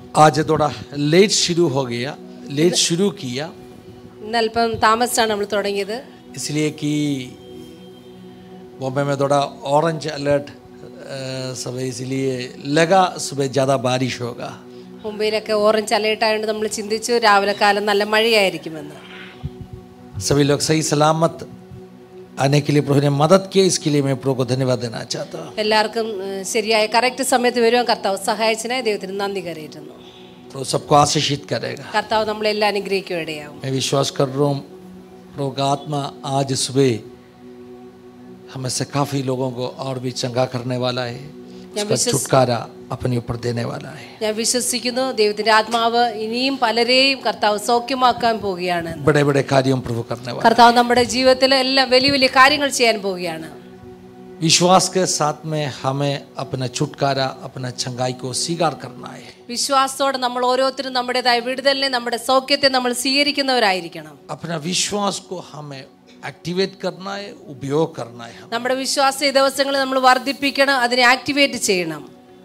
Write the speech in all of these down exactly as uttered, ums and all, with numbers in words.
आज थोड़ा लेट शुरू हो गया, लेट शुरू किया ഇന്നൽപ്പം താമസിച്ചാണ് നമ്മൾ തുടങ്ങിയത്. इसलिए कि बॉम्बे में थोड़ा ऑरेंज अलर्ट सब, इसलिए लगा सुबह ज़्यादा बारिश होगा. മുംബൈയിലൊക്കെ ഓറഞ്ച് അലേർട്ട് ആയതുകൊണ്ട് നമ്മൾ ചിന്തിച്ചു രാവിലെ കാലം നല്ല മഴയായിരിക്കുമെന്ന്. सभी लोग सही सलामत आने के लिए प्रभु ने मदद किया, इसके लिए मैं प्रभु को धन्यवाद देना चाहता हूँ. എല്ലാവർക്കും ശരിയായ കറക്റ്റ് സമയത്ത് വരുവാൻ കർത്താവ് സഹായിച്ചതിനായി ദൈവത്തിന് നന്ദി കരയറ്റുന്നു. प्रभु सबको आशीषित करेगा. കർത്താവ് നമ്മളെല്ലാം അനുഗ്രഹിക്കുകയും ഇടയാവും. मैं विश्वास कर रहा हूँ प्रभु का आत्मा आज सुबह हमें से काफ़ी लोगों को और भी चंगा करने वाला है, उसका छुटकारा अपने ऊपर देने वाला है. ഞാൻ വിശ്വസിക്കുന്നു ദൈവത്തിന്റെ ആത്മാവ് ഇനിയും പലരെയും കർത്താവ് സൗഖ്യമാക്കാൻ പോവുകയാണ്. बड़े बड़े कार्यों प्रभु करने वाला. കർത്താവ് നമ്മുടെ ജീവിതത്തിൽ എല്ലാം വലിയ വലിയ കാര്യങ്ങൾ ചെയ്യാൻ പോവുകയാണ്. विश्वास के साथ में हमें अपना छुटकारा, अपना चंगाई को स्वीकार करना है. വിശ്വാസത്തോടെ നമ്മൾ ഓരോരുത്തരും നമ്മുടേതായ വിടുതലിനെ, നമ്മുടെ സൗഖ്യത്തെ നമ്മൾ സ്വീകരിക്കുന്നവരായിരിക്കണം. अपना विश्वास को हमें एक्टिवेट करना है, उपयोग करना है. നമ്മുടെ വിശ്വാസ ഈ ദിവസങ്ങളിൽ നമ്മൾ വർദ്ധിപ്പിക്കണം, അതിനെ ആക്ടിവേറ്റ് ചെയ്യണം.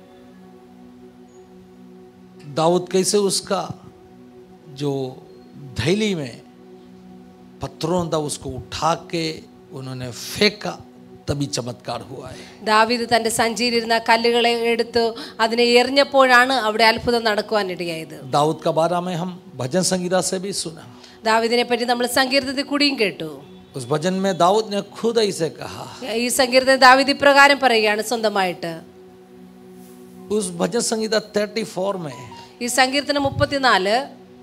दाऊद कैसे उसका जो थैली में पत्थरों था उसको उठा के उन्होंने फेंका, तभी चमत्कार हुआ है. ദാവീദ് തന്റെ സഞ്ചിയിലിരുന്ന കല്ലുകളെ എടുത്തു അതിനെ എറിഞ്ഞപ്പോഴാണ് അവിടെ അത്ഭുതം നടക്കുവാനിടയായത്. दाऊद का बारे में हम भजन संगीता से भी सुना. ദാവീദിനെ പറ്റി നമ്മൾ സങ്കീർത്തനത്തിൽ കൂടിയും കേട്ടു. उस भजन में दाऊद ने खुद ऐसे कहा. ഈ സങ്കീർത്തനം ദാവീദ് ഇപ്രകാരം പറയുകയാണ് സ്വന്തമായിട്ട്. उस भजन संगीता तैंतीस में ഈ സങ്കീർത്തനം മുപ്പത്തിനാല്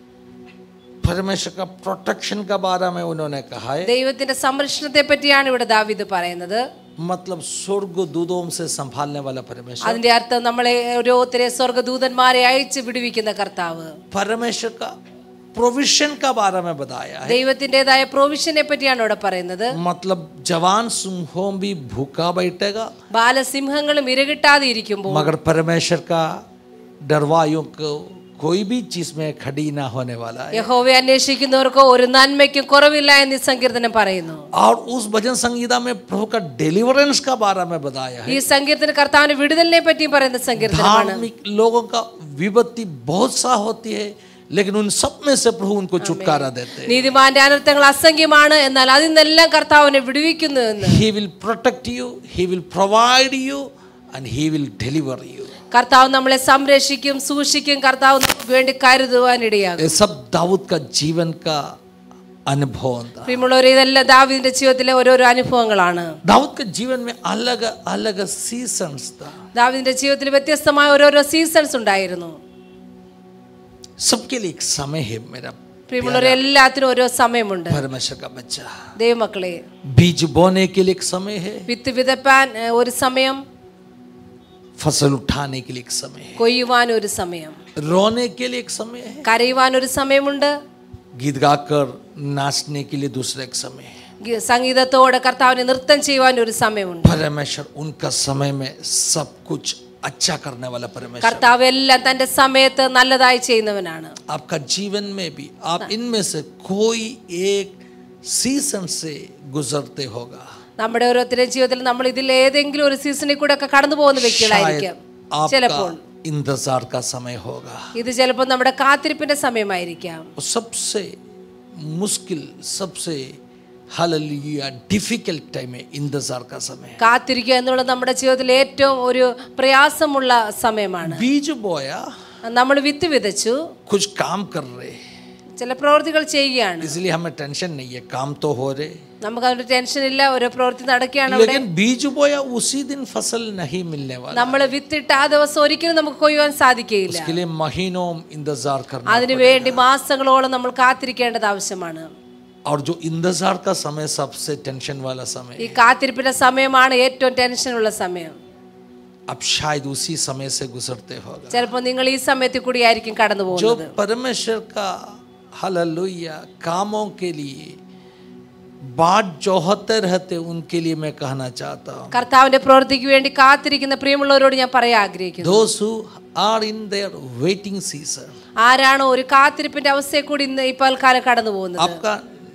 परमेश्वर का प्रोटेक्शन का बारे में उन्होंने कहा है. ദൈവത്തിന്റെ സംരക്ഷണത്തെ പറ്റിയാണ് ഇവിടെ ദാവീദ് പറയുന്നത്. मतलब स्वर्ग दूतों से संभालने वाला परमेश्वर. അതിന്റെ അർത്ഥം നമ്മളെ ഓരോരുത്തരെ സ്വർഗ്ഗദൂതന്മാരെ അയച്ച് വിടുവിക്കുന്ന കർത്താവ്. परमेश्वर का प्रोविजन का बारे में बताया है. ദൈവത്തിന്റേതായ പ്രൊവിഷനെ പറ്റിയാണ് ഇവിടെ പറയുന്നത്. मतलब जवान सिंहों भी भूखा बैठेगा, ബാലസിംഹങ്ങളും ഇരകിട്ടാതെ ഇരിക്കുമ്പോൾ मगर परमेश्वर का डरवायों को कोई भी चीज में खड़ी ना होने वाला है. യഹോവയെ അന്വേഷിക്കുന്നവർക്ക് ഒരു നന്മയ്ക്കും കുറവില്ല എന്ന് ഈ സങ്കീർത്തനം പറയുന്നു. और उस भजन संगीता में प्रभु का डिलीवरेंस का बारे में बताया है. ഈ സങ്കീർത്തനം കർത്താവിന്റെ വിടുതലിനെ പറ്റി പറയുന്ന സങ്കീർത്തനമാണ്. धार्मिक लोगों का विपत्ति बहुत सा होती है, लेकिन उन सब में से प्रभु उनको छुटकारा देते हैं. നീതിമാന്റെ അനർത്ഥങ്ങൾ അസംഖ്യമാണ്, എന്നാൽ അതിൽ നിന്നെല്ലാം കർത്താവിനെ വിടുവിക്കുന്നു എന്ന്. He will protect you, he will provide you, and he will deliver you. കർത്താവ് നമ്മളെ സംരക്ഷിക്കും, സൂക്ഷിക്കും, കർത്താവ് നമുക്ക് വേണ്ടി കരുതുവാനിടയാകും. ये सब दाऊद का जीवन का अनुभव था. പ്രിയമുള്ളവരെ, ഇതെല്ലാം ദാവീദിന്റെ ജീവിതത്തിലെ ഓരോരോ അനുഭവങ്ങളാണ്. दाऊद के जीवन में अलग अलग सीजन्स था. ദാവീദിന്റെ ജീവിതത്തിൽ വ്യത്യസ്തമായ ഓരോരോ സീസൺസ് ഉണ്ടായിരുന്നു. सबके लिए एक समय है मेरा പ്രിയമുള്ളവരെ, എല്ലാത്തിനും ഓരോ സമയമുണ്ട്. परमेश्वर का बच्चा, ദൈവമക്കളെ, बीज बोने के लिए एक समय है, വിത്ത് വിതപ്പാൻ ഒരു സമയം, फसल उठाने के लिए एक समय है, കൊയ്യുവാൻ ഒരു സമയം, रोने के लिए एक समय है, കരയുവാൻ ഒരു സമയമുണ്ട്, गीत गाकर नाचने के लिए दूसरा एक समय है. സംഗീതത്തോടെ കർത്താവിനെ നൃത്തം ചെയ്യുവാൻ ഒരു സമയമുണ്ട്. परमेश्वर उनका समय में सब कुछ अच्छा करने वाला परमेश्वर. കർത്താവ് എല്ലാം തന്റെ സമയത്ത് നല്ലതായി ചെയ്യുന്നവനാണ്. आपका जीवन में भी आप इनमें से कोई एक सीजन से गुजरते होगा. നമ്മുടെ ഓരോരുത്തരുടെ ജീവിതത്തിൽ നമ്മൾ ഇതിൽ ഏതെങ്കിലും ഒരു സീസണിൽ കൂടെ ഒക്കെ കടന്നു പോകുന്ന വ്യക്തികളായിരിക്കും. ചിലപ്പോൾ इंतजार का समय होगा. ഇത് ചിലപ്പോൾ നമ്മുടെ കാത്തിരിപ്പിന്റെ സമയമായിരിക്കാം. सबसे मुश्किल, सबसे हालेलुया डिफिकल्ट टाइम है इंतजार का समय. കാത്തിരിക്കുക എന്നുള്ളത് നമ്മുടെ ജീവിതത്തിൽ ഏറ്റവും ഒരു പ്രയാസമുള്ള സമയമാണ്. बीज बोया, നമ്മൾ വിത്ത് വിതച്ചു, कुछ काम कर रहे, ചില പ്രവൃത്തികൾ ചെയ്യുകയാണ്. इसलिए हमें टेंशन नहीं है, काम तो हो रहे, നമുക്ക് അതിന്റെ ടെൻഷൻ ഇല്ല, ഓരോ പ്രവൃത്തി നടക്കുകയാണ്. അവിടെ लेकिन बीज बोया उसी दिन फसल नहीं मिलने वाला. നമ്മൾ വിത്തിട്ട് ആ ദിവസം ഒരിക്കലും നമുക്ക് കൊയ്യുവാൻ സാധിക്കുകയില്ല. उसके लिए महीनों इंतजार करना, അതിനു വേണ്ടി മാസങ്ങളോളം നമ്മൾ കാത്തിരിക്കേണ്ടത് ആവശ്യമാണ്. और जो इंतजार का समय सबसे टेंशन वाला समय ഈ കാത്തിരിപ്പിന്റെ സമയമാണ് ഏറ്റവും ടെൻഷനുള്ള സമയം. अब शायद उसी समय से गुजरते होगा. ചിലപ്പോൾ നിങ്ങൾ ഈ സമയത്തിൽ കൂടി ആയിരിക്കും കടന്നു जो പോകുന്നത്. परमेश्वर का हालेलुया कामों के लिए बाट जोहते रहते उनके लिए मैं कहना चाहता हूँ. കർത്താവിന്റെ പ്രവൃത്തിക്ക് വേണ്ടി കാത്തിരിക്കുന്ന പ്രിയമുള്ളവരോട് ഞാൻ പറയാൻ ആഗ്രഹിക്കുന്നു. Those who are in their waiting season. ആരാണോ ഒരു കാത്തിരിപ്പിന്റെ അവസ്ഥയെ കൂടി ഇന്ന് ഈ പൽക്കാലം കടന്നു പോകുന്നത്, आपका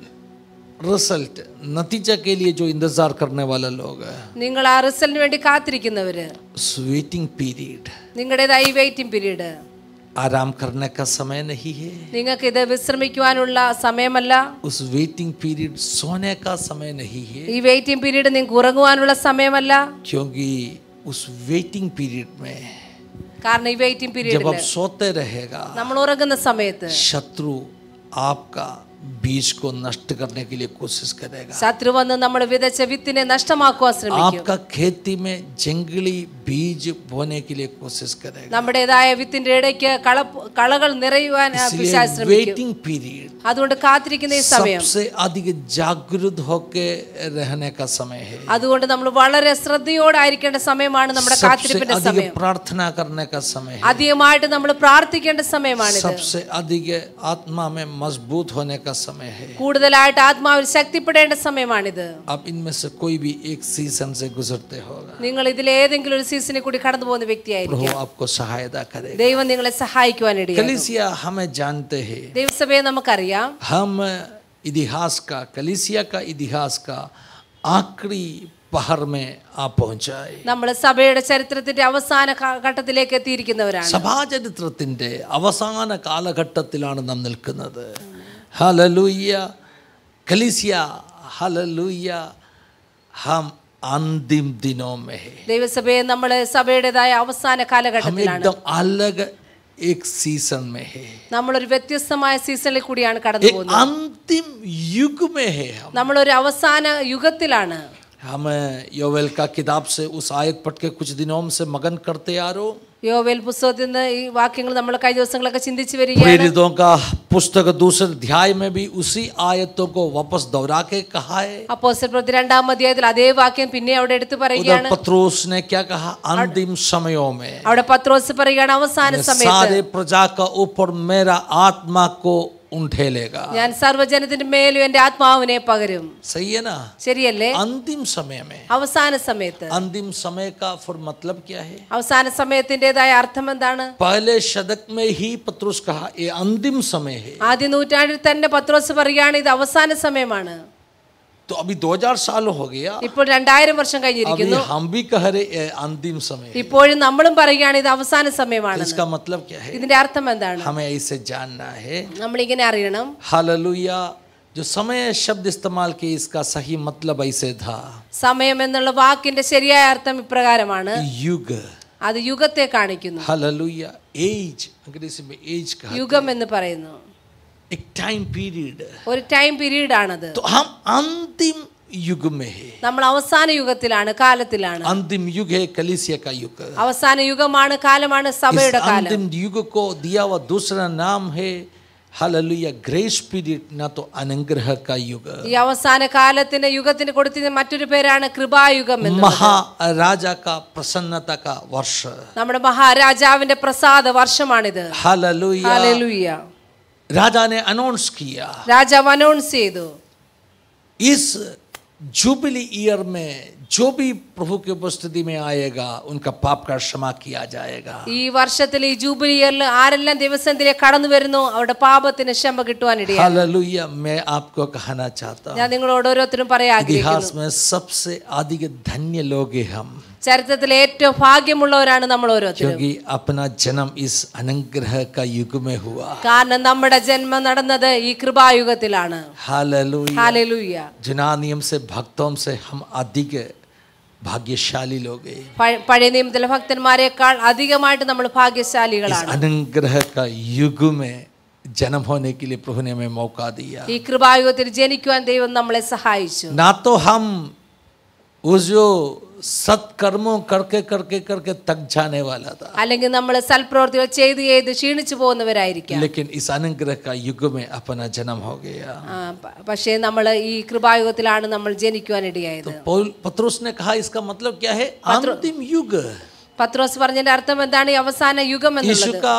रिजल्ट नतीजा के लिए जो इंतजार करने वाले लोग हैं, നിങ്ങൾ ആ റിസൾട്ടിന് വേണ്ടി കാത്തിരിക്കുന്നവര്, वेटिंग पीरियड, നിങ്ങളുടേതായി വെയിറ്റിംഗ് പീരീഡ്, आराम करने का समय नहीं है, നിങ്ങൾക്ക് ഇത് വിശ്രമിക്കുവാനുള്ള സമയമല്ല. उस वेटिंग पीरियड सोने का समय नहीं है, ഈ വെയിറ്റിംഗ് പീരീഡ് നിങ്ങൾക്ക് ഉറങ്ങുവാനുള്ള സമയമല്ല. क्योंकि उस वेटिंग पीरियड में കാരണം ഈ വെയിറ്റിംഗ് जब പീരീഡിൽ आप सोते रहेगा, നമ്മൾ ഉറങ്ങുന്ന സമയത്ത് शत्रु आपका बीज को नष्ट करने के लिए कोशिश करेगा. ശത്രു വന്ന് നമ്മൾ വിതച്ച വിത്തിനെ നഷ്ടമാക്കുവാൻ ശ്രമിക്കും. आपका खेती में जंगली बीज बोने के लिए कोशिश करेगा. നമ്മുടേതായ വിത്തിന്റെ ഇടയ്ക്ക് കള കളകൾ നിറയുവാൻ പിശാച് ശ്രമിക്കും. वेटिंग पीरियड അതുകൊണ്ട് കാത്തിരിക്കുന്ന ഈ സമയം सबसे अधिक जागरूक होकर रहने का समय है. അതുകൊണ്ട് നമ്മൾ വളരെ ശ്രദ്ധയോടായിരിക്കേണ്ട സമയമാണ് നമ്മുടെ सबसे കാത്തിരിപ്പിന്റെ अधिक സമയം. प्रार्थना करने का समय है. അധികമായിട്ട് നമ്മൾ പ്രാർത്ഥിക്കേണ്ട സമയമാണിത്. सबसे अधिक आत्मा में मजबूत होने का समय है. കൂടുതലായിട്ട് ആത്മാവിൽ ശക്തിപ്പെടേണ്ട സമയമാണിത്. आप इनमें से कोई भी एक सीजन से गुजरते होगा. നിങ്ങൾ ഇതിൽ ഏതെങ്കിലും ഒരു സീസണിൽ കൂടി കടന്നു പോകുന്ന വ്യക്തിയായിരിക്കും. प्रभु आपको सहायता करेगा. ദൈവം നിങ്ങളെ സഹായിക്കുവാനിടയാകും. कलीसिया हमें जानते हैं, ദൈവസഭയെ നമുക്കറിയാം. हम इतिहास का कलीसिया का इतिहास का आखिरी पहर में आ पहुंचाए. നമ്മൾ സഭയുടെ ചരിത്രത്തിന്റെ അവസാന ഘട്ടത്തിലേക്ക് എത്തിയിരിക്കുന്നവരാണ്. സഭാചരിത്രത്തിന്റെ അവസാന കാലഘട്ടത്തിലാണ് നാം നിൽക്കുന്നത്. ഹല്ലേലൂയ. कलीसिया हालेलुया हम अंतिम दिनों में है. ദൈവസഭയെ നമ്മൾ സഭയുടേതായ അവസാന हम കാലഘട്ടത്തിലാണ്. एकदम अलग एक सीजन में है, നമ്മൾ ഒരു വ്യത്യസ്തമായ സീസണിൽ കൂടിയാണ് एक കടന്നു പോകുന്നത്. अंतिम युग में है. हम നമ്മൾ ഒരു അവസാന യുഗത്തിലാണ്. हम योवेल का किताब से उस आयत पढ़ के कुछ दिनों से मगन करते आ रहे हो. യോവേൽ പുസ്തകത്തിൽ നിന്ന് ഈ വാക്യങ്ങൾ നമ്മൾ കഴിഞ്ഞ ദിവസങ്ങളൊക്കെ ചിന്തിച്ചു വരികയാണ്. प्रेरितों का पुस्तक दूसरे अध्याय में भी उसी आयतों को वापस दोहरा के कहा है. അപ്പോസ്തല പ്രവൃത്തി രണ്ടാം അധ്യായത്തിൽ അതേ വാക്യം പിന്നെ അവിടെ എടുത്തു उधर പറയുകയാണ്. पत्रोस ने क्या कहा? अंतिम समयों में അവിടെ പത്രോസ് പറയുകയാണ് അവസാന സമയത്ത് सारे प्रजा का ऊपर मेरा आत्मा को उंठेलेगा. ഞാൻ സർവ്വജനത്തിന്റെ മേലും എന്റെ ആത്മാവിനെ പകരും. सही है ना? ശരിയല്ലേ? अंतिम समय में, അവസാന സമയത്ത്. अंतिम समय का फिर मतलब क्या है? അവസാന സമയത്തിന്റേതായ അർത്ഥം എന്താണ്? पहले शतक में ही पत्रोस कहा ये अंतिम समय है. ആദ്യ നൂറ്റാണ്ടിൽ തന്നെ പത്രോസ് പറയുകയാണ് ഇത് അവസാന സമയമാണ്. तो अभी दो हजार साल हो गया, ഇപ്പോൾ രണ്ടായിരം വർഷം अभी കഴിഞ്ഞിരിക്കുന്നു. हम भी कह रहे ये अंतिम समय है. ഇപ്പോഴും നമ്മളും പറയുകയാണ് ഇത് അവസാന സമയമാണ്. इसका मतलब क्या है? ഇതിന്റെ അർത്ഥം എന്താണ്? हमें ऐसे जानना है. നമ്മൾ ഇങ്ങനെ അറിയണം. हालेलुया. जो समय शब्द इस्तेमाल किए इसका सही मतलब ऐसे था, സമയം എന്നുള്ള വാക്കിന്റെ ശരിയായ അർത്ഥം ഇപ്രകാരമാണ്. युग. അത് യുഗത്തെ കാണിക്കുന്നു. हालेलुया. एज अंग्रेजी में एज कहा, യുഗം എന്ന് പറയുന്നു. एक टाइम पीरियड. ഒരു ടൈം പീരീഡ് ആണത്. तो हम अंतिम युग में है. നമ്മൾ അവസാന യുഗത്തിലാണ്, കാലത്തിലാണ്. अंतिम युग है कलीसिया का युग. അവസാന യുഗമാണ്, കാലമാണ് സഭയുടെ इस കാലം. अंतिम युग को दिया हुआ दूसरा नाम है हालेलुया ग्रेस पीरियड, ना तो अनुग्रह का युग. ഈ അവസാന കാലത്തിന് യുഗത്തിന് കൊടുത്തിരുന്ന മറ്റൊരു പേരാണ് കൃപായുഗം എന്നുള്ളത്. महाराजा का प्रसन्नता का वर्ष. നമ്മുടെ മഹാരാജാവിന്റെ പ്രസാദ വർഷമാണിത്. हालेलुया. ഹല്ലേലൂയ. राजा ने अनाउंस किया രാജാവ് അനൗൺസ് ചെയ്തു इस जुबली ईयर में जो भी प्रभु की उपस्थिति में आएगा उनका पाप का क्षमा किया जाएगा. ഈ വർഷത്തിൽ ഈ ജൂബിലി ഇയറിൽ ആരെല്ലാം ദിവസത്തിലേക്ക് കടന്നു വരുന്നു അവരുടെ പാപത്തിന് ക്ഷമ കിട്ടുവാൻ ഇടയായി. हालेलुया. मैं आपको कहना चाहता हूँ ഞാൻ നിങ്ങളോട് ഓരോരുത്തരും പറയാൻ ആഗ്രഹിക്കുന്നു, इतिहास में सबसे अधिक धन्य लोग हैं हम, ചരിത്രത്തിലെ ഏറ്റവും ഭാഗ്യമുള്ളവരാണ് നമ്മൾ ഓരോരുത്തരും. क्योंकि अपना जन्म इस अनुग्रह का युग में हुआ. കാരണം നമ്മുടെ ജന്മം നടന്നത് ഈ കൃപായുഗത്തിലാണ്. हालेलुया. ഹല്ലേലൂയ. जुनानियम से भक्तों से हम अधिक भाग्यशाली लोग हैं. പഴ- പഴയ നിയമത്തിലെ ഭക്തന്മാരെക്കാൾ അധികമായിട്ട് നമ്മൾ इस ഭാഗ്യശാലികളാണ്. अनुग्रह का युग में जन्म होने के लिए प्रभु ने हमें मौका दिया. ഈ കൃപായുഗത്തിൽ ജനിക്കുവാൻ ദൈവം നമ്മളെ സഹായിച്ചു. ना तो हम वो जो सत्कर्मों करके करके करके तक जाने वाला था, അല്ലെങ്കിൽ നമ്മൾ സൽപ്രവൃത്തികൾ ചെയ്ത് ചെയ്ത് ക്ഷീണിച്ചു പോകുന്നവരായിരിക്കാം. लेकिन इस अनुग्रह का युग में अपना जन्म हो गया. ആ, പ- പക്ഷേ നമ്മൾ ഈ കൃപായുഗത്തിലാണ് നമ്മൾ ജനിക്കുവാൻ ഇടയായത്. तो पौल पत्रुस ने कहा इसका मतलब क्या है? अंतिम युग. പത്രോസ് പറഞ്ഞതിന്റെ അർത്ഥം എന്താണ്? ഈ അവസാന യുഗം यीशु എന്നുള്ളത്. का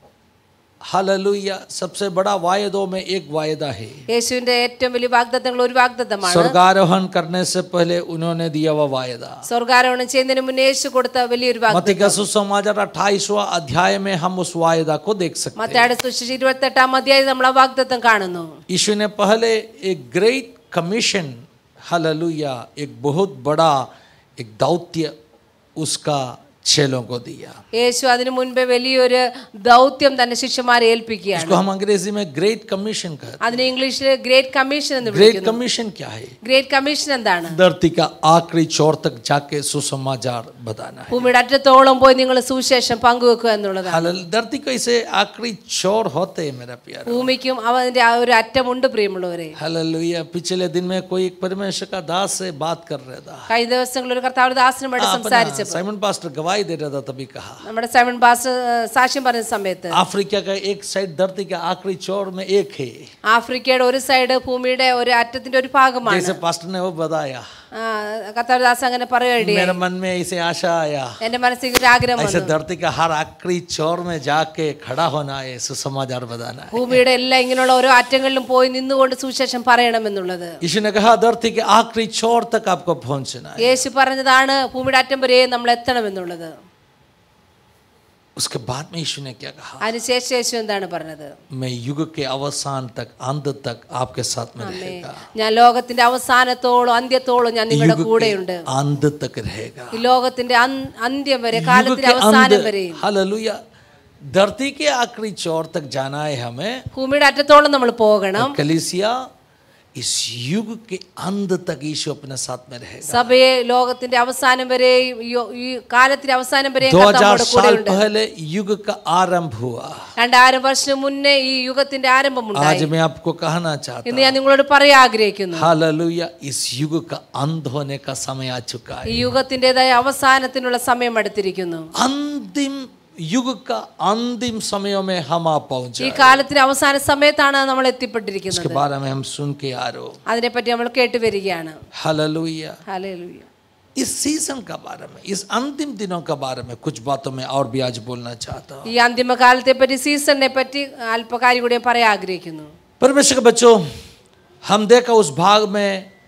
हालेलुया सबसे बड़ा वायदों में एक वायदा है. യേശുവിന്റെ ഏറ്റവും വലിയ വാഗ്ദത്തങ്ങൾ ഒരു വാഗ്ദത്തമാണ്. स्वर्गारोहण करने से पहले उन्होंने दिया हुआ वायदा. സ്വർഗാരോഹണം ചെയ്യുന്നതിന് മുന്നേ യേശു കൊടുത്ത വലിയൊരു मत्ती വാഗ്ദത്തം. का सुसमाचार अट्ठाईसवां अध्याय में हम उस वायदा को देख सकते हैं. മത്തായിയുടെ സുവിശേഷം ഇരുപത്തെട്ടാം അധ്യായം നമ്മൾ ആ വാഗ്ദത്തം കാണുന്നു. यीशु ने पहले एक ग्रेट कमीशन हालेलुया एक बहुत बड़ा एक दौत्य उसका चेलों को दिया। യേശു അതിനു മുൻപേ വലിയൊരു ദൗത്യം തന്റെ ശിഷ്യന്മാരെ ഏൽപ്പിക്കുകയാണ്. इसको हम अंग्रेजी में ग्रेट कमीशन कहते हैं। അതിനെ ഇംഗ്ലീഷിൽ ഗ്രേറ്റ് കമ്മീഷൻ എന്ന് ग्रेट വിളിക്കുന്നു. कमीशन क्या है? ഗ്രേറ്റ് കമ്മീഷൻ എന്താണ്? धरती का आखिरी छोर तक जाके सुसमाचार बताना है। ഭൂമിയുടെ അറ്റത്തോളം പോയി നിങ്ങൾ സുവിശേഷം പങ്കുവെക്കുക എന്നുള്ളതാണ്. हालेलुया। धरती को ऐसे आखिरी छोर होते हैं मेरा प्यारा। ഭൂമിക്കും അവന്റെ ആ ഒരു അറ്റമുണ്ട് പ്രിയമുള്ളവരെ. हालेलुया। पिछले दिन में कोई एक परमेश्वर का दास से बात कर रहा था। കഴിഞ്ഞ ദിവസങ്ങളിൽ ഒരു കർത്താവിന്റെ ദാസനുമായിട്ട് സംസാരിച്ചപ്പോൾ साइमन पास्टर गवाही दे रहा था, तभी कहा നമ്മുടെ സൈമൺ പാസ്റ്റർ സാക്ഷ്യം പറഞ്ഞ സമയത്ത് अफ्रीका का एक साइड धरती के आखिरी छोर में एक है, ആഫ്രിക്കയുടെ ഒരു സൈഡ് ഭൂമിയുടെ ഒരു അറ്റത്തിന്റെ ഒരു ഭാഗമാണ്. जैसे पास्टर ने वो बताया। കർത്താവിന്റെ ദാസൻ അങ്ങനെ പറയുകയുണ്ടായി. मेरे मन में ऐसे आशा आया, എന്റെ മനസ്സിൽ ഒരു ആഗ്രഹം ऐसे വന്നു. धरती का हर आखिरी छोर में जाके खड़ा होना है, सुसमाचार बताना है। ഭൂമിയുടെ എല്ലാ ഇങ്ങനെയുള്ള ഓരോ അറ്റങ്ങളിലും പോയി നിന്നുകൊണ്ട് സുവിശേഷം പറയണമെന്നുള്ളത്. यीशु ने कहा धरती के आखिरी छोर तक आपको पहुंचना है। യേശു പറഞ്ഞതാണ് ഭൂമിയുടെ അറ്റം വരെ നമ്മൾ എത്തണമെന്നുള്ളത്. उसके बाद में यीशु ने क्या कहा? അതിനുശേഷം യേശു എന്താണ് പറഞ്ഞത്? मैं युग के अवसान तक, अंत तक आपके साथ में रहेगा। ഞാൻ ലോകത്തിന്റെ അവസാനത്തോളം അന്ത്യത്തോളം ഞാൻ നിങ്ങളുടെ കൂടെയുണ്ട്. अंत तक रहेगा, ഈ ലോകത്തിന്റെ അന്ത്യം വരെ, കാലത്തിന്റെ അവസാനം വരെ. हालेलुया। धरती के आखिरी छोर तक जाना है हमें। ഭൂമിയുടെ അറ്റത്തോളം നമ്മൾ പോകണം. कलीसिया इस युग के अंत तक यीशु अपने साथ में रहेगा। സഭയെ ലോകത്തിന്റെ അവസാനം വരെ, ഈ കാലത്തിന്റെ അവസാനം വരെ दो हज़ार साल पहले युग का आरंभ हुआ। രണ്ടായിരം വർഷം മുന്നേ ഈ യുഗത്തിന്റെ ആരംഭമുണ്ടായി. आज मैं आपको कहना चाहता ഇന്ന് ഞാൻ നിങ്ങളോട് പറയാൻ ആഗ്രഹിക്കുന്നു, हालेलुया, इस युग का अंत होने का समय आ चुका है। ഈ യുഗത്തിന്റേതായ അവസാനത്തിനുള്ള സമയം അടുത്തിരിക്കുന്നു. अंतिम युग का अंतिम समयों में हम आ पहुंचे। ഈ കാലത്തിന്റെ അവസാന സമയത്താണ് നമ്മൾ എത്തിപ്പെട്ടിരിക്കുന്നത്. इसके बारे में हम सुन के आ रहे हो। അതിനെപ്പറ്റി നമ്മൾ കേട്ട് വരികയാണ്. हालेलुया। ഹല്ലേലൂയ. इस सीजन का बारे में, इस अंतिम दिनों का बारे में कुछ बातों में और भी आज बोलना चाहता हूँ। ഈ അന്തിമകാലത്തെ പറ്റി, സീസണിനെ പറ്റി അല്പകാര്യം കൂടി ഞാൻ പറയാൻ ആഗ്രഹിക്കുന്നു. परमेश्वर के बच्चों, हम देखा उस भाग में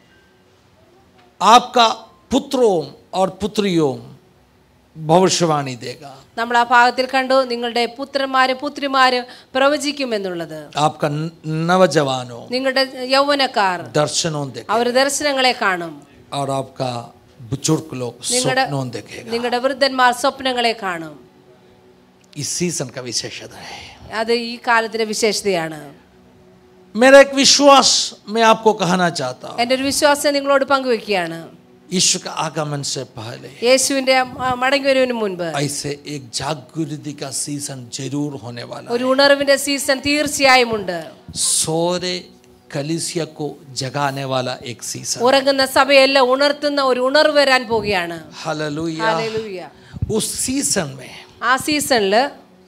आपका पुत्रों और पुत्रियों भविष्यवाणी देगा। നമ്മൾ ആ ഭാഗത്തിൽ കണ്ടു, നിങ്ങളുടെ പുത്രന്മാരും പുത്രിമാരും പ്രവചിക്കുമെന്നുള്ളത്. आपका नवजवानों, നിങ്ങളുടെ യൗവനക്കാർ दर्शनों देखेगा, അവർ ദർശനങ്ങളെ കാണും. और आपका बुजुर्ग लोग स्वप्नों देखेगा। നിങ്ങളുടെ വൃദ്ധന്മാർ സ്വപ്നങ്ങളെ കാണും. इस सीजन का विशेषता है। അത് ഈ കാലത്തിന്റെ വിശേഷതയാണ്. मेरा एक विश्वास मैं आपको कहना चाहता हूँ। എൻ്റെ ഒരു വിശ്വാസം നിങ്ങളോട് പങ്കുവെക്കുകയാണ്. यीशु का आगमन से पहले, യേശുവിന്റെ മടങ്ങി വരുന്നതിന് മുൻപ് ऐसे एक जागृति का सीजन जरूर होने वाला ഒരു ഉണർവിന്റെ സീസൺ തീർച്ചയായും ഉണ്ട്. सोरे कलीसिया को जगाने वाला एक सीजन। ഉറങ്ങുന്ന സഭയെല്ലാം ഉണർത്തുന്ന ഒരു ഉണർവ് വരാൻ പോവുകയാണ്. हालेलुया। ഹല്ലേലൂയ. उस सीजन में ആ സീസണില്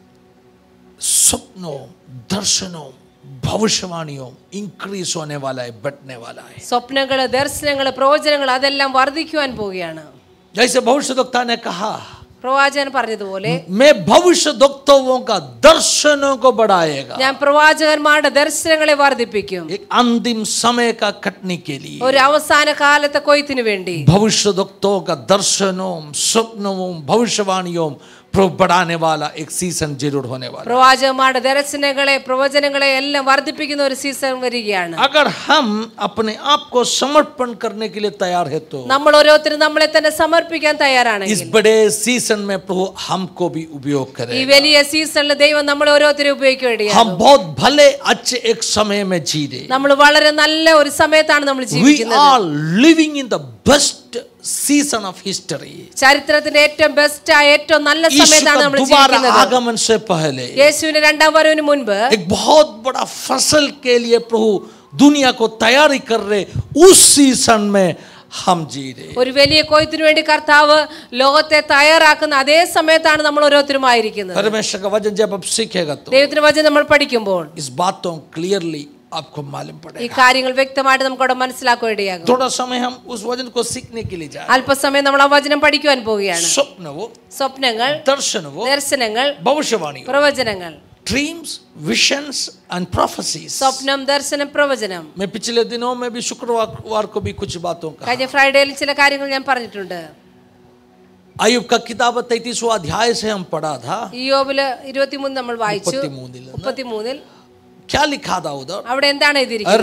स्वप्नों, दर्शनों, भविष्यवाणियों इंक्रीज होने वाला है, बढ़ने वाला है। സ്വപ്നങ്ങള്, ദർശനങ്ങള്, പ്രവചനങ്ങൾ അതെല്ലാം വർദ്ധിക്കുവാൻ പോവുകയാണ്. जैसे भविष्यद्वक्ता ने कहा, പ്രവാചകൻ പറഞ്ഞതുപോലെ, मैं भविष्यद्वक्ताओं का दर्शनों को बढ़ाएगा। ഞാൻ പ്രവാചകന്മാരുടെ ദർശനങ്ങളെ വർദ്ധിപ്പിക്കും. एक अंतिम समय का कटने के लिए ഒരു അവസാന കാലത്തെ കൊയ്ത്തിനു വേണ്ടി भविष्यद्वक्ताओं का दर्शनों, स्वप्नों, भविष्यवाणियों बढ़ाने वाला एक सीजन जरूर होने वाला। പ്രവാചകന്മാരുടെ ദർശനങ്ങളെ, പ്രവചനങ്ങളെ എല്ലാം വർദ്ധിപ്പിക്കുന്ന ഒരു സീസൺ വരികയാണ്. अगर हम अपने आप को समर्पण करने के लिए तैयार है तो നമ്മൾ ഓരോരുത്തരും നമ്മളെ തന്നെ സമർപ്പിക്കാൻ इस തയ്യാറാണെങ്കിൽ बड़े सीजन में प्रभु हमको भी उपयोग ഈ करे। വലിയ സീസണിൽ ദൈവം നമ്മളെ ഓരോരുത്തരും ഉപയോഗിക്കുകയാണ്. हम बहुत भले अच्छे एक समय में जी रहे। നമ്മൾ വളരെ നല്ല ഒരു സമയത്താണ് നമ്മൾ We ജീവിക്കുന്നത്. are living in the best season of history. ചരിത്രത്തിന്റെ ഏറ്റവും ബെസ്റ്റ് ആയ ഏറ്റവും നല്ല സമയത്താണ് നമ്മൾ दोबारा ജീവിക്കുന്നത്. आगमन से पहले യേശുവിന്റെ രണ്ടാം വരവിന് മുൻപ് एक बहुत बड़ा फसल के लिए प्रभु दुनिया को तैयारी कर रहे, उस सीजन में हम जी रहे। ഒരു വലിയ കൊയ്ത്തിനു വേണ്ടി കർത്താവ് ലോകത്തെ തയ്യാറാക്കുന്ന അതേ സമയത്താണ് നമ്മൾ ഓരോരുത്തരും ആയിരിക്കുന്നത്. परमेश्वर का वचन जब आप सीखेगा तो ദൈവത്തിന്റെ വചനം നമ്മൾ പഠിക്കുമ്പോൾ इस बातों क्लियरली आपको मालूम ഈ पड़ेगा। കാര്യങ്ങൾ വ്യക്തമായിട്ട് നമുക്ക് അവിടെ മനസ്സിലാക്കാൻ ഇടയാകും. थोड़ा समय हम उस वचन को सीखने के लिए जाए। അല്പസമയം നമ്മൾ ആ വചനം പഠിക്കുവാൻ പോവുകയാണ്. स्वप्नवो, സ്വപ്നങ്ങൾ, दर्शनवो, ദർശനങ്ങൾ, भविष्यवाणी, പ്രവചനങ്ങൾ, dreams, visions and prophecies। സ്വപ്നം, ദർശനം, പ്രവചനം. मैं पिछले दिनों में भी शुक्रवार को भी कुछ बातों का കഴിഞ്ഞ ഫ്രൈഡേയിൽ ചില കാര്യങ്ങൾ ഞാൻ പറഞ്ഞിട്ടുണ്ട്. अय्यूब का किताब तैंतीसवां अध्याय से हम पढ़ा था। ഇയ്യോബില് ഇരുപത്തിമൂന്ന് നമ്മൾ വായിച്ചു. മുപ്പത്തിമൂന്നിൽ മുപ്പത്തിമൂന്നിൽ क्या लिखा था उधर? അവിടെ എന്താണ് എഴുതിയിരിക്കുന്നത്? रात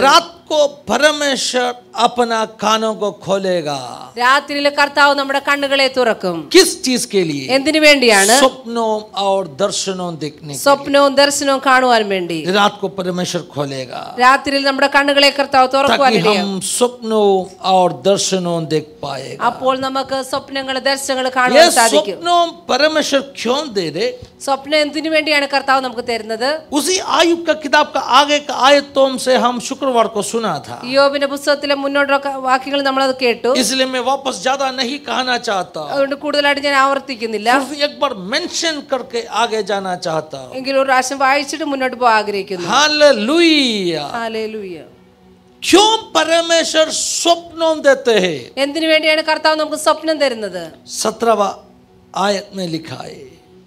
को परमेश्वर अपना कानों को खोलेगा। രാത്രിയിലെ കർത്താവ് നമ്മുടെ കണ്ണുകളെ തുറക്കും. किस चीज के लिए? എന്തിനു വേണ്ടിയാണ്? स्वप्नों और दर्शनों देखने के സ്വപ്നവും ദർശനവും കാണുവാൻ വേണ്ടി. लिए रात को परमेश्वर खोलेगा രാത്രിയിൽ നമ്മുടെ കണ്ണുകളെ കർത്താവ് തുറക്കുവാൻ ताकि ഇടയാകും. हम स्वप्नों और दर्शनों देख पाएगा। അപ്പോൾ നമുക്ക് സ്വപ്നങ്ങൾ ദർശനങ്ങൾ ये കാണുവാൻ സാധിക്കും. स्वप्नों परमेश्वर क्यों दे रहे? സ്വപ്നം എന്തിനു വേണ്ടിയാണ് കർത്താവ് നമുക്ക് തരുന്നത്? उसी आयुब का किताब का आगे का आयतों से हम शुक्रवार को सुना था, യോബിന്റെ പുസ്തകത്തിലെ മുന്നോട്ടുള്ള വാക്യങ്ങൾ നമ്മൾ അത് കേട്ടു. इसलिए मैं वापस ज्यादा नहीं कहना चाहता, അതുകൊണ്ട് കൂടുതലായിട്ട് ഞാൻ ആവർത്തിക്കുന്നില്ല. सिर्फ एक बार मेंशन करके आगे जाना चाहता हूं। എങ്കിലും ഒരു പ്രാവശ്യം വായിച്ചിട്ട് മുന്നോട്ട് പോകാൻ ആഗ്രഹിക്കുന്നു. हालेलुया। ഹല്ലേലൂയ. क्यों परमेश्वर स्वप्नों देते हैं? എന്തിനു വേണ്ടിയാണ് കർത്താവ് നമുക്ക് സ്വപ്നം തരുന്നത്? सत्रहवां आयत में लिखा है,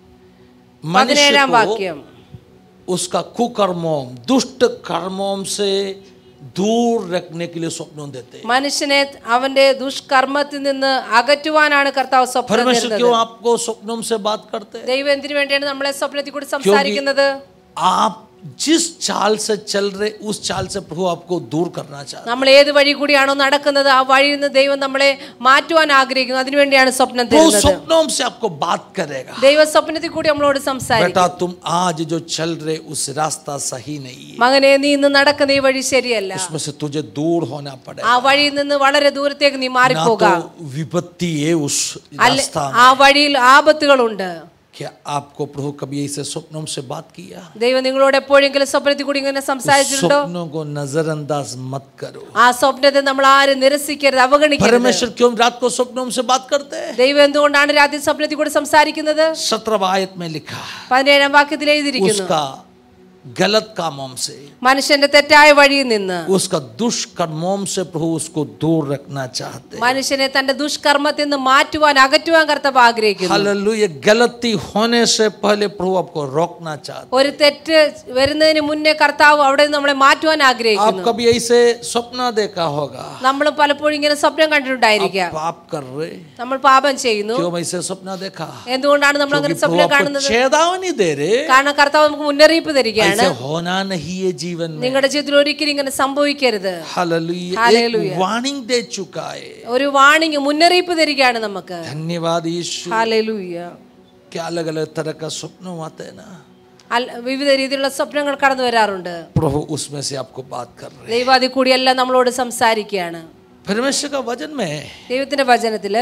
मनुष्य പതിനേഴാം को വാക്യം. उसका कुकर्मों दुष्ट कर्मों से दूर रखने के लिए स्वप्नों देते हैं। മനുഷ്യനെ അവന്റെ ദുഷ്കർമ്മത്തിൽ നിന്ന് അകറ്റുവാനാണ് കർത്താവ് സ്വപ്നം परमेश्वर തരുന്നത്. क्यों आपको स्वप्नों से बात करते हैं? ദൈവം എന്തിനു വേണ്ടിയാണ് നമ്മളെ സ്വപ്നത്തിൽ കൂടി സംസാരിക്കുന്നത്? आप जिस चाल से चल रहे उस चाल से प्रभु आपको दूर करना चाहते हैं। നമ്മൾ ഏത് വഴി കൂടിയാണോ നടക്കുന്നത് ആ വഴിയിൽ നിന്ന് ദൈവം നമ്മളെ മാറ്റുവാൻ ആഗ്രഹിക്കുന്നു. അതിനുവേണ്ടിയാണ് സ്വപ്നം वो തരുന്നത്. स्वप्नों से आपको बात करेगा, ദൈവ സ്വപ്നത്തിൽ കൂടി നമ്മളോട് സംസാരിക്കും. बेटा तुम आज जो चल रहे उस रास्ता सही नहीं है, മകനെ, നീ ഇന്ന് നടക്കുന്ന ഈ വഴി ശരിയല്ല. उसमें से तुझे दूर होना ആ पड़ेगा। വഴിയിൽ നിന്ന് വളരെ ദൂരത്തേക്ക് നീ ना മാറിപ്പോകാം. तो विपत्ति है उस അല്ല, रास्ता ആ में। വഴിയിൽ ആപത്തുകളുണ്ട്. क्या आपको प्रभु कभी ऐसे स्वप्नों से बात किया? ദൈവം നിങ്ങളോട് എപ്പോഴെങ്കിലും സ്വപ്നത്തിൽ കൂടി ഇങ്ങനെ उस സംസാരിച്ചിട്ടുണ്ടോ? स्वप्नों को नजरअंदाज मत करो। ആ സ്വപ്നത്തെ നമ്മൾ ആരും നിരസിക്കരുത്, അവഗണിക്കരുത്. परमेश्वर क्यों रात को स्वप्नों से बात करते हैं? ദൈവം എന്തുകൊണ്ടാണ് രാത്രി സ്വപ്നത്തിൽ കൂടി സംസാരിക്കുന്നത്? सत्रहवां आयत में लिखा, പതിനേഴാം വാക്യത്തിൽ എഴുതിയിരിക്കുന്നു, उसका गलत कामों से, മനുഷ്യന്റെ തെറ്റായ വഴിയിൽ നിന്ന്, उसका दुष्कर्मों से प्रभु उसको दूर रखना चाहते हैं। മനുഷ്യനെ തന്റെ ദുഷ്കർമ്മത്തിൽ നിന്ന് മാറ്റുവാൻ, അകറ്റുവാൻ കർത്താവ് ആഗ്രഹിക്കുന്നു. हालेलुया। गलती होने से पहले प्रभु आपको रोकना चाहते हैं। ഒരു തെറ്റ് വരുന്നതിന് മുന്നേ കർത്താവ് അവിടെ നിന്ന് നമ്മളെ മാറ്റുവാൻ आप ആഗ്രഹിക്കുന്നു. कभी ऐसे स्वप्न देखा होगा, നമ്മൾ പലപ്പോഴും ഇങ്ങനെ സ്വപ്നം കണ്ടിട്ടുണ്ടായിരിക്കാം. आप पाप कर रहे, നമ്മൾ പാപം ചെയ്യുന്നു. क्यों ऐसे स्वप्न देखा? എന്തുകൊണ്ടാണ് നമ്മൾ അങ്ങനെ क्योंकि प्रभु സ്വപ്നം आपको കാണുന്നത്? चेतावनी दे रहे, കാരണം കർത്താവ് നമുക്ക് മുന്നറിയിപ്പ് തരികയാണ്, ऐसे होना नहीं है जीवन में। നിങ്ങളുടെ ജീവിതത്തിൽ ഒരിക്കലും ഇങ്ങനെ സംഭവിക്കരുത്. हालेलुया। हालेलुया। एक वार्निंग दे चुका है। ഒരു വാണിംഗ്, മുന്നറിയിപ്പ് തരികയാണ് നമുക്ക്. धन्यवाद यीशु। ഹല്ലേലൂയ. क्या अलग अलग तरह का स्वप्न आते हैं ना, അൽ- വിവിധ രീതിയിലുള്ള സ്വപ്നങ്ങൾ കടന്നു വരാറുണ്ട്. प्रभु उसमें से आपको बात कर रहे हैं। ദൈവാദി കൂടിയെല്ലാം നമ്മളോട് സംസാരിക്കുകയാണ്. परमेश्वर का वचन में ദൈവത്തിന്റെ വചനത്തില്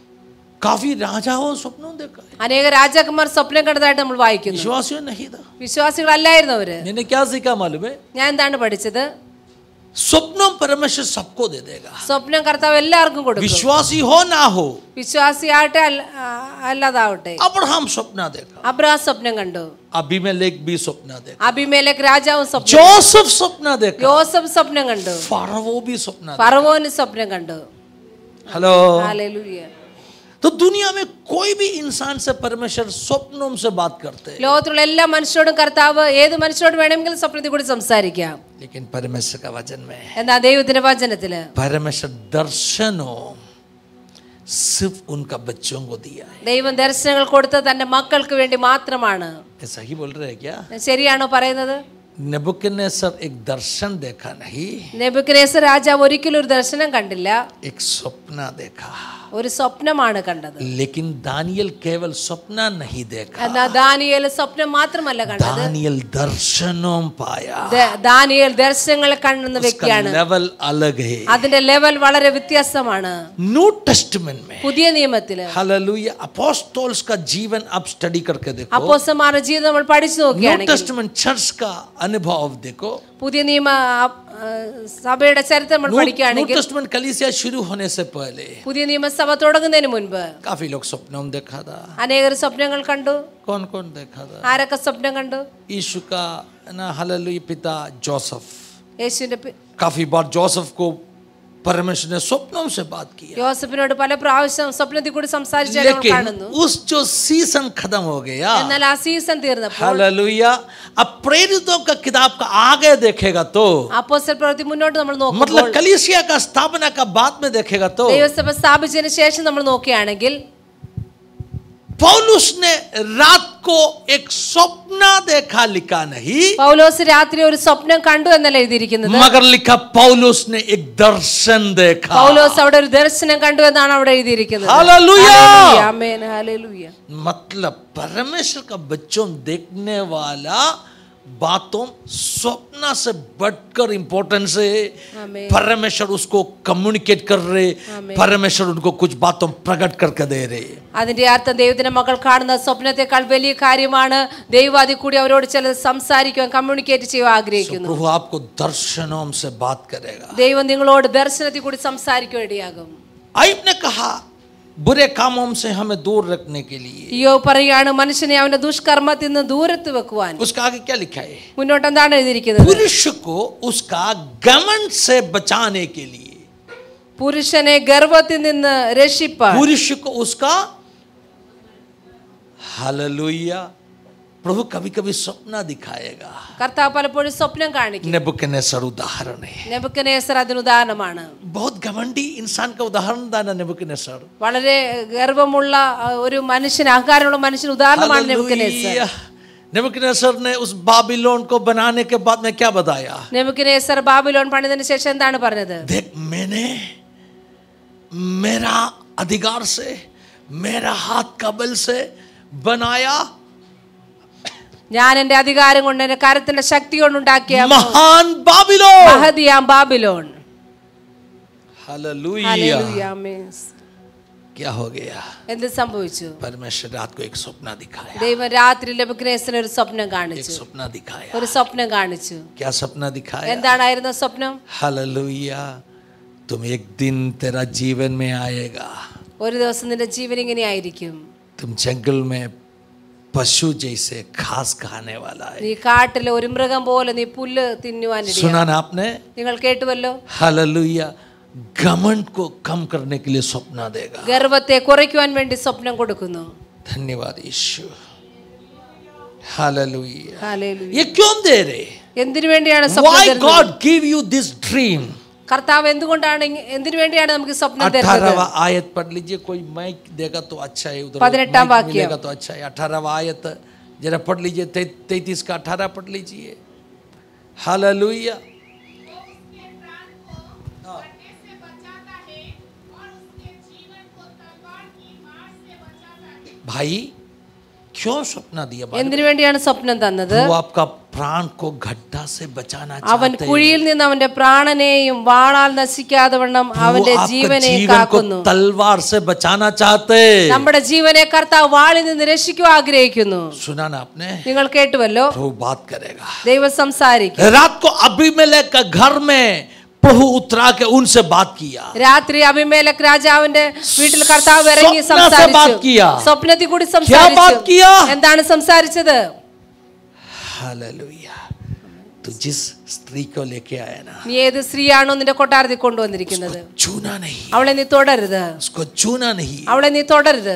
काफी राजाओं स्वप्नों देखा है, അനേക രാജാക്കന്മാർ സ്വപ്നം കണ്ടതായിട്ട് നമ്മൾ വായിക്കുന്നു. विश्वासियों नहीं था। വിശ്വാസികളല്ലായിരുന്നു അവര്. मैंने क्या सीखा मालूम है? ഞാൻ എന്താണ് പഠിച്ചത്? स्वप्नों परमेश्वर सबको दे देगा, സ്വപ്നം കർത്താവ് എല്ലാവർക്കും കൊടുക്കും. विश्वासी हो ना हो। വിശ്വാസിയാവട്ടെ അല്ല- ആ, അല്ലാതാവട്ടെ. अब्राहम स्वप्न देखा, അബ്രഹാം സ്വപ്നം കണ്ടു. अबीमेलेक भी स्वप्न देखा, അബിമേലെക്ക് രാജാവും സ്വപ്നം, जोसेफ स्वप्न देखा, യോസഫ് സ്വപ്നം കണ്ടു, फारवो भी स्वप्न देखा। ഫറവോന് സ്വപ്നം കണ്ടു. हेलो। ഹല്ലേലൂയ. तो दुनिया में कोई भी इंसान से परमेश्वर स्वप्नों से बात करते हैं, ലോകത്തിലുള്ള എല്ലാ മനുഷ്യരോടും കർത്താവ് ഏത് മനുഷ്യരോട് വേണമെങ്കിലും സ്വപ്നത്തിൽ കൂടി സംസാരിക്കാം. लेकिन परमेश्वर का वचन में എന്നാ ദൈവത്തിന്റെ വചനത്തില് परमेश्वर दर्शनों सिर्फ उनका बच्चों को दिया है। ദൈവം ദർശനങ്ങൾ കൊടുത്തത് തന്റെ മക്കൾക്ക് വേണ്ടി മാത്രമാണ്. ऐसा ही बोल रहे हैं क्या? ശരിയാണോ പറയുന്നത്? नेबुकदनेस्सर एक दर्शन देखा नहीं, നെബൂഖദ്നേസർ രാജാവ് ഒരിക്കലും ഒരു ദർശനം കണ്ടില്ല, एक स्वप्न देखा। ഒരു സ്വപ്നമാണ് കണ്ടത്. लेकिन दानियल केवल स्वप्न नहीं देखा, എന്നാ ദാനിയേൽ സ്വപ്നം മാത്രമല്ല കണ്ടത്, दानियल दर्शनों पाया। ദ- ദാനിയേൽ ദർശനങ്ങളെ കാണുന്ന उसका വ്യക്തിയാണ്. लेवल अलग है। അതിന്റെ ലെവൽ വളരെ വ്യത്യാസമാണ്. न्यू टेस्टमेंट में പുതിയ നിയമത്തില് हालेलुया अपोस्टल्स का जीवन आप स्टडी करके देखो, അപ്പോസ്തലന്മാരുടെ ജീവിതം നമ്മൾ പഠിച്ചു न्यू നോക്കുകയാണെങ്കിൽ, टेस्टमेंट चर्च का अनुभव देखो, പുതിയ നിയമ ആ, ആ, സഭയുടെ ചരിത്രം നമ്മൾ न्यू പഠിക്കുകയാണെങ്കിൽ, टेस्टमेंट कलीसिया शुरू होने से पहले പുതിയ നിയമസഭ തുടങ്ങുന്നതിന് മുൻപ് काफी लोग स्वप्नों देखा था। അനേകർ സ്വപ്നങ്ങൾ കണ്ടു. कौन कौन देखा था? ആരൊക്കെ സ്വപ്നം കണ്ടു? यीशु का ना हालेलुया पिता जोसेफ, യേശുവിന്റെ പി- काफी बार जोसेफ को परमेश्वर ने स्वप्नों से बात किया, യോസഫിനോട് പല പ്രാവശ്യം സ്വപ്നത്തിൽ കൂടി സംസാരിച്ചാൽ നമ്മൾ लेकिन കാണുന്നു. उस जो सीजन खत्म हो गया, എന്നാൽ ആ സീസൺ തീർന്നപ്പോൾ हालेलुया अब प्रेरितों का किताब का आगे देखेगा तो അപ്പോസ്തല പ്രവൃത്തി മുന്നോട്ട് നമ്മൾ നോക്കുമ്പോൾ, मतलब कलीसिया का स्थापना का बाद में देखेगा तो ദൈവസഭ സ്ഥാപിച്ചതിന് ശേഷം നമ്മൾ നോക്കുകയാണെങ്കിൽ पौलुस ने रात को एक स्वप्न देखा, लिखा नहीं, പൗലോസ് രാത്രി ഒരു സ്വപ്നം കണ്ടു എന്നല്ല എഴുതിയിരിക്കുന്നത്, मगर लिखा पौलुस ने एक दर्शन देखा. പൗലോസ് അവിടെ ഒരു ദർശനം കണ്ടു എന്നാണ് അവിടെ എഴുതിയിരിക്കുന്നത്. हालेलुया. Amen, hallelujah. मतलब परमेश्वर का बच्चों देखने वाला बातों स्वप्न से बढ़कर इंपॉर्टेंस है. परमेश्वर उसको कम्युनिकेट कर रहे, परमेश्वर उनको कुछ बातों प्रकट करके दे रहे. അതിന്റെ അർത്ഥം ദൈവത്തിന്റെ മക്കൾ കാണുന്ന സ്വപ്നത്തെക്കാൾ വലിയ കാര്യമാണ്. ദൈവം അതിൽ കൂടി അവരോട് ചിലത് സംസാരിക്കുവാൻ, കമ്മ്യൂണിക്കേറ്റ് ചെയ്യാൻ ആഗ്രഹിക്കുന്നു. प्रभु आपको दर्शनों से बात करेगा. ദൈവം നിങ്ങളോട് ദർശനത്തിൽ കൂടി സംസാരിക്കാൻ ഇടയാകും. आयब ने कहा बुरे कामों से हमें दूर रखने के लिए. യോ പറയാണ് മനുഷ്യനെ അവന്റെ ദുഷ്കർമ്മത്തിൽ നിന്ന് ദൂരത്ത് വെക്കുവാൻ. उसका आगे क्या लिखा है? മുന്നോട്ട് എന്താണ് എഴുതിയിരിക്കുന്നത്? पुरुष को उसका घमंड से बचाने के लिए. പുരുഷനെ ഗർവത്തിൽ നിന്ന് രക്ഷിപ്പാൻ. पुरुष को उसका, हालेलुया, प्रभु कभी कभी स्वप्न दिखाएगा. കർത്താവ് പലപ്പോഴും സ്വപ്നം കാണിക്കും. नेबुकदनेस्सर उदाहरण है. നെബൂഖദ്നേസർ അതിന് ഉദാഹരണമാണ്. बहुत घमंडी इंसान का उदाहरण था ना नेबुकदनेस्सर. വളരെ ഗർവമുള്ള ഒരു മനുഷ്യൻ, അഹങ്കാരമുള്ള മനുഷ്യൻ ഉദാഹരണമാണ് നെബൂഖദ്നേസർ. नेबुकदनेस्सर ने उस बाबिलोन को बनाने के बाद में क्या बताया? നെബൂഖദ്നേസർ ബാബിലോൺ പണിതതിനു ശേഷം എന്താണ് പറഞ്ഞത്? देख, मैंने मेरा अधिकार से, मेरा हाथ का बल से बनाया, ഞാൻ എന്റെ അധികാരം കൊണ്ട്, എന്റെ കരത്തിന്റെ ശക്തി കൊണ്ട് ഉണ്ടാക്കിയ महान बाबिलोन. മഹതിയാം ബാബിലോൺ. हालेलुया. ഹല്ലേലൂയ. ആമേൻ. क्या हो गया? എന്ത് സംഭവിച്ചു? परमेश्वर रात को एक स्वप्न दिखाया. ദൈവം രാത്രി നെബൂഖദ്നേസറിന് ഒരു സ്വപ്നം एक കാണിച്ചു. स्वप्न दिखाया. ഒരു സ്വപ്നം കാണിച്ചു. क्या सपना दिखाया? എന്താണായിരുന്ന സ്വപ്നം? हालेलुया. तुम एक दिन तेरा जीवन में आएगा, ഒരു ദിവസം നിന്റെ ജീവൻ ഇങ്ങനെ ആയിരിക്കും. तुम जंगल में पशु जैसे घास खाने वाला है. നീ കാട്ടിലെ ഒരു മൃഗം പോലെ നീ പുല്ല് തിന്നുവാനിടയാ. सुना ना आपने? നിങ്ങൾ കേട്ടുവല്ലോ. हालेलुया. घमंड को कम करने के लिए स्वप्न देगा. ഗർവത്തെ കുറയ്ക്കുവാൻ വേണ്ടി സ്വപ്നം കൊടുക്കുന്നു. धन्यवाद यीशु. हालेलुया. ഹല്ലേലൂയ. ये क्यों दे रहे? എന്തിനു വേണ്ടിയാണ് സ്വപ്നം Why തരുന്നത്? God give you this dream? കർത്താവ് എന്തുകൊണ്ടാണ് ഇങ്ങ- എന്തിനു വേണ്ടിയാണ് നമുക്ക് സ്വപ്നം തരുന്നത്? अठारहवां आयत पढ़ लीजिए. कोई माइक देगा तो अच्छा है, उधर पदिनेट्टाम माइक वाक्य। मिलेगा तो अच्छा है. अठारहवां आयत जरा पढ़ लीजिए. तैतीस का अठारह पढ़ लीजिए. हालेलुया. भाई क्यों स्वप्न दिया? എന്തിനു വേണ്ടിയാണ് സ്വപ്നം തന്നത്? वो आपका प्राण को गड्ढा से बचाना അവൻ चाहते हैं. കുഴിയിൽ നിന്ന് അവന്റെ പ്രാണനെയും വാളാൽ നശിക്കാതെ വണ്ണം वो അവന്റെ आपका ജീവനെ जीवन को കാക്കുന്നു. तलवार से बचाना चाहते हैं. നമ്മുടെ ജീവനെ കർത്താവ് വാളിൽ നിന്ന് രക്ഷിക്കുവാൻ ആഗ്രഹിക്കുന്നു. सुना ना आपने? നിങ്ങൾ കേട്ടുവല്ലോ. प्रभु बात करेगा. ദൈവം സംസാരിക്കും. रात को अबीमेलेक का घर में प्रभु उतरा के उनसे बात किया. രാത്രി അബീമേലെക്ക് രാജാവിന്റെ വീട്ടിൽ കർത്താവ് ഇറങ്ങി സ്വപ്ന से बात സംസാരിച്ചു. किया. സ്വപ്നത്തിൽ കൂടി क्या बात സംസാരിച്ചു. किया? എന്താണ് സംസാരിച്ചത്? हालेलुया. तू जिस स्त्री को लेके आया ना, നീ ഏത് സ്ത്രീയാണോ നിന്റെ കൊട്ടാരത്തിൽ കൊണ്ടുവന്നിരിക്കുന്നത്, छूना नहीं, അവളെ നീ തുടരുത്. उसको छूना नहीं. അവളെ നീ തുടരുത്.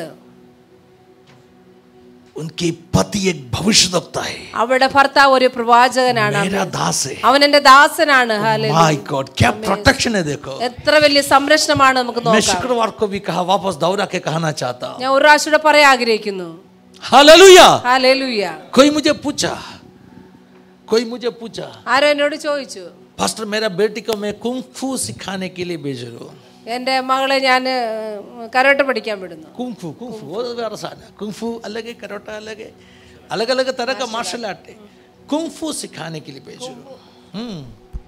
उनके पति एक भविष्यवक्ता है. അവളുടെ ഭർത്താവ് ഒരു പ്രവാചകനാണ്. मेरा दास है. അവൻ എന്റെ ദാസനാണ്. ഹല്ലേലൂയ. माय गॉड, क्या प्रोटेक्शन है देखो. എത്ര വലിയ സംരക്ഷണമാണ് നമുക്ക് मैं നോക്കാം. शुक्रवार को भी कहा, वापस दौड़ा के कहना चाहता हूं. ഞാൻ ഒരു പ്രാവശ്യം കൂടെ പറയാൻ ആഗ്രഹിക്കുന്നു. हालेलुया. ഹല്ലേലൂയ. कोई मुझे पूछा, कोई मुझे पूछा, ആരോ എന്നോട് ചോദിച്ചു, पास्टर मेरा बेटी को मैं कुंफू सिखाने के लिए भेज रहा हूं. എന്റെ മകളെ ഞാൻ കരോട്ട പഠിക്കാൻ വിടുന്നു. कुंफू कुंफू वो आसान है. कुंफू अलग है, करोटा अलग है, अलग अलग तरह का मार्शल आर्ट है. कुंफू सिखाने के लिए भेज रहा हूं. हम्म.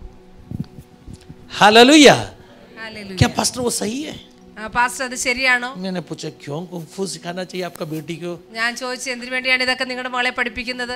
हालेलुया. क्या पास्टर वो सही है? പാസ്റ്റർ അത് ശരിയാണോ? मैंने पूछा क्यों कुंफू सिखाना चाहिए आपका बेटी को? ഞാൻ ചോദിച്ചു എന്തിനു വേണ്ടിയാണ് ഇതൊക്കെ നിങ്ങളുടെ മകളെ പഠിപ്പിക്കുന്നത്?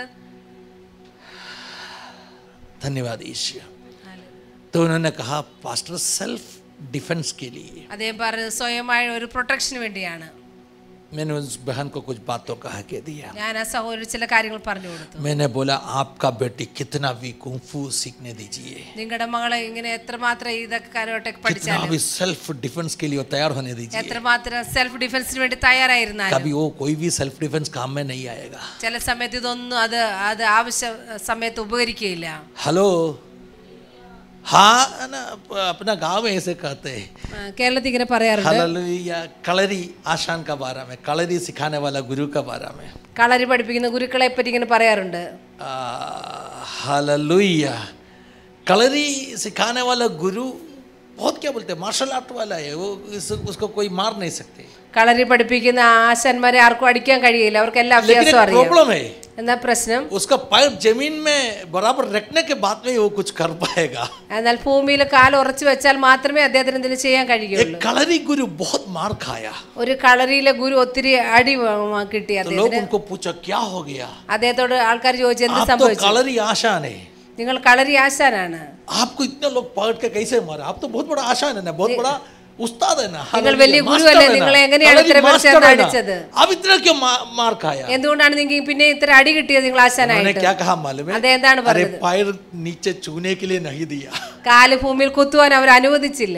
धन्यवाद ईश्वर. तो उन्होंने कहा पास्टर सेल्फ डिफेंस के लिए. അദ്ദേഹം പറഞ്ഞു സ്വയമായ ഒരു പ്രൊട്ടക്ഷന് വേണ്ടിയാണ്. मैंने उस बहन को कुछ बातों कहा के दिया. ഞാൻ ആ സഹോദരി ചില കാര്യങ്ങൾ പറഞ്ഞു കൊടുത്തു. मैंने बोला आपका बेटी कितना भी कुंफू सीखने दीजिए, നിങ്ങളുടെ മകളെ ഇങ്ങനെ എത്രമാത്രം ഇതൊക്കെ കരോട്ടൊക്കെ कितना പഠിച്ചാലും, भी सेल्फ डिफेंस के लिए वो तैयार होने दीजिए. എത്രമാത്രം സെൽഫ് ഡിഫൻസിന് വേണ്ടി തയ്യാറായിരുന്നാലും कभी वो कोई भी सेल्फ डिफेंस काम में नहीं आएगा. ചില സമയത്ത് ഇതൊന്നും അത് അത് ആവശ്യ സമയത്ത് ഉപകരിക്കുകയില്ല. हेलो, हाँ ना, अपना गांव में ऐसे कहते हैं കേരളത്തിൽ ഇങ്ങനെ പറയാറുണ്ട്. हालेलुया. कलरी आशान का बारे में, कलरी सिखाने वाला गुरु का बारे में, കളരി പഠിപ്പിക്കുന്ന ഗുരുക്കളെ പറ്റി ഇങ്ങനെ പറയാറുണ്ട്. हालेलुया. कलरी सिखाने वाला गुरु बहुत क्या बोलते हैं, मार्शल आर्ट वाला है वो, उसको कोई मार नहीं सकते. കളരി പഠിപ്പിക്കുന്ന ആശാന്മാരെ ആർക്കും അടിക്കാൻ കഴിയില്ല, അവർക്ക് എല്ലാ അഭ്യാസവും അറിയാം. प्रॉब्लम है, എന്താ പ്രശ്നം? उसका पैर जमीन में बराबर रखने के बाद में वो कुछ कर पाएगा. എന്നാൽ ഭൂമിയിൽ കാൽ ഉറച്ചു വെച്ചാൽ മാത്രമേ അദ്ദേഹത്തിന് എന്തെങ്കിലും ചെയ്യാൻ കഴിയുള്ളൂ. कलरी गुरु बहुत मार खाया. ഒരു കളരിയിലെ ഗുരു ഒത്തിരി അടി കിട്ടി तो लोग उनको पूछा क्या हो गया, അദ്ദേഹത്തോട് ആൾക്കാർ ചോദിച്ചു എന്ത് आप तो സംഭവിച്ചു? कलरी आशान है, നിങ്ങൾ കളരി ആശാനാണ്, आपको इतने लोग पकड़ के कैसे मारे, आप तो बहुत बड़ा आशान है ना, बहुत बड़ा उस्ताद है ना, നിങ്ങൾ വലിയ ഗുരുവല്ലേ, നിങ്ങളെ എങ്ങനെയാണ് ഇത്ര പേർ അടിച്ചത്? अब इतना क्यों मार खाया? എന്തുകൊണ്ടാണ് നിങ്ങൾക്ക് പിന്നെ ഇത്ര അടി കിട്ടിയത് നിങ്ങൾ ആശാനായിട്ട്? क्या कहा मालूम है? അദ്ദേഹം എന്താണ് अरे പറഞ്ഞത്? पैर नीचे छूने के लिए नहीं दिया. കാല് ഭൂമിയിൽ കുത്തുവാൻ അവർ അനുവദിച്ചില്ല.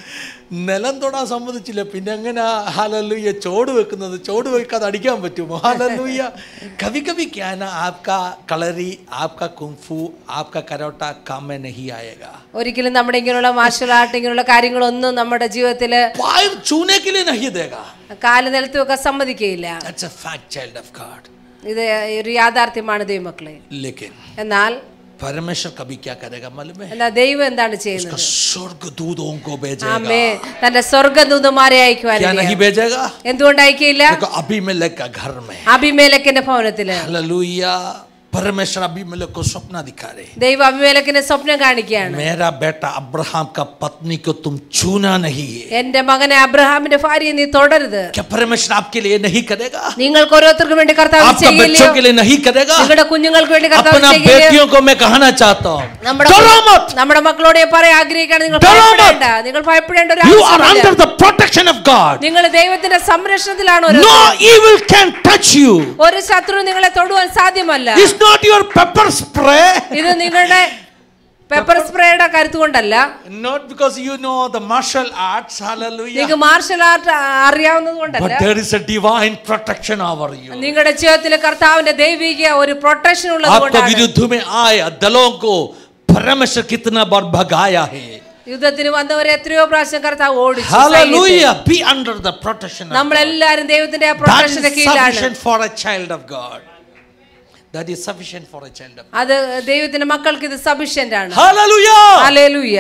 നിലം തൊടാൻ സമ്മതിച്ചില്ല. പിന്നെ എങ്ങനെ हालेलुया ചോട് വെക്കുന്നത്? ചോട് വെക്കാതെ അടിക്കാൻ പറ്റുമോ? हालेलुया. कभी कभी क्या है ना, आपका कलरी, आपका कुंफू, आपका कराटा काम में नहीं आएगा. ഒരിക്കലും നമ്മുടെ ഇങ്ങനെയുള്ള മാർഷൽ ആർട്ട് ഇങ്ങനെയുള്ള കാര്യങ്ങളൊന്നും നമ്മുടെ ജീവിതത്തില് पैर छूने के लिए नहीं देगा. കാല് നിലത്ത് വെക്കാൻ സമ്മതിക്കുകയില്ല. That's a fact, child of God. ഇത് ഒരു യാഥാർത്ഥ്യമാണ് ദൈവമക്കളെ. लेकिन എന്നാൽ परमेश्वर कभी क्या करेगा मालूम है? എന്നാൽ ദൈവം എന്താണ് ചെയ്യുന്നത്? उसका स्वर्गदूतों को भेजेगा. ആമേൻ. തന്റെ സ്വർഗ്ഗദൂതന്മാരെ അയക്കുവാൻ. क्या नहीं भेजेगा? എന്തുകൊണ്ട് അയക്കില്ല? देखो अबीमेलेक का घर में, അബീമേലെക്കിന്റെ ഭവനത്തില് हालेलुया, परमेश्वर अबीमेलेक को सपना दिखा रहे. ദൈവം അബീമേലെക്കിന്റെ സ്വപ്നം കാണിക്കുകയാണ്. मेरा बेटा अब्राहम का पत्नी को तुम छूना नहीं है. എന്റെ മകനെ അബ്രഹാമിന്റെ ഭാര്യയെ നീ തൊടരുത്. क्या परमेश्वर आपके लिए नहीं करेगा? നിങ്ങൾക്ക് ഓരോരുത്തർക്കും വേണ്ടി കർത്താവ് आपका ചെയ്യില്ലയോ? बच्चों के लिए नहीं करेगा? നിങ്ങളുടെ കുഞ്ഞുങ്ങൾക്ക് വേണ്ടി കർത്താവ് अपना ചെയ്യില്ലയോ? बेटियों को मैं कहना चाहता हूँ, നമ്മുടെ डरो मत. നമ്മുടെ മക്കളോട് ഞാൻ പറയാൻ ആഗ്രഹിക്കുകയാണ്, നിങ്ങൾ ഡറോ മത്. ഭയപ്പെടേണ്ട. നിങ്ങൾ ഭയപ്പെടേണ്ട ഒരു You are ആവശ്യമില്ല. under the protection of God. നിങ്ങൾ ദൈവത്തിന്റെ സംരക്ഷണത്തിലാണ്. No evil can touch you. ഒരു ശത്രു നിങ്ങളെ തൊടുവാൻ സാധ്യമല്ല. It's not your pepper spray. ഇത് നിങ്ങളുടെ പെപ്പർ സ്പ്രേയുടെ കരുത്ത് കൊണ്ടല്ല. Not because you know the martial arts, hallelujah. നിങ്ങൾക്ക് മാർഷൽ ആർട്ട് അറിയാവുന്നത് കൊണ്ടല്ല. But there is a divine protection over you. നിങ്ങളുടെ ജീവിതത്തിൽ കർത്താവിന്റെ ദൈവിക ഒരു പ്രൊട്ടക്ഷൻ ഉള്ളത് आपके കൊണ്ടാണ്. विरुद्ध में आए दलों को परमेश्वर कितना बार भगाया है. യുദ്ധത്തിന് വന്നവരെ എത്രയോ പ്രാവശ്യം കർത്താവ് ഓടിച്ചു. Hallelujah. Be under the protection of God. നമ്മളെല്ലാരും ദൈവത്തിന്റെ ആ That is പ്രൊട്ടക്ഷന്റെ കീഴിലാണ്. sufficient for a child of God. That is sufficient for a child of God. അത് ദൈവത്തിന്റെ മക്കൾക്ക് ഇത് സഫിഷ്യന്റ് ആണ്. Hallelujah. ഹല്ലേലൂയ.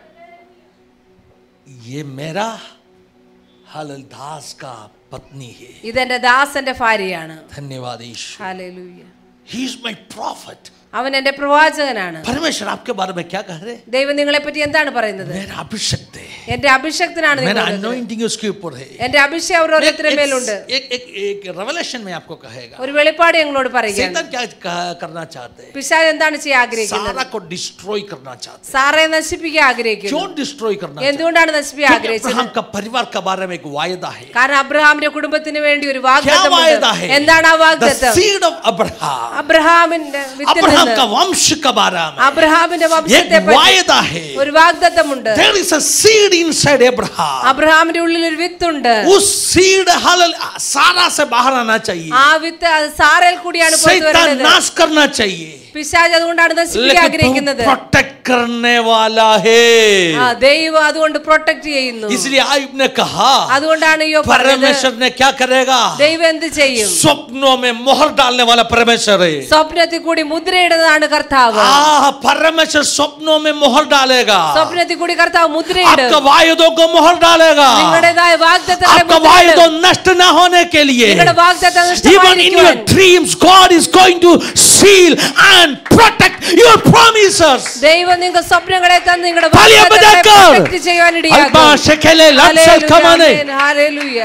ये मेरा हलल दास का पत्नी है. ഇതെന്റെ ദാസന്റെ ഭാര്യയാണ്. धन्यवाद ईश्वर. Hallelujah. He is my prophet. അവൻ എന്റെ പ്രവാചകനാണ്. परमेश्वर आपके बारे में क्या कह रहे? ദൈവം നിങ്ങളെ പറ്റി എന്താണ് പറയുന്നത്? मेरा अभिषेक है. എന്റെ അഭിഷേക്തനാണ് मेरा നിങ്ങൾ. anointing उसके ऊपर है. എന്റെ അഭിഷേകം ഓരോരുത്തരുടെ മേലുണ്ട്. एक एक एक रेवलेशन में आपको कहेगा. ഒരു വെളിപ്പാട് ഞങ്ങളോട് പറയുകയാണ്. शैतान क्या क- करना चाहते हैं? പിശാച് എന്താണ് ചെയ്യാൻ ആഗ്രഹിക്കുന്നത്? सारा को डिस्ट्रॉय करना चाहते हैं. സാറയെ നശിപ്പിക്കാൻ ആഗ്രഹിക്കുന്നു. क्यों डिस्ट्रॉय करना चाहते हैं? എന്തുകൊണ്ടാണ് നശിപ്പിക്കാൻ क्योंकि ആഗ്രഹിച്ചത്? अब्राहम का परिवार के बारे में एक वायदा है. കാരണം അബ്രഹാമിന്റെ കുടുംബത്തിന് വേണ്ടി ഒരു क्या വാഗ്ദത്തമുണ്ട്. वायदा है? എന്താണ് ആ The വാഗ്ദത്തം? seed of Abraham. അബ്രഹാമിന്റെ വിത്തിൽ अब्राहम നിന്ന് का वंश के बारे में അബ്രഹാമിന്റെ एक വംശത്തെ പറ്റി वायदा है. ഒരു വാഗ്ദത്തമുണ്ട്. There is a seed inside Abraham. അബ്രഹാമിന്റെ ഉള്ളിൽ ഒരു വിത്തുണ്ട്. उस सीड हलल सारा से बाहर आना चाहिए. ആ വിത്ത് അത് സാറയിൽ കൂടിയാണ് പുറത്തു शैतान വരുന്നത്. नाश करना चाहिए. പിശാച് അതുകൊണ്ടാണ് നശിപ്പിക്കാൻ लेकिन ആഗ്രഹിക്കുന്നത്. प्रोटेक्ट करने वाला है. ആ ദൈവം അതുകൊണ്ട് പ്രൊട്ടക്ട് ചെയ്യുന്നു. इसलिए आयुब ने कहा, അതുകൊണ്ടാണ് യോ പറഞ്ഞത് परमेश्वर ने क्या करेगा? ദൈവം എന്ത് ചെയ്യും? स्वप्नों में मोहर डालने वाला परमेश्वर है. സ്വപ്നത്തിൽ കൂടി മുദ്രയിടുന്നതാണ് കർത്താവ്. आ परमेश्वर स्वप्नों में मोहर डालेगा. സ്വപ്നത്തിൽ കൂടി കർത്താവ് മുദ്രയിടും. आपका वायदों को मोहर डालेगा. നിങ്ങളുടേതായ വാഗ്ദത്തങ്ങളെ आपका മുദ്രയിടും. वायदों नष्ट न होने के लिए. നിങ്ങളുടെ വാഗ്ദത്തം Even in നഷ്ടമായിരിക്കുവാൻ your dreams, God is going to seal and protect your promises. ദൈവം നിങ്ങൾക്ക് സ്വപ്നങ്ങളെ തന്ന് നിങ്ങളുടെ താലിയ വാഗ്ദത്തങ്ങളെ ബജാക്കർ. പ്രൊട്ടക്ട് ചെയ്യാൻ ഇടയാക്കും. अल्बा शकेले लक्षल कमाने. ഹല്ലേലൂയ.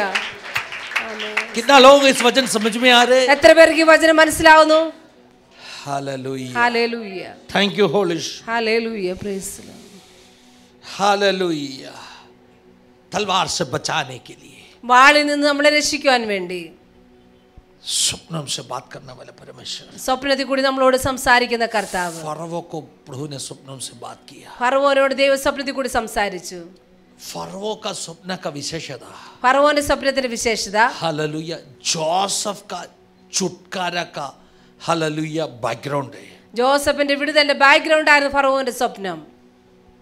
कितना लोग इस वचन समझ में आ रहे? എത്ര പേർക്ക് ഈ വചനം മനസ്സിലാവുന്നു? Hallelujah. Hallelujah. Thank you Holy Spirit. Hallelujah. Praise the Lord. Hallelujah. तलवार से बचाने के लिए, വാളിൽ നിന്ന് നമ്മളെ രക്ഷിക്കുവാൻ വേണ്ടി स्वप्नों से बात करने वाले परमेश्वर. സ്വപ്നത്തിൽ കൂടി നമ്മളോട് സംസാരിക്കുന്ന കർത്താവ്. फरवो को प्रभु ने स्वप्नों से बात किया. ഫറവോനോട് ദൈവം സ്വപ്നത്തിൽ കൂടി സംസാരിച്ചു. फरवो का स्वप्न का विशेषता, ഫറവോന്റെ സ്വപ്നത്തിന്റെ വിശേഷത हालेलुया, जोसेफ का छुटकारा का हालेलुया बैकग्राउंड है. ജോസഫിന്റെ വിടുതലിന്റെ ബാക്ക്ഗ്രൗണ്ട് ആയിരുന്നു ഫറവോന്റെ സ്വപ്നം.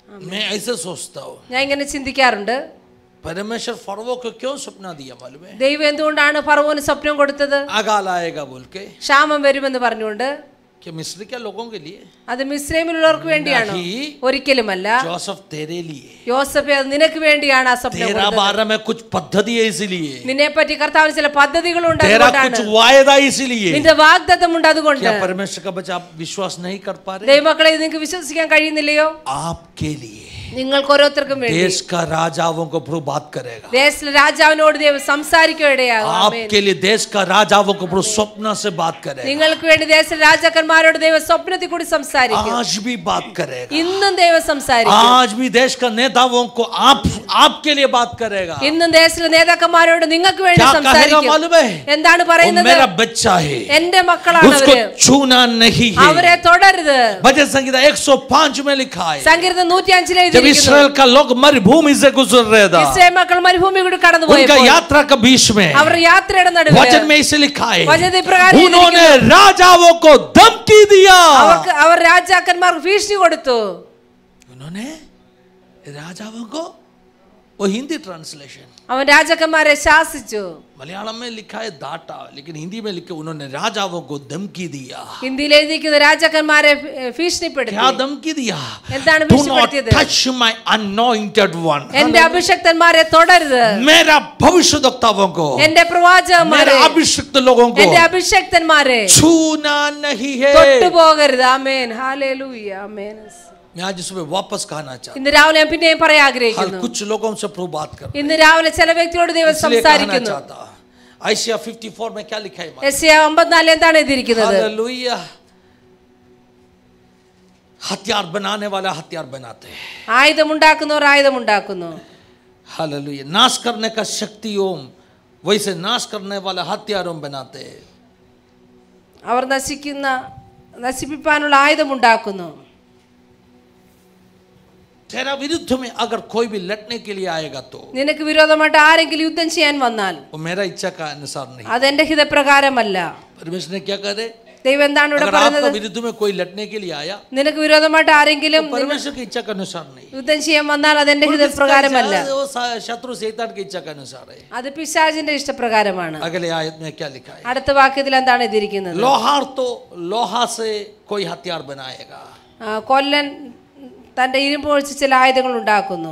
मैं ऐसे सोचता हूँ ഞാൻ ഇങ്ങനെ ചിന്തിക്കാറുണ്ട്, परमेश्वर फरवो को क्यों सपना दिया मालूम है? ദൈവം എന്തുകൊണ്ടാണ് ഫറവോന് സ്വപ്നം കൊടുത്തത്? अकाल आएगा बोल के, ക്ഷാമം വരുമെന്ന് പറഞ്ഞുകൊണ്ട്. कि मिस्र के लोगों के लिए? അത് മിസ്രൈമിലുള്ളവർക്ക് വേണ്ടിയാണോ? ഒരിക്കലുമല്ല. जोसेफ तेरे लिए, യോസഫേ അത് നിനക്ക് വേണ്ടിയാണ് ആ സ്വപ്നം तेरा കൊടുത്തത്. बारे में कुछ पद्धति है इसलिए, നിന്നെ പറ്റി കർത്താവിന് ചില പദ്ധതികളുണ്ട്, तेरा അതുകൊണ്ടാണ്. कुछ वायदा इसलिए। നിന്റെ വാഗ്ദത്തമുണ്ട്, അതുകൊണ്ട്. क्या परमेश्वर का बच्चा आप विश्वास नहीं कर पा रहे? ദൈവമക്കളെ ഇത് നിങ്ങൾക്ക് വിശ്വസിക്കാൻ കഴിയുന്നില്ലയോ? आपके लिए നിങ്ങൾക്ക് ഓരോരുത്തർക്കും വേണ്ടി देश का राजाओं को प्रभु बात करेगा। ദേശത്തിലെ രാജാവിനോട് ദൈവം സംസാരിക്കുക ഇടയാകും. ആമേൻ. आपके लिए देश का राजाओं को प्रभु स्वप्न से बात करेगा। നിങ്ങൾക്ക് വേണ്ടി ദേശത്തിലെ രാജാക്കന്മാരോട് ദൈവം സ്വപ്നത്തിൽ കൂടി സംസാരിക്കും. आज भी बात करेगा। ഇന്നും ദൈവം സംസാരിക്കും. आज भी देश का नेताओं को आप आपके लिए बात करेगा। ഇന്നും ദേശത്തിലെ നേതാക്കന്മാരോട് നിങ്ങൾക്ക് വേണ്ടി क्या कहेगा സംസാരിക്കും. मालूम है? എന്താണ് वो പറയുന്നത്? मेरा बच्चा है, എന്റെ മക്കളാണ് उसको അവര്, छूना नहीं है। അവരെ തൊടരുത്. भजन संगीता एक सौ पाँच में लिखा है, സങ്കീർത്തനം നൂറ്റി അഞ്ചിൽ जब എഴുതിയിരിക്കുന്നു, इस्राएल का लोग मरुभूमि से गुजर रहे था, ഇസ്രായേൽ മക്കൾ മരുഭൂമി കൂടി उनका കടന്നുപോയപ്പോൾ यात्रा के बीच में അവർ യാത്രയുടെ നടുവിൽ वचन में इसे लिखा है, വചനത്തിൽ ഇപ്രകാരം उन्होंने राजाओं को धमकी दिया। അവർക്ക് അവർ രാജാക്കന്മാർക്ക് ഭീഷണി കൊടുത്തു. उन्होंने राजाओं को, वो हिंदी ट्रांसलेशन, അവൻ രാജാക്കന്മാരെ ശാസിച്ചു. मलयालम में लिखा है डाटा, लेकिन हिंदी में लिखे उन्होंने राजाओं को धमकी दिया। ഹിന്ദിയിൽ എഴുതിയിരിക്കുന്നത് രാജാക്കന്മാരെ ഭീഷണിപ്പെടുത്തി. क्या धमकी दिया? എന്താണ് Do not ഭീഷണിപ്പെടുത്തിയത്? touch my anointed one. എന്റെ അഭിഷക്തന്മാരെ തൊടരുത്. मेरा भविष्यद्वक्ताओं को, എന്റെ പ്രവാചകന്മാരെ, मेरा अभिषिक्त लोगों को എന്റെ അഭിഷക്തന്മാരെ छूना नहीं है। തൊട്ടുപോകരുത്. Amen, hallelujah, amen. मैं आज इसमें वापस कहना चाहता ഇന്ന് രാവിലെ ഞാൻ പിന്നെയും പറയാൻ हूं, ആഗ്രഹിക്കുന്നു. कुछ लोगों से प्रभु बात कर, ഇന്ന് രാവിലെ ചില വ്യക്തികളോട് ദൈവം इसलिए कहना സംസാരിക്കുന്നു. चाहता हूं, आयशा चौवन में क्या लिखा है? യെശയ്യാ അമ്പത്തിനാല് എന്താണ് എഴുതിയിരിക്കുന്നത്? हालेलुया। हथियार बनाने वाला हथियार बनाते हैं। ആയുധമുണ്ടാക്കുന്നവർ ആയുധമുണ്ടാക്കുന്നു. हालेलुया। नाश करने का शक्तियों वैसे नाश करने वाला हथियारों बनाते हैं। അവർ നശിക്കുന്ന നശിപ്പിക്കാനുള്ള ആയുധമുണ്ടാക്കുന്നു. तेरा विरुद्ध में अगर कोई भी लड़ने के लिए आएगा तो നിനക്ക് വിരോധമായിട്ട് ആരെങ്കിലും യുദ്ധം ചെയ്യാൻ വന്നാൽ वो मेरा इच्छा का अनुसार नहीं। അതെന്റെ ഹിതപ്രകാരമല്ല. परमेश्वर ने क्या करे? ദൈവം എന്താണ് ഇവിടെ अगर आपके പറയുന്നത്? विरुद्ध में कोई लड़ने के लिए आया, നിനക്ക് വിരോധമായിട്ട് ആരെങ്കിലും परमेश्वर की इच्छा के अनुसार नहीं। യുദ്ധം ചെയ്യാൻ വന്നാൽ അതെന്റെ ഹിതപ്രകാരമല്ല. वो शत्रु शैतान की इच्छा के अनुसार है। അത് പിശാചിന്റെ ഇഷ്ടപ്രകാരമാണ്. अगले आयत में क्या लिखा है? അടുത്ത വാക്യത്തിൽ എന്താണ് എഴുതിയിരിക്കുന്നത്? लोहार तो लोहा से कोई हथियार बनाएगा। ആ, കൊല്ലൻ തന്റെ ഇരുമ്പ് ഒഴിച്ച് ചില ആയുധങ്ങൾ ഉണ്ടാക്കുന്നു.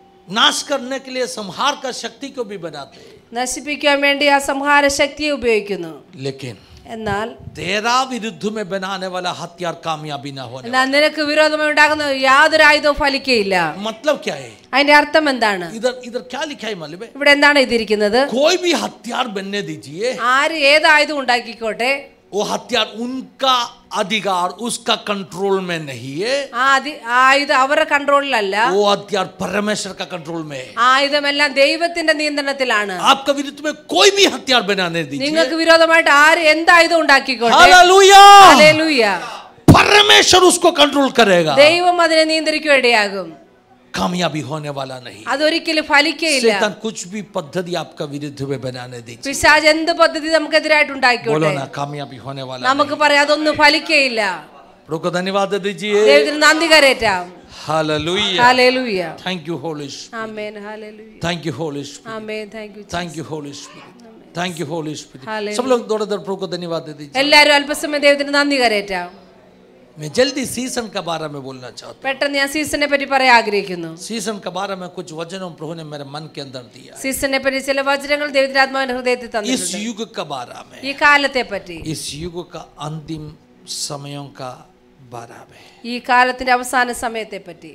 नाश करने के लिए संहार का शक्ति को भी बनाते हैं, നശിപ്പിക്കാൻ വേണ്ടി ആ സംഹാര ശക്തിയെ ഉപയോഗിക്കുന്നു. लेकिन എന്നാൽ तेरा विरुद्ध में बनाने वाला हथियार कामयाबी ना होने എന്നാൽ നിനക്ക് വിരോധമായി ഉണ്ടാകുന്ന യാതൊരു ആയുധവും ഫലിക്കയില്ല. मतलब क्या है? അതിന്റെ അർത്ഥം എന്താണ്? इधर इधर क्या लिखा है मालूम है? ഇവിടെ എന്താണ് എഴുതിയിരിക്കുന്നത്? कोई भी हथियार बनने दीजिए, ആര് ഏത് ആയുധം ഉണ്ടാക്കിക്കോട്ടെ, वो हथियार उनका अधिकार उसका कंट्रोल में नहीं है, ആ അതി- ആ ആയുധം അവരുടെ കൺട്രോളിലല്ല. वो हथियार परमेश्वर का कंट्रोल में है। ആയുധമെല്ലാം ദൈവത്തിന്റെ നിയന്ത്രണത്തിലാണ്. आपका विरुद्ध में कोई भी हथियार बनाने दीजिए, നിങ്ങൾക്ക് വിരോധമായിട്ട് ആര് എന്ത് ആയുധം ഉണ്ടാക്കിക്കോട്ടെ, हालेलुया, ഹല്ലേലൂയ, परमेश्वर उसको कंट्रोल करेगा। ദൈവം അതിനെ നിയന്ത്രിക്കുക ഇടയാകും. कामयाबी होने वाला नहीं। അതൊരിക്കലും ഫലിക്കയില്ല. शैतान कुछ भी पद्धति आपका विरुद्ध में बनाने दीजिए, പിശാച് എന്ത് പദ്ധതി നമുക്കെതിരായിട്ട് बोलो ഉണ്ടാക്കിക്കോട്ടെ, ना, कामयाबी होने वाला നമുക്ക് പറയാം അതൊന്നും ഫലിക്കയില്ല. नहीं। रुको, धन्यवाद दीजिए। ദൈവത്തിന് നന്ദി കരേറ്റാം. Hallelujah, hallelujah, thank you Holy Spirit, amen, hallelujah, thank you Holy Spirit, amen. Thank you, thank you Holy Spirit, thank you Holy Spirit. Hallelujah. सब लोग दौड़ दौड़ प्रभु को धन्यवाद दे दीजिए। എല്ലാവരും അല്പസമയം ദൈവത്തിന് നന്ദി കരേറ്റാം. मैं जल्दी सीजन के बारे में बोलना चाहता പെട്ടെന്ന് ഞാൻ സീസണിനെ പറ്റി പറയാൻ ആഗ്രഹിക്കുന്നു. हूँ। सीजन के बारे में कुछ वचनों प्रभु ने मेरे मन के अंदर दिया। സീസണിനെ പറ്റി ചില വചനങ്ങൾ ദൈവത്തിന്റെ ആത്മാവിന്റെ ഹൃദയത്തിൽ इस തന്നിട്ടുണ്ട്. युग के बारे में, ഈ കാലത്തെ പറ്റി, इस युग का अंतिम समयों का बारे में, ഈ കാലത്തിന്റെ അവസാന സമയത്തെ പറ്റി,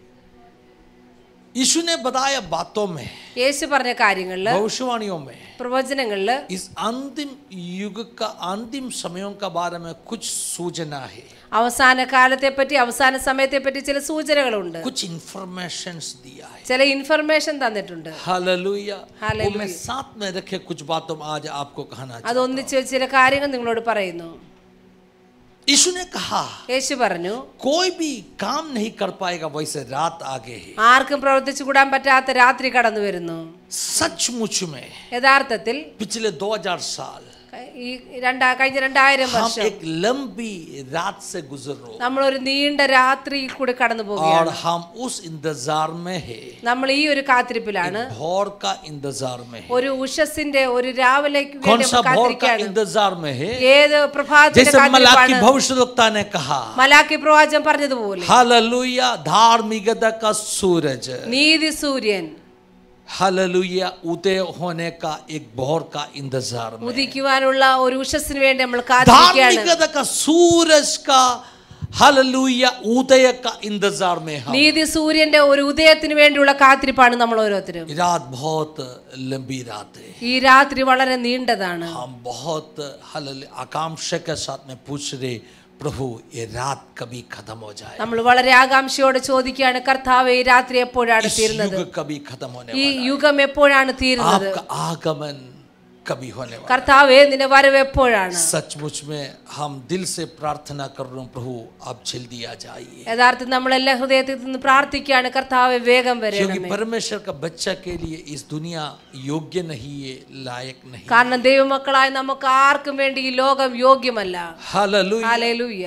यीशु ने बताया बातों में, യേശു പറഞ്ഞ കാര്യങ്ങളില്, भविष्यवाणियों में, പ്രവചനങ്ങളില് इस अंतिम युग का अंतिम समयों का बारे में कुछ सूचना है, അവസാന കാലത്തെ പറ്റി, അവസാന സമയത്തെ പറ്റി ചില സൂചനകളുണ്ട്, कुछ इंफॉर्मेशंस दिया है। ചില ഇൻഫർമേഷൻ തന്നിട്ടുണ്ട്. हालेलुया। हालेलुया। वो मैं साथ में रखे कुछ बातों में आज आपको कहना അത് चाहता हूँ। ഒന്നിച്ച് വെച്ച് ചില കാര്യങ്ങൾ നിങ്ങളോട് പറയുന്നു. यीशु ने कहा, യേശു പറഞ്ഞു, कोई भी काम नहीं कर पाएगा वैसे रात आगे है। ആർക്കും പ്രവർത്തിച്ചു കൂടാൻ പറ്റാത്ത രാത്രി കടന്നു വരുന്നു. सचमुच में യഥാർത്ഥത്തിൽ पिछले दो हज़ार साल ഈ രണ്ടാ കഴിഞ്ഞ രണ്ടായിരം हम വർഷം एक लंबी रात से गुजर रहे നമ്മൾ ഒരു നീണ്ട രാത്രിയിൽ കൂടി കടന്നു और പോവുകയാണ്. हम उस इंतजार में है, നമ്മൾ ഈ ഒരു കാത്തിരിപ്പിലാണ്, भोर का इंतजार में है. ഒരു ഉഷസിന്റെ ഒരു രാവിലേക്ക് कौन വേണ്ടി सा भोर का കാത്തിരിക്കുകയാണ്. इंतजार में है? ഏത് പ്രഭാതത്തിന്റെ जैसे मलाकी കാത്തിരിപ്പാണ്? भविष्यवक्ता ने कहा, മലാക്കി പ്രവാചകൻ പറഞ്ഞതുപോലെ हालेलुया, धार्मिकता का सूरज, നീതി സൂര്യൻ हालेलुया, उदय होने का एक भोर का इंतजार में. ഉദിക്കുവാനുള്ള ഒരു ഉഷസ്സിന് വേണ്ടി നമ്മൾ കാത്തിരിക്കുകയാണ്. धार्मिकता का सूरज का हालेलुया उदय का इंतजार में हम. നീതി സൂര്യന്റെ ഒരു ഉദയത്തിന് വേണ്ടിയുള്ള കാത്തിരിപ്പാണ് നമ്മൾ ഓരോരുത്തരും. रात बहुत लंबी रात है. ഈ രാത്രി വളരെ നീണ്ടതാണ്. हम बहुत हालेलुया आकांक्षा के साथ में पूछ रहे, प्रभु ये रात कभी खत्म हो जाए, നമ്മൾ വളരെ ആകാംക്ഷയോടെ ചോദിക്കുകയാണ്, കർത്താവേ ഈ രാത്രി എപ്പോഴാണ് इस തീരുന്നത്? युग कभी खत्म होने ഈ वाला है, യുഗം എപ്പോഴാണ് തീരുന്നത്? आपका आगमन कभी होने वाला है. കർത്താവേ നിന്റെ വരവ് എപ്പോഴാണ്? सचमुच में हम दिल से प्रार्थना कर रहे हैं, प्रभु आप जल्दी आ जाइए, യഥാർത്ഥത്തിൽ നമ്മളെല്ലാം ഹൃദയത്തിൽ നിന്ന് പ്രാർത്ഥിക്കുകയാണ്, കർത്താവേ വേഗം क्योंकि വരണമേ. परमेश्वर का बच्चा के लिए इस दुनिया योग्य नहीं है, लायक नहीं. കാരണം ദൈവമക്കളായ നമുക്ക് ആർക്കും വേണ്ടി ഈ ലോകം യോഗ്യമല്ല. हालेलुया. ഹല്ലേലൂയ.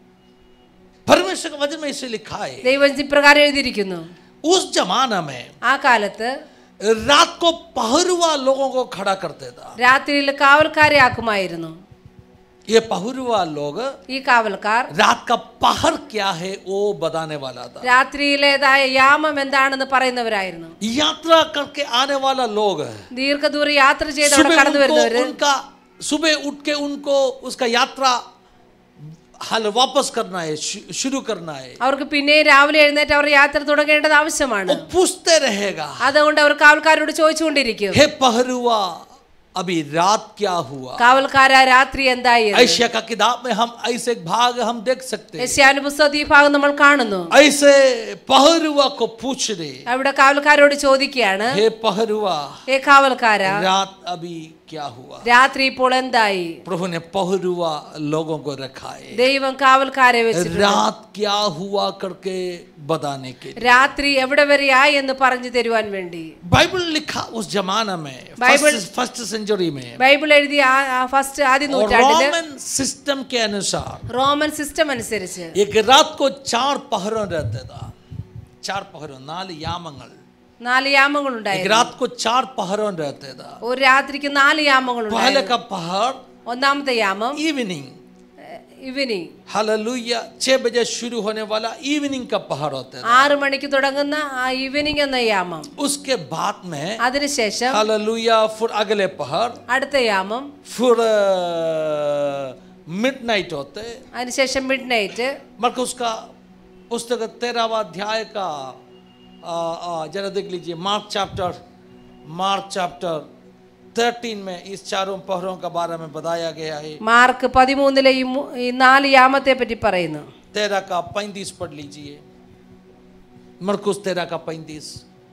परमेश्वर का वचन में इसे लिखा है, ദൈവം ഇപ്രകാരം എഴുതിയിരിക്കുന്നു, उस जमाना में ആ കാലത്ത് रात को पहरुआ लोगों को खड़ा करते था. രാത്രിയിൽ കാവൽക്കാരെ ആക്കുമായിരുന്നു. ये पहरुआ लोग ഈ കാവൽക്കാർ रात का पहर क्या है वो बताने वाला था. രാത്രിയിലേതായ യാമം എന്താണെന്ന് പറയുന്നവരായിരുന്നു. यात्रा करके आने वाला लोग ദീർഘദൂര യാത്ര ചെയ്ത് അവിടെ सुबह കടന്നു उनको വരുന്നവര് उनका सुबह उठ के उनको उसका यात्रा हाल वापस करना है, शु- शुरू करना है. അവർക്ക് പിന്നെ രാവിലെ എഴുന്നേറ്റ് അവർ യാത്ര തുടങ്ങേണ്ടത് ആവശ്യമാണ്. वो पूछते रहेगा, അതുകൊണ്ട് അവർ കാവൽക്കാരോട് ചോദിച്ചുകൊണ്ടിരിക്കും, हे पहरुआ अभी रात क्या हुआ? കാവൽക്കാരാ രാത്രി എന്തായി? ऐशिया का किताब में हम ऐसे एक भाग हम देख सकते हैं. യെശയ്യാവിന്റെ പുസ്തകത്തിൽ ഈ ഭാഗം നമ്മൾ കാണുന്നു. ऐसे पहरुआ को पूछ रहे, അവിടെ കാവൽക്കാരോട് ചോദിക്കുകയാണ്, हे पहरुआ ഏ കാവൽക്കാരാ रात अभी क्या हुआ? രാത്രി ഇപ്പോൾ എന്തായി? प्रभु ने पहरुआ लोगों को रखा है, ദൈവം കാവൽക്കാരെ വെച്ചിട്ടുണ്ട്, रात क्या हुआ करके बताने के लिए. രാത്രി എവിടെ വരെയായി എന്ന് പറഞ്ഞു തരുവാൻ വേണ്ടി. बाइबल लिखा उस जमाना में, बाइबल- फर्स्ट फर्स्ट सेंचुरी में, ബൈബിൾ എഴുതിയ ഫസ്റ്റ് ആദ്യ और നൂറ്റാണ്ടില് रोमन सिस्टम के अनुसार റോമൻ സിസ്റ്റം അനുസരിച്ച് एक रात को चार पहरों रहते था. चार पहरों, नाल यामंगल. നാല് യാമങ്ങൾ एक ഉണ്ടായിരുന്നു. रात को चार पहरों रहते था. ഒരു രാത്രിക്ക് നാല് യാമങ്ങൾ पहले ഉണ്ടായിരുന്നു. का पहर ഒന്നാമത്തെ യാമം इवनिंग, ഇവനിങ്, हालेलुया, छह बजे शुरू होने वाला इवनिंग का पहर होता है. ആറ് മണിക്ക് തുടങ്ങുന്ന ആ ഈവനിങ് എന്ന യാമം. उसके बाद में അതിനുശേഷം हालेलुया फिर अगले पहर, അടുത്ത യാമം, फिर मिडनाइट होते. അതിനുശേഷം മിഡ് നൈറ്റ്. मरकुस का पुस्तक तेरहवा अध्याय का आ, आ, जरा देख लीजिए, मार्क चैप्टर मार्क चैप्टर तेरह में इस चारों पहरों का बारे में बताया गया है. മാർക്ക് പതിമൂന്നിലെ ഈ മു- ഈ നാല് യാമത്തെ പറ്റി പറയുന്നു. तेरह का पैंतीस पढ़ लीजिए. मरकुस तेरह का पैंतीस.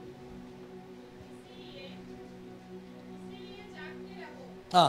हाँ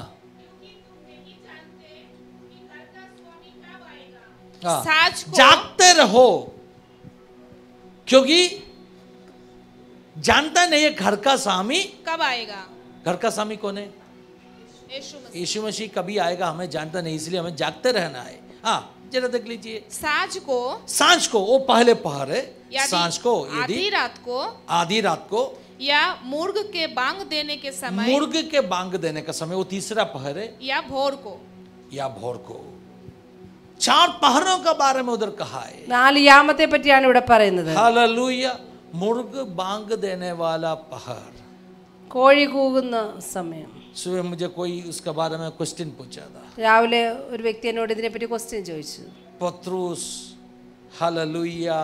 हाँ, साँझ को- जागते रहो, क्योंकि जानता नहीं है घर का स्वामी. कब आएगा? घर का स्वामी कौन है? यीशु मसीह। यीशु मसीह कभी आएगा हमें जानता नहीं, इसलिए हमें जागते रहना है. हाँ जरा देख लीजिए. साँझ को सांझ को, वो पहले पहर है. यदि सांझ को, आधी यदि रात को आधी रात को, या मुर्ग के बांग देने के समय मुर्ग के बांग देने का समय, वो तीसरा पहर है, या भोर को। या भोर को. चार पहरों का बारे में उधर कहा है. നാല് യാമത്തെ പറ്റിയാണ് ഇവിടെ പറയുന്നത്. हालेलुया, मुर्ग बांग देने वाला पहर. കോഴി കൂകുന്ന സമയം. सुबह मुझे कोई उसके बारे में क्वेश्चन पूछा था. രാവിലെ ഒരു വ്യക്തി എന്നോട് ഇതിനെപ്പറ്റി ക്വസ്റ്റ്യൻ ചോദിച്ചു. पत्रुस, हालेलुया,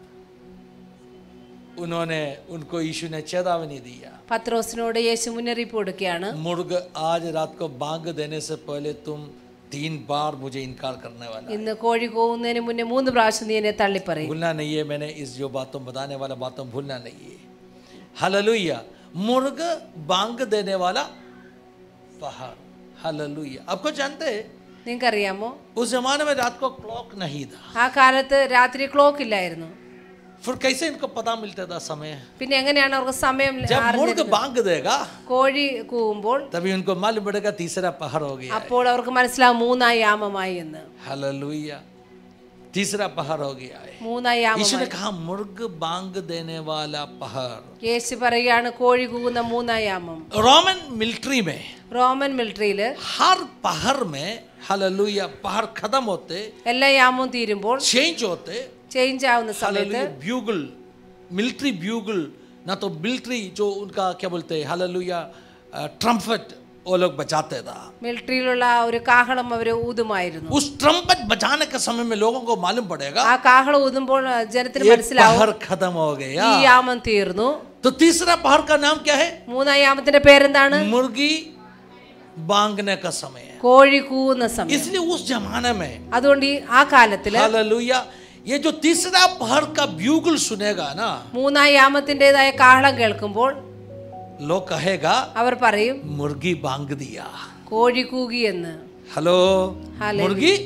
उन्होंने उनको यीशु ने चेतावनी दिया, പത്രോസിനോട് യേശു മുന്നറിയിപ്പ് കൊടുക്കുകയാണ്, मुर्ग आज रात को बांग देने से पहले तुम तीन बार मुझे इनकार करने वाला है. ഇന്ന് കോഴി കൂവുന്നതിന് മുന്നേ മൂന്ന് പ്രാവശ്യം നീ എന്നെ തള്ളിപ്പറയും. भूलना नहीं है, मैंने इस जो बातों बताने वाला बातों भूलना नहीं है. हालेलुया, मुर्ग बांग देने वाला पहाड़. हालेलुया. आपको जानते हैं നിങ്ങൾക്കറിയാമോ, उस जमाने में रात को क्लॉक नहीं था. ആ കാലത്ത് രാത്രി ക്ലോക്ക് ഇല്ലായിരുന്നു. फिर कैसे इनको पता मिलता था समय? പിന്നെ എങ്ങനെയാണ് അവർക്ക് സമയം जब मुर्ग അറിഞ്ഞിരുന്നത്? बांग देगा കോഴി കൂവുമ്പോൾ तभी उनको मालूम पड़ेगा तीसरा पहर हो गया। അപ്പോൾ അവർക്ക് മനസ്സിലാവും മൂന്നായി യാമമായി എന്ന്. हालेलुया, तीसरा पहर हो गया है। മൂന്നായി यीशु ने യാമമായി. कहा मुर्ग बांग देने वाला पहर। യേശു പറയുകയാണ് കോഴി കൂവുന്ന മൂന്നായി യാമം. रोमन मिलिट्री में റോമൻ മിലിറ്ററിയില് हर पहर में हालेलुया पहर खत्म होते, എല്ലാ യാമവും തീരുമ്പോൾ चेंज होते, ചേഞ്ച് ആവുന്ന സമയത്ത് हालेलुया ब्यूगल, मिलिट्री ब्यूगल, ना तो मिलिट्री जो उनका क्या बोलते हैं हालेलुया ट्रम्पेट वो लोग बजाते था। മിലിറ്ററിയിലുള്ള ഒരു കാഹളം അവർ ഊതുമായിരുന്നു. उस ट्रम्पेट बजाने के समय में लोगों को मालूम पड़ेगा ആ കാഹളം ഊതുമ്പോൾ ജനത്തിന് ये മനസ്സിലാവും पहर खत्म हो गया। ഈ യാമം തീർന്നു. तो तीसरा पहर का नाम क्या है? മൂന്നാം യാമത്തിന്റെ പേരെന്താണ്? मुर्गी बांगने का समय है। കോഴി കൂവുന്ന സമയം. इसलिए उस जमाने में അതുകൊണ്ട് ഈ ആ കാലത്തില് हालेलुया ये जो तीसरा पहर का ब्यूगल सुनेगा ना, മൂന്നാം യാമത്തിൻ്റെതായ കാഹളം കേൾക്കുമ്പോൾ लोग कहेगा അവർ പറയും मुर्गी बांग दिया। കോഴി കൂകി എന്ന്. Hello, hallelujah. मुर्गी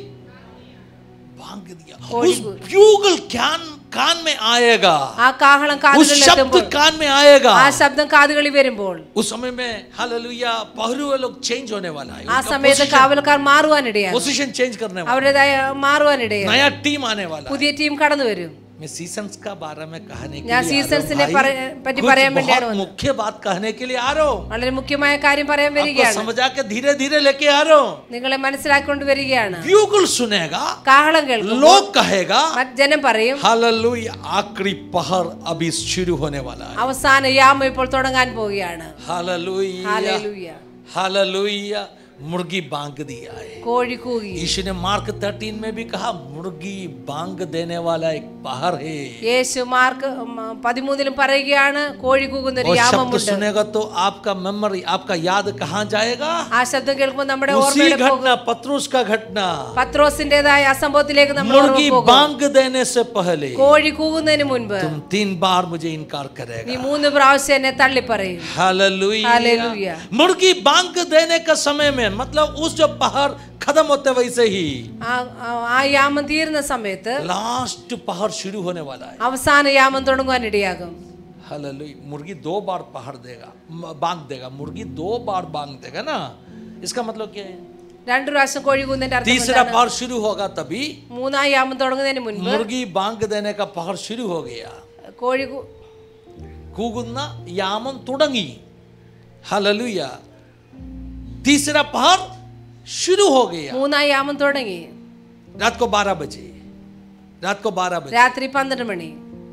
बांग दिया। कोई उस कोई- ब्यूगल कान कान में आएगा, ആ കാഹളം उस കാതുകളിൽ शब्द എത്തുമ്പോൾ कान में आएगा। ആ ശബ്ദം കാതുകളിൽ വരുമ്പോൾ उस समय में हालेलुया पहरुए लोग चेंज होने वाला है। ആ സമയത്ത് കാവൽക്കാർ മാറുവാനിടയാണ്. पोजीशन चेंज करने वाला അവരുടേതായ മാറുവാനിടയാണ്. नया टीम आने वाला है। പുതിയ ടീം കടന്നു വരും. मैं सीजन्स का बारे में कहने के ഞാൻ लिए आ സീസൺസിനെ रहा हूं भाई। പറ്റി कुछ പറയാൻ വേണ്ടിയാണ് बहुत വന്നത്. मुख्य बात कहने के लिए आ रहा हूँ, വളരെ മുഖ്യമായ കാര്യം പറയാൻ आपको വരികയാണ്. समझा के धीरे धीरे लेके आ रहा हूँ। നിങ്ങളെ മനസ്സിലാക്കിക്കൊണ്ട് വരികയാണ്. ब्यूगल सुनेगा, കാഹളം കേൾക്കും. लोग कहेगा ജനം പറയും हालेलुया आखिरी पहर अभी शुरू होने वाला है। അവസാന യാമം ഇപ്പോൾ തുടങ്ങാൻ പോവുകയാണ്. Hallelujah hallelujah. हालेलुया मुर्गी बांग दिया है। കോഴി കൂകി. यीशु ने मार्क तेरह में भी कहा मुर्गी बांग देने वाला एक पहर है। യേശു മാർക്ക് പതിമൂന്നിലും പറയുകയാണ് കോഴി കൂകുന്ന ഒരു और शब्द യാമമുണ്ട്. सुनेगा तो आपका मेमोरी आपका याद कहाँ जाएगा? ആ ശബ്ദം കേൾക്കുമ്പോൾ നമ്മുടെ उसी ഓർമ്മയുടെ പോകും. घटना पत्रुस का घटना, പത്രോസിന്റേതായ ആ സംഭവത്തിലേക്ക് നമ്മൾ मुर्गी ഓർമ്മ പോകും. बांग देने से पहले കോഴി കൂകുന്നതിന് മുൻപ് तुम तीन बार मुझे इनकार നീ करेगा। മൂന്ന് പ്രാവശ്യം എന്നെ തള്ളി പറയും. Hallelujah hallelujah. मुर्गी बांग देने का समय में मतलब उस जो पहर खत्म होते वैसे ही ആ- ആ- ആ യാമം തീരുന്ന സമയത്ത് लास्ट पहर शुरू होने वाला है। അവസാന യാമം തുടങ്ങുവാൻ ഇടയാകും. हालेलुया मुर्गी दो बार पहर देगा, म- बांग देगा। मुर्गी दो बार बांग देगा ना, इसका मतलब क्या है? രണ്ടു പ്രാവശ്യം കോഴി കൂകുന്നതിന്റെ അർത്ഥം तीसरा എന്താണ്? पहर शुरू होगा तभी മൂന്നാം യാമം തുടങ്ങുന്നതിന് മുൻപ് मुर्गी बांग देने का पहर शुरू हो गया, കോഴി കൂ- കൂകുന്ന യാമം തുടങ്ങി। हालेलुया तीसरा पहर शुरू हो गया। മൂന്നാം യാമം തുടങ്ങി. रात को बारह बजे, रात को बारह बजे, രാത്രി പന്ത്രണ്ട് മണി.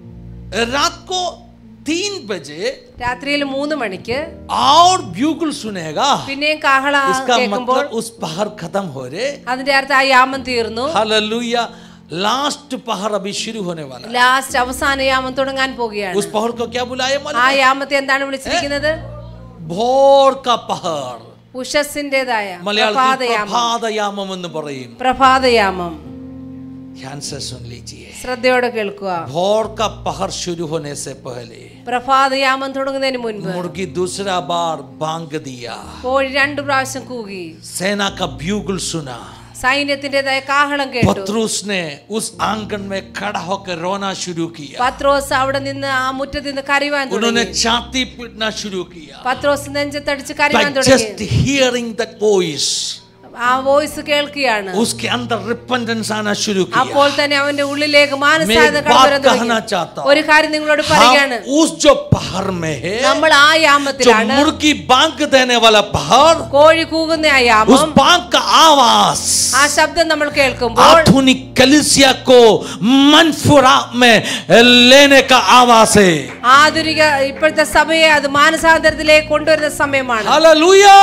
रात को तीन बजे രാത്രിയിൽ മൂന്ന് മണിക്ക് और ब्यूगल सुनेगा। പിന്നെയും കാഹള इसका കേൾക്കുമ്പോൾ मतलब उस पहर खत्म हो रहे। അതിന്റെ അർത്ഥം ആ യാമം തീർന്നു. हालेलुया लास्ट पहर अभी शुरू होने वाला है। ലാസ്റ്റ് അവസാന യാമം തുടങ്ങാൻ പോകുകയാണ്. उस पहर को क्या बुलाया मालूम ആ है? യാമത്തെ എന്താണ് വിളിച്ചിരിക്കുന്നത്? भोर का पहर, ഉഷസ്സിന്റേതായ മലയാളത്തിൽ പ്രഭാതയാമം. പ്രഭാതയാമം എന്ന് പറയും। പ്രഭാതയാമം. ध्यान से सुन लीजिए, ശ്രദ്ധയോടെ കേൾക്കുക. भोर का पहर शुरू होने से पहले പ്രഭാതയാമം തുടങ്ങുന്നതിന് മുൻപ് मुर्गी दूसरा बार बांग दिया, കോഴി രണ്ടു പ്രാവശ്യം കൂകി. सेना का ब्यूगल सुना। സൈന്യത്തിന്റേതായ കാഹളം കേട്ടു. पत्रुस ने उस आंगन में खड़ा होकर रोना शुरू किया। പത്രോസ് അവിടെ നിന്ന് ആ മുറ്റത്ത് നിന്ന് കരയുവാൻ उन्होंने തുടങ്ങി. छाती पीटना शुरू किया। പത്രോസ് നെഞ്ചത്തടിച്ച് കരയുവാൻ By തുടങ്ങി. just hearing that voice, ആ വോയിസ് കേൾക്കുകയാണ്. उसके अंदर रिपेंटेंस आना शुरू किया। അപ്പോൾ തന്നെ അവന്റെ ഉള്ളിലേക്ക് मैं മാനസാന്തരം एक കടന്നു बात വരാൻ कहना തുടങ്ങി. चाहता हूँ, ഒരു കാര്യം നിങ്ങളോട് പറയുകയാണ്. हम उस जो पहर में है, നമ്മൾ ആ जो യാമത്തിലാണ്. मुर्गी बांग देने वाला पहर, കോഴി കൂകുന്ന ആ उस യാമം, बांग का आवाज ആ ശബ്ദം നമ്മൾ കേൾക്കുമ്പോൾ आधुनिक कलीसिया को मनफुरा में लेने का आवाज है। ആധുനിക ഇപ്പോഴത്തെ സഭയെ അത് മാനസാന്തരത്തിലേക്ക് കൊണ്ടുവരുന്ന സമയമാണ്. Hallelujah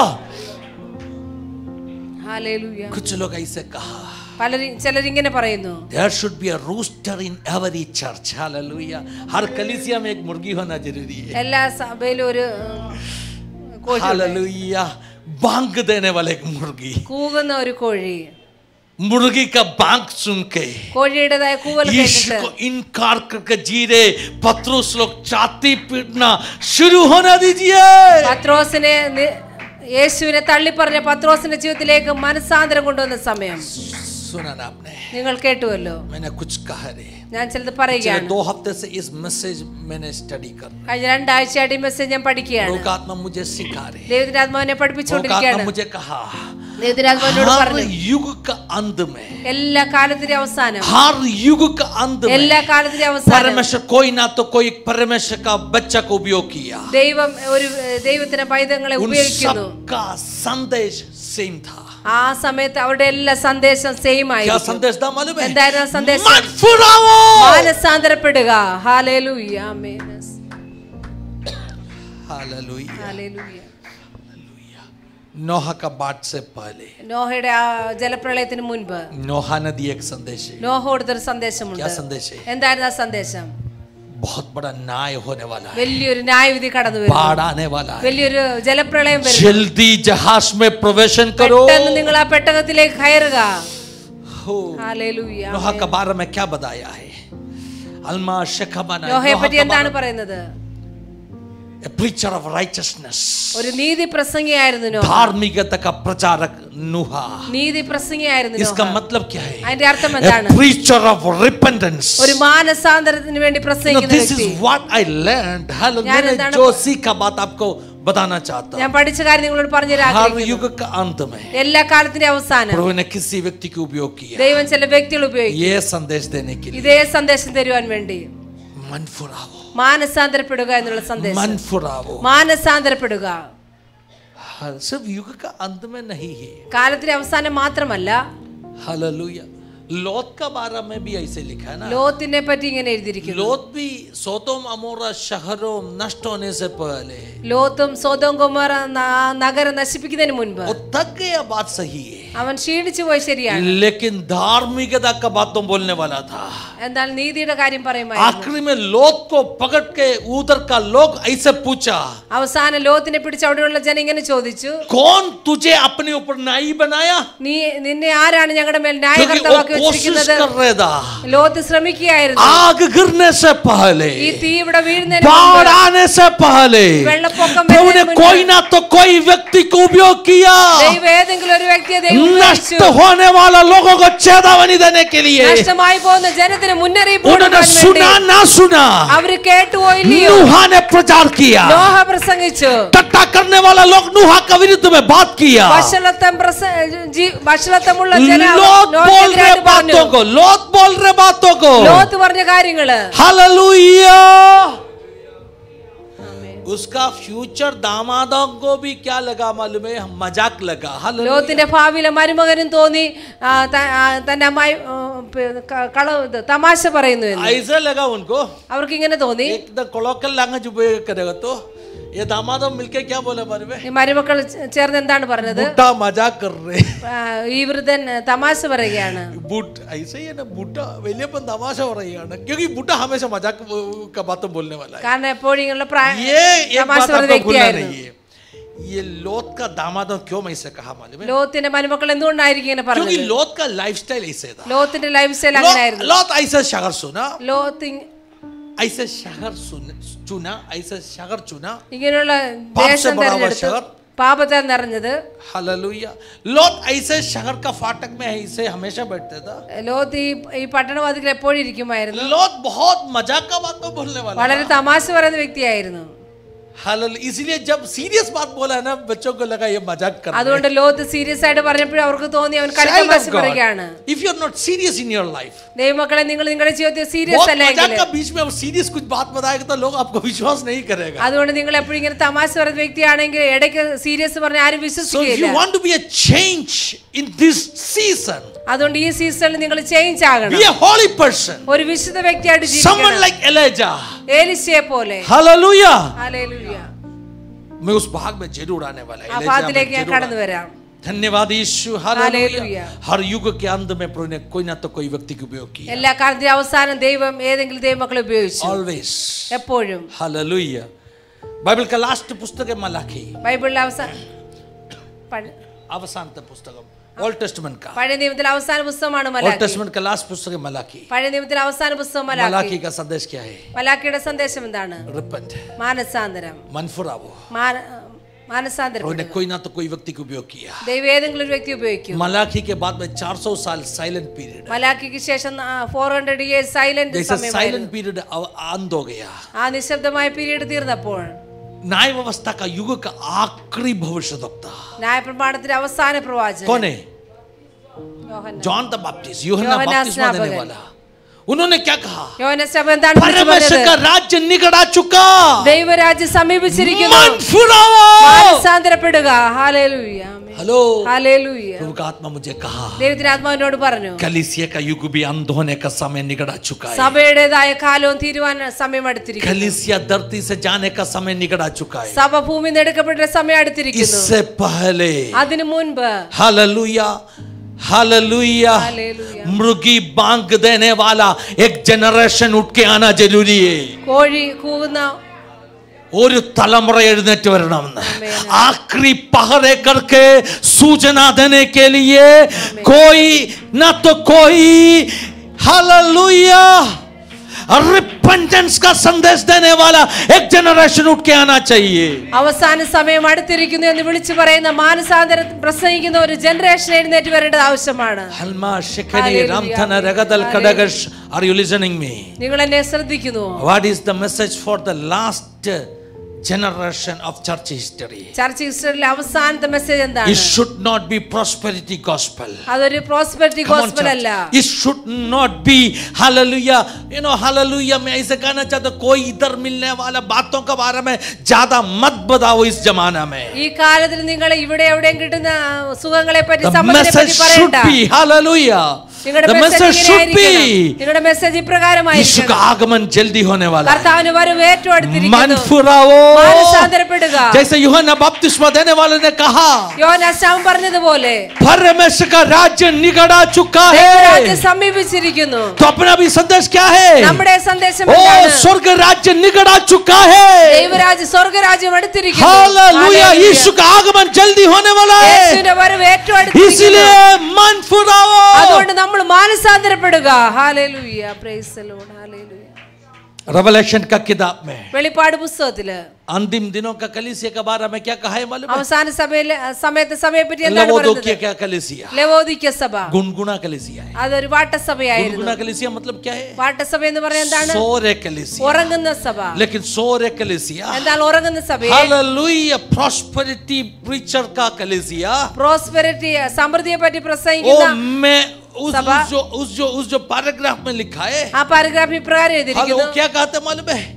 hallelujah. कुछ लोग ऐसे कहा പലരും ചിലരിങ്ങനെ പറയുന്നു, there should be a rooster in every church. Hallelujah हर कलीसिया में एक मुर्गी होना जरूरी है। എല്ലാ സഭയിലും ഒരു ഉം, കോഴി ഉണ്ട്. हालेलुया बांग देने वाले एक मुर्गी, കൂകുന്ന ഒരു കോഴി. मुर्गी का बांग सुन के കോഴിയുടേതായ കൂവൽ यीशु കേട്ടിട്ട് को इनकार करके जी रहे पत्रुस लोग छाती पीटना शुरू होना दीजिए। പത്രോസിനെ നി- യേശുവിനെ തള്ളിപ്പറഞ്ഞ പത്രോസിന്റെ ജീവിതത്തിലേക്ക് മനസ്സാന്തരം കൊണ്ടുവന്ന സമയം. सुना ना आपने? നിങ്ങൾ കേട്ടുവല്ലോ, मैंने कुछ कहा रे। ഞാൻ ചിലത് पिछले പറയുകയാണ്. दो हफ्ते से इस मैसेज मैंने स्टडी कर रहा കഴിഞ്ഞ രണ്ടാഴ്ചയായിട്ട് ഈ മെസ്സേജ് ഞാൻ हूं। പഠിക്കുകയാണ്. लोक आत्मा मुझे सिखा रहे। ദൈവത്തിന്റെ ആത്മാവിനെ लोक आत्मा പഠിപ്പിച്ചുകൊണ്ടിരിക്കുകയാണ്. मुझे कहा ദൈവത്തിന്റെ ആത്മാവിനോട് हर പറഞ്ഞു, युग का अंत में, എല്ലാ കാലത്തിന്റെ അവസാനം, हर युग का अंत में എല്ലാ കാലത്തിന്റെ അവസാനം परमेश्वर कोई ना तो कोई परमेश्वर का बच्चा को उपयोग किया। ദൈവം ഒരു ദൈവത്തിന്റെ പൈതങ്ങളെ उन ഉപയോഗിക്കുന്നു. सबका संदेश सेम था। ആ സമയത്ത് അവരുടെ എല്ലാ സന്ദേശം സെയിം क्या ആയിരുന്നു. संदेश था मालूम है? എന്തായിരുന്നു ആ സന്ദേശം? मत फुराओ। മാനസാന്തരപ്പെടുക. Hallelujah, amen, hallelujah, hallelujah. Noah का बात से पहले നോഹയുടെ ആ ജലപ്രളയത്തിന് മുൻപ് नोहा ने दिया एक संदेश है। നോഹ കൊടുത്തൊരു സന്ദേശമുണ്ട്. क्या संदेश है? എന്തായിരുന്നു ആ സന്ദേശം? बहुत बड़ा न्याय होने वाला है, വലിയൊരു ന്യായവിധി കടന്നു बाढ़ വരുന്നു, आने वाला है, വലിയൊരു ജലപ്രളയം വരുന്നു. जल्दी जहाज में प्रवेशन करो। പെട്ടെന്ന് നിങ്ങൾ ആ പെട്ടകത്തിലേക്ക് കയറുക. हो। ഹല്ലേലൂയ. नोहा के बारे में क्या बताया है? अल्मा शखबना, നോഹയെ പറ്റി എന്താണ് പറയുന്നത്? a preacher of righteousness, ഒരു നീതി പ്രസംഗിയായിരുന്നു നോഹ. धार्मिकता का प्रचारक नूहा। നീതി പ്രസംഗിയായിരുന്നു इसका നോഹ. मतलब क्या है? അതിന്റെ അർത്ഥം A എന്താണ്? preacher of repentance. ഒരു മാനസാന്തരത്തിന് വേണ്ടി You know, പ്രസംഗിക്കുന്ന this വ്യക്തി. is what I learned. Hallelujah. ഞാൻ मैंने എന്താണ് जो सीखा बात आपको बताना चाहता ഞാൻ हूँ। പഠിച്ച കാര്യം നിങ്ങളോട് പറഞ്ഞു തരാൻ हर ആഗ്രഹിക്കുന്നു. युग का अंत में എല്ലാ കാലത്തിന്റെ അവസാനം प्रभु ने किसी व्यक्ति को उपयोग किया ദൈവം ചില വ്യക്തികൾ ഉപയോഗിക്കും ये संदेश देने के लिए। ഇതേ സന്ദേശം തരുവാൻ വേണ്ടി. मन फुराओ, മാനസാന്തരപ്പെടുക എന്നുള്ള സന്ദേശം. मन फुराओ। മാനസാന്തരപ്പെടുക हाँ, सिर्फ युग का अंत में नहीं है। കാലത്തിന്റെ അവസാനം മാത്രമല്ല, हालेलुया। लोत का बारे में भी ऐसे लिखा है ना। ലോത്തിനെ പറ്റി ഇങ്ങനെ എഴുതിയിരിക്കുന്നു. लोत भी सोतोम अमोरा शहरों नष्ट होने से पहले ലോത്തും സോദോം ഗൊമോറ ന- നഗരം നശിപ്പിക്കുന്നതിന് മുൻപ് वो थक गया, बात सही है, അവൻ ക്ഷീണിച്ചു പോയി, ശരിയാണ്. लेकिन धार्मिकता का बात तो बोलने वाला था। എന്നാൽ നീതിയുടെ കാര്യം പറയുമായിരുന്നു. आखिरी में लोत को पकड़ के उधर का लोग ऐसे पूछा, അവസാനം ലോത്തിനെ പിടിച്ച് അവിടെയുള്ള ജനം ഇങ്ങനെ ചോദിച്ചു, कौन तुझे अपने ऊपर न्यायी बनाया? നീ നിന്നെ ആരാണ് ഞങ്ങളുടെ മേൽ क्योंकि वो ന്യായകർത്താവാക്കി कोशिश വെച്ചിരിക്കുന്നത്? कर रहा था। ലോത്ത് ശ്രമിക്കുകയായിരുന്നു. आग गिरने से पहले, ഈ തീ ഇവിടെ വീഴുന്നതിന് बाढ़ മുൻപ്, आने से पहले വെള്ളപ്പൊക്കം प्रभु ने വരുന്നതിന് മുൻപ് कोई ना तो कोई व्यक्ति को उपयोग किया ദൈവം ഏതെങ്കിലും ഒരു വ്യക്തിയെ ദൈവം ഉപയോഗിച്ചു. नष्ट होने वाला लोगों को चेतावनी देने के लिए। നഷ്ടമായി പോകുന്ന ജനത്തിന് മുന്നറിയിപ്പ് उन्होंने കൊടുക്കാൻ सुना വേണ്ടി. ना सुना, അവര് കേട്ടുവോ ഇല്ലയോ, नूहा ने प्रचार किया। നോഹ പ്രസംഗിച്ചു. टट्टा करने वाला लोग नूहा के विरुद्ध में बात किया। വഷളത്തം പ്രസ- ജി- വഷളത്തമുള്ള ജനം लोत बोल रहे നോഹയ്ക്കെതിരായിട്ട് പറഞ്ഞു. बातों को, लोत बोल रहे बातों को। ലോത്ത് പറഞ്ഞ കാര്യങ്ങള്. हालेलुया। उसका फ्यूचर दामादों को भी क्या लगा मालूम है? मजाक लगा। हालेलुया। ലോത്തിന്റെ ഭാവിയിലെ മരുമകനും തോന്നി ആ, ത- ആ, തന്റെ അമ്മായി ആ, പി- ക- കള ഇത് തമാശ പറയുന്നു എന്ന്. ऐसा लगा उनको। അവർക്ക് ഇങ്ങനെ തോന്നി. एकदम कोलोकल लैंग्वेज उपयोग करेगा तो ये दामादों मिलके क्या बोला मालूम है? ഈ മരുമക്കൾ ചേ- ചേർന്ന് എന്താണ് പറഞ്ഞത്? बुड्ढा मजाक कर रहे। ആ, ഈ വൃദ്ധൻ തമാശ പറയുകയാണ്. बुढ़ ऐसे ही है ना, बुड्ढा वेलियपन तमाशा हो रही है ना, क्योंकि बुड्ढा हमेशा मजाक का बात बोलने वाला है। കാരണം എപ്പോഴും ഇങ്ങനെയുള്ള പ്രായ- ये एक തമാശ बात പറയുന്ന आपको भूलना വ്യക്തിയായിരുന്നു. नहीं है। ये लोत का दामादों क्यों मैं इसे कहा मालूम है? ലോത്തിന്റെ മരുമക്കൾ എന്തുകൊണ്ടായിരിക്കും ഇങ്ങനെ क्योंकि പറഞ്ഞത്? लोत का लाइफस्टाइल ऐसे था। ലോത്തിന്റെ ലൈഫ് സ്റ്റൈൽ लोत അങ്ങനെയായിരുന്നു. लोत ऐसे शहर सुना, ലോത്ത് ഇ- ऐसे शहर सुन- चुना, ऐसे शहर चुना। ഇങ്ങനെയുള്ള പാപം ദേശം से भरा हुआ തെരഞ്ഞെടുത്തു, शहर। പാപത്താൽ നിറഞ്ഞത്. हालेलुया। लोत ऐसे शहर का फाटक में ऐसे हमेशा बैठते था। ലോത്ത് ഈ ഈ പട്ടണവാതിൽ എപ്പോഴും ഇരിക്കുമായിരുന്നു. लोत बहुत मजाक का बात तो बोलने वाला വളരെ था। തമാശ പറയുന്ന വ്യക്തിയായിരുന്നു. हालेलुया। इसलिए जब सीरियस बात बोला है ना, बच्चों को लगा ये मजाक कर रहे हैं। അതുകൊണ്ട് ലോത്ത് സീരിയസ് ആയിട്ട് പറഞ്ഞപ്പോഴും അവർക്ക് തോന്നി അവൻ Child കളിതമാശ of പറയുകയാണ്. God, if you are not serious in your life, ദൈവമക്കളെ, നിങ്ങൾ നിങ്ങളുടെ ജീവിതത്തിൽ बहुत സീരിയസ് അല്ലെങ്കിൽ मजाक का बीच में अब सीरियस कुछ बात बताएगा तो लोग आपको विश्वास नहीं करेगा। അതുകൊണ്ട് നിങ്ങൾ എപ്പോഴും ഇങ്ങനെ തമാശ പറയുന്ന വ്യക്തിയാണെങ്കിൽ ഇടയ്ക്ക് സീരിയസ് പറഞ്ഞ ആരും So if വിശ്വസിക്കുകയില്ല. you want to be a change in this season, അതുകൊണ്ട് ഈ സീസണിൽ നിങ്ങൾ ചേഞ്ച് ആകണം. be a holy person, ഒരു വിശുദ്ധ വ്യക്തിയായിട്ട് someone ജീവിക്കണം. like Elijah. ഏലിശയെ പോലെ. हालेलुया। ഹല്ലേലൂയ. मैं उस भाग में जरूर आने वाला ആ है। ഭാഗത്തിലേക്ക് ഞാൻ കടന്നു വരാം. धन्यवाद यीशु। हालेलुया। हालेलुया। हर युग के अंत में प्रभु ने कोई ना तो कोई व्यक्ति को उपयोग किया। എല്ലാ കാലത്തിന്റെ അവസാനം ദൈവം ഏതെങ്കിലും ദൈവമക്കളെ ഉപയോഗിച്ചു. Always. എപ്പോഴും. हालेलुया। बाइबल का लास्ट पुस्तक है मलाकी। ബൈബിളിലെ അവസാനം अवसांत पुस्तक ओल्ड टेस्टमेंट का। പഴയ നിയമത്തിലെ അവസാന പുസ്തകമാണ് ओल्ड മലാക്കി. टेस्टमेंट का लास्ट पुस्तक है मलाकी। പഴയ നിയമത്തിലെ അവസാന പുസ്തകം मलाकी മലാക്കി. का संदेश क्या है? മലാക്കിയുടെ സന്ദേശം എന്താണ്? Repent. മാനസാന്തരം. मन फुराओ। മാന- और മാനസാന്തരപ്പെടുക. कोई ना तो कोई व्यक्ति को उपयोग किया. ദൈവം ഏതെങ്കിലും ഒരു വ്യക്തി ഉപയോഗിക്കും. मलाकी के बाद में चार सौ साल साइलेंट पीरियड. മലാക്കിക്ക് ശേഷം ഫോർ ഹൺഡ്രഡ് ഇയേഴ്സ് സൈലന്റ് जैसे സമയമായിരുന്നു. साइलेंट पीरियड अंत हो गया. ആ നിശബ്ദമായ പീരീഡ് തീർന്നപ്പോൾ न्याय व्यवस्था का युग का आखिरी भविष्यद्वक्ता ന്യായപ്രമാണത്തിന്റെ അവസാന പ്രവാചകൻ कौन है? യോഹന്നാൻ. जॉन द बैप्टिस्ट, यूहन्ना യോഹന്നാൻ बपतिस्मा देने स्नापकൻ. वाला. उन्होंने क्या कहा? യോഹന്നാൻ സ്നാപകൻ എന്താണ് വിളിച്ചു परमेश्वर का പറഞ്ഞത്? राज्य निकट आ चुका. ദൈവരാജ്യം സമീപിച്ചിരിക്കുന്നു. मन फुराओ. മാനസാന്തരപ്പെടുക. ഹല്ലേലൂയ. ആമേൻ. हेलो. ഹല്ലേലൂയ. प्रभु का आत्मा मुझे कहा ദൈവത്തിന്റെ ആത്മാവിനോട് പറഞ്ഞു, कलीसिया का युग भी अंत होने का समय निकट आ चुका है. സഭയുടേതായ കാലവും തീരുവാൻ സമയം അടുത്തിരിക്കുന്നു. कलीसिया धरती से जाने का समय निकट आ चुका है. സഭ ഭൂമി എടുക്കപ്പെട്ട സമയം അടുത്തിരിക്കുന്നു. इससे पहले അതിനു മുൻപ് हालेलुया हालेलुया हालेलुया मुर्गी बांग देने वाला एक जनरेशन उठ के आना जरूरी है. കോഴി കൂവുന്ന ഒരു തലമുറ എഴുന്നേറ്റ് വരണമെന്ന് आखिरी पहरे करके सूचना देने के लिए कोई ना तो कोई हालेलुया रिपेंटेंस का संदेश देने वाला एक जनरेशन उठ के आना चाहिए. അവസാന സമയം അടുത്തിരിക്കുന്നു എന്ന് വിളിച്ചു പറയുന്ന മാനസാന്തരം പ്രസംഗിക്കുന്ന ഒരു ജനറേഷൻ എഴുന്നേറ്റ് വരേണ്ടത് ആവശ്യമാണ്. हलमा शिखनी रामथन रगदल कड़गश. Are you listening me? നിങ്ങൾ എന്നെ ശ്രദ്ധിക്കുന്നു. What is the message for the last generation of church history? Church ഹിസ്റ്ററിയിലെ അവസാനത്തെ മെസ്സേജ് എന്താണ്? It should not be prosperity gospel. അതൊരു prosperity Come on, gospel church. അല്ല. It should not be hallelujah. You know hallelujah मैं ऐसे कहना चाहता हूं कोई इधर मिलने वाला बातों के बारे में ज्यादा मत बताओ इस जमाना में. ഈ കാലത്തിൽ നിങ്ങൾ ഇവിടെ എവിടെയും കിട്ടുന്ന സുഖങ്ങളെ പറ്റി The സമ്പത്തിനെ message പറ്റി should പറയണ്ട. be hallelujah. നിങ്ങളുടെ The message message should be നിങ്ങളുടെ മെസ്സേജ് यीशु का ഇപ്രകാരമായിരിക്കണം. आगमन जल्दी होने वाला है. കർത്താവിന്റെ വരവ് ഏറ്റവും मन അടുത്തിരിക്കുന്നു. फुराओ. മാനസാന്തരപ്പെടുക. जैसे यूहन्ना बपतिस्मा देने वाले ने कहा യോഹന്നാൻ സ്നാപകൻ പറഞ്ഞതുപോലെ परमेश्वर का राज्य निकट आ चुका ദൈവരാജ്യം है. സമീപിച്ചിരിക്കുന്നു. तो अपना भी संदेश क्या है? നമ്മുടെ സന്ദേശം ओ എന്താണ്? स्वर्ग राज्य निकट आ चुका है. ദൈവരാജ്യം സ്വർഗ്ഗരാജ്യം അടുത്തിരിക്കുന്നു. हालेलुया. ഹല്ലേലൂയ. यीशु का आगमन जल्दी होने वाला है. യേശുവിന്റെ വരവ് ഏറ്റവും അടുത്തിരിക്കുന്നു. इसलिए मन फुराओ. അതുകൊണ്ട് നമ്മൾ മാനസാന്തരപ്പെടുക. Hallelujah. Praise the Lord. Hallelujah. Revelation का किताब में വെളിപ്പാട് പുസ്തകത്തില് अंतिम दिनों का कलीसिया के बारे में क्या कहा है मालूम है? അവസാന സഭയിലെ സമയത്തെ സഭയെ പറ്റി എന്താണ് लवोदिकिया പറയുന്നത്? क्या कलीसिया? ലവോദിക്യ സഭ गुनगुना कलीसिया है. അതൊരു വാട്ടസഭയായിരുന്നു. गुनगुना कलीसिया मतलब क्या है? വാട്ടസഭ എന്ന് പറയുന്നത് എന്താണ്? सोरे कलीसिया. ഉറങ്ങുന്ന സഭ. लेकिन सोरे कलीसिया എന്താണ് ഉറങ്ങുന്ന സഭ? हालेलुया प्रॉस्पेरिटी प्रीचर का कलीसिया. പ്രോസ്പെരിറ്റി സമൃദ്ധിയെ പറ്റി ओ പ്രസംഗിക്കുന്ന मैं उस, सभा? उस जो उस जो उस जो पैराग्राफ में लिखा है ആ പാരഗ്രാഫ് ഇപ്രകാരം हेलो എഴുതിയിരിക്കുന്നു. क्या कहते हैं मालूम है?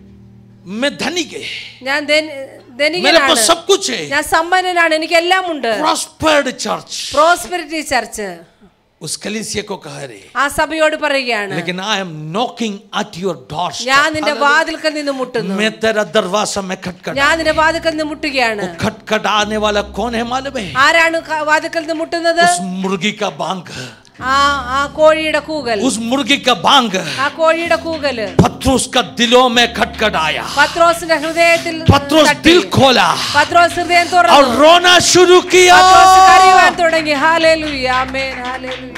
मैं धनिक है, ഞാൻ ധനി- मेरे ധനികനാണ്. पास सब कुछ है. ഞാൻ സമ്പന്നനാണ്. എനിക്ക് എല്ലാം ഉണ്ട്. प्रॉस्पर्ड चर्च പ്രോസ്പെരിറ്റി ചർച്ച് उस कलीसिया को कह रहे. ആ സഭയോട് പറയുകയാണ്, लेकिन I am knocking at your door. ഞാൻ നിന്റെ വാതിൽക്കൽ നിന്ന് മുട്ടുന്നു. मैं तेरा दरवाजा में खटखट. ഞാൻ നിന്റെ വാതിൽക്കൽ നിന്ന് മുട്ടുകയാണ്. खटखटाने वाला कौन है मालूम है? ആരാണ് ക- വാതിൽക്കൽ നിന്ന് മുട്ടുന്നത്? उस मुर्गी का बांग. ആ ആ കോഴിയുടെ കൂകൽ. उस मुर्गी का बांग ആ കോഴിയുടെ കൂകല് पत्रोस का दिलों में खटखटाया. പത്രോസിന്റെ ഹൃദയത്തിൽ पत्रोस തട്ടി. दिल खोला പത്രോസ് ഹൃദയം और തുറന്നു. रोना शुरू किया. പത്രോസ് കരയുവാൻ തുടങ്ങി. ഹല്ലേലൂയ. ആമേൻ. ഹല്ലേലൂയ.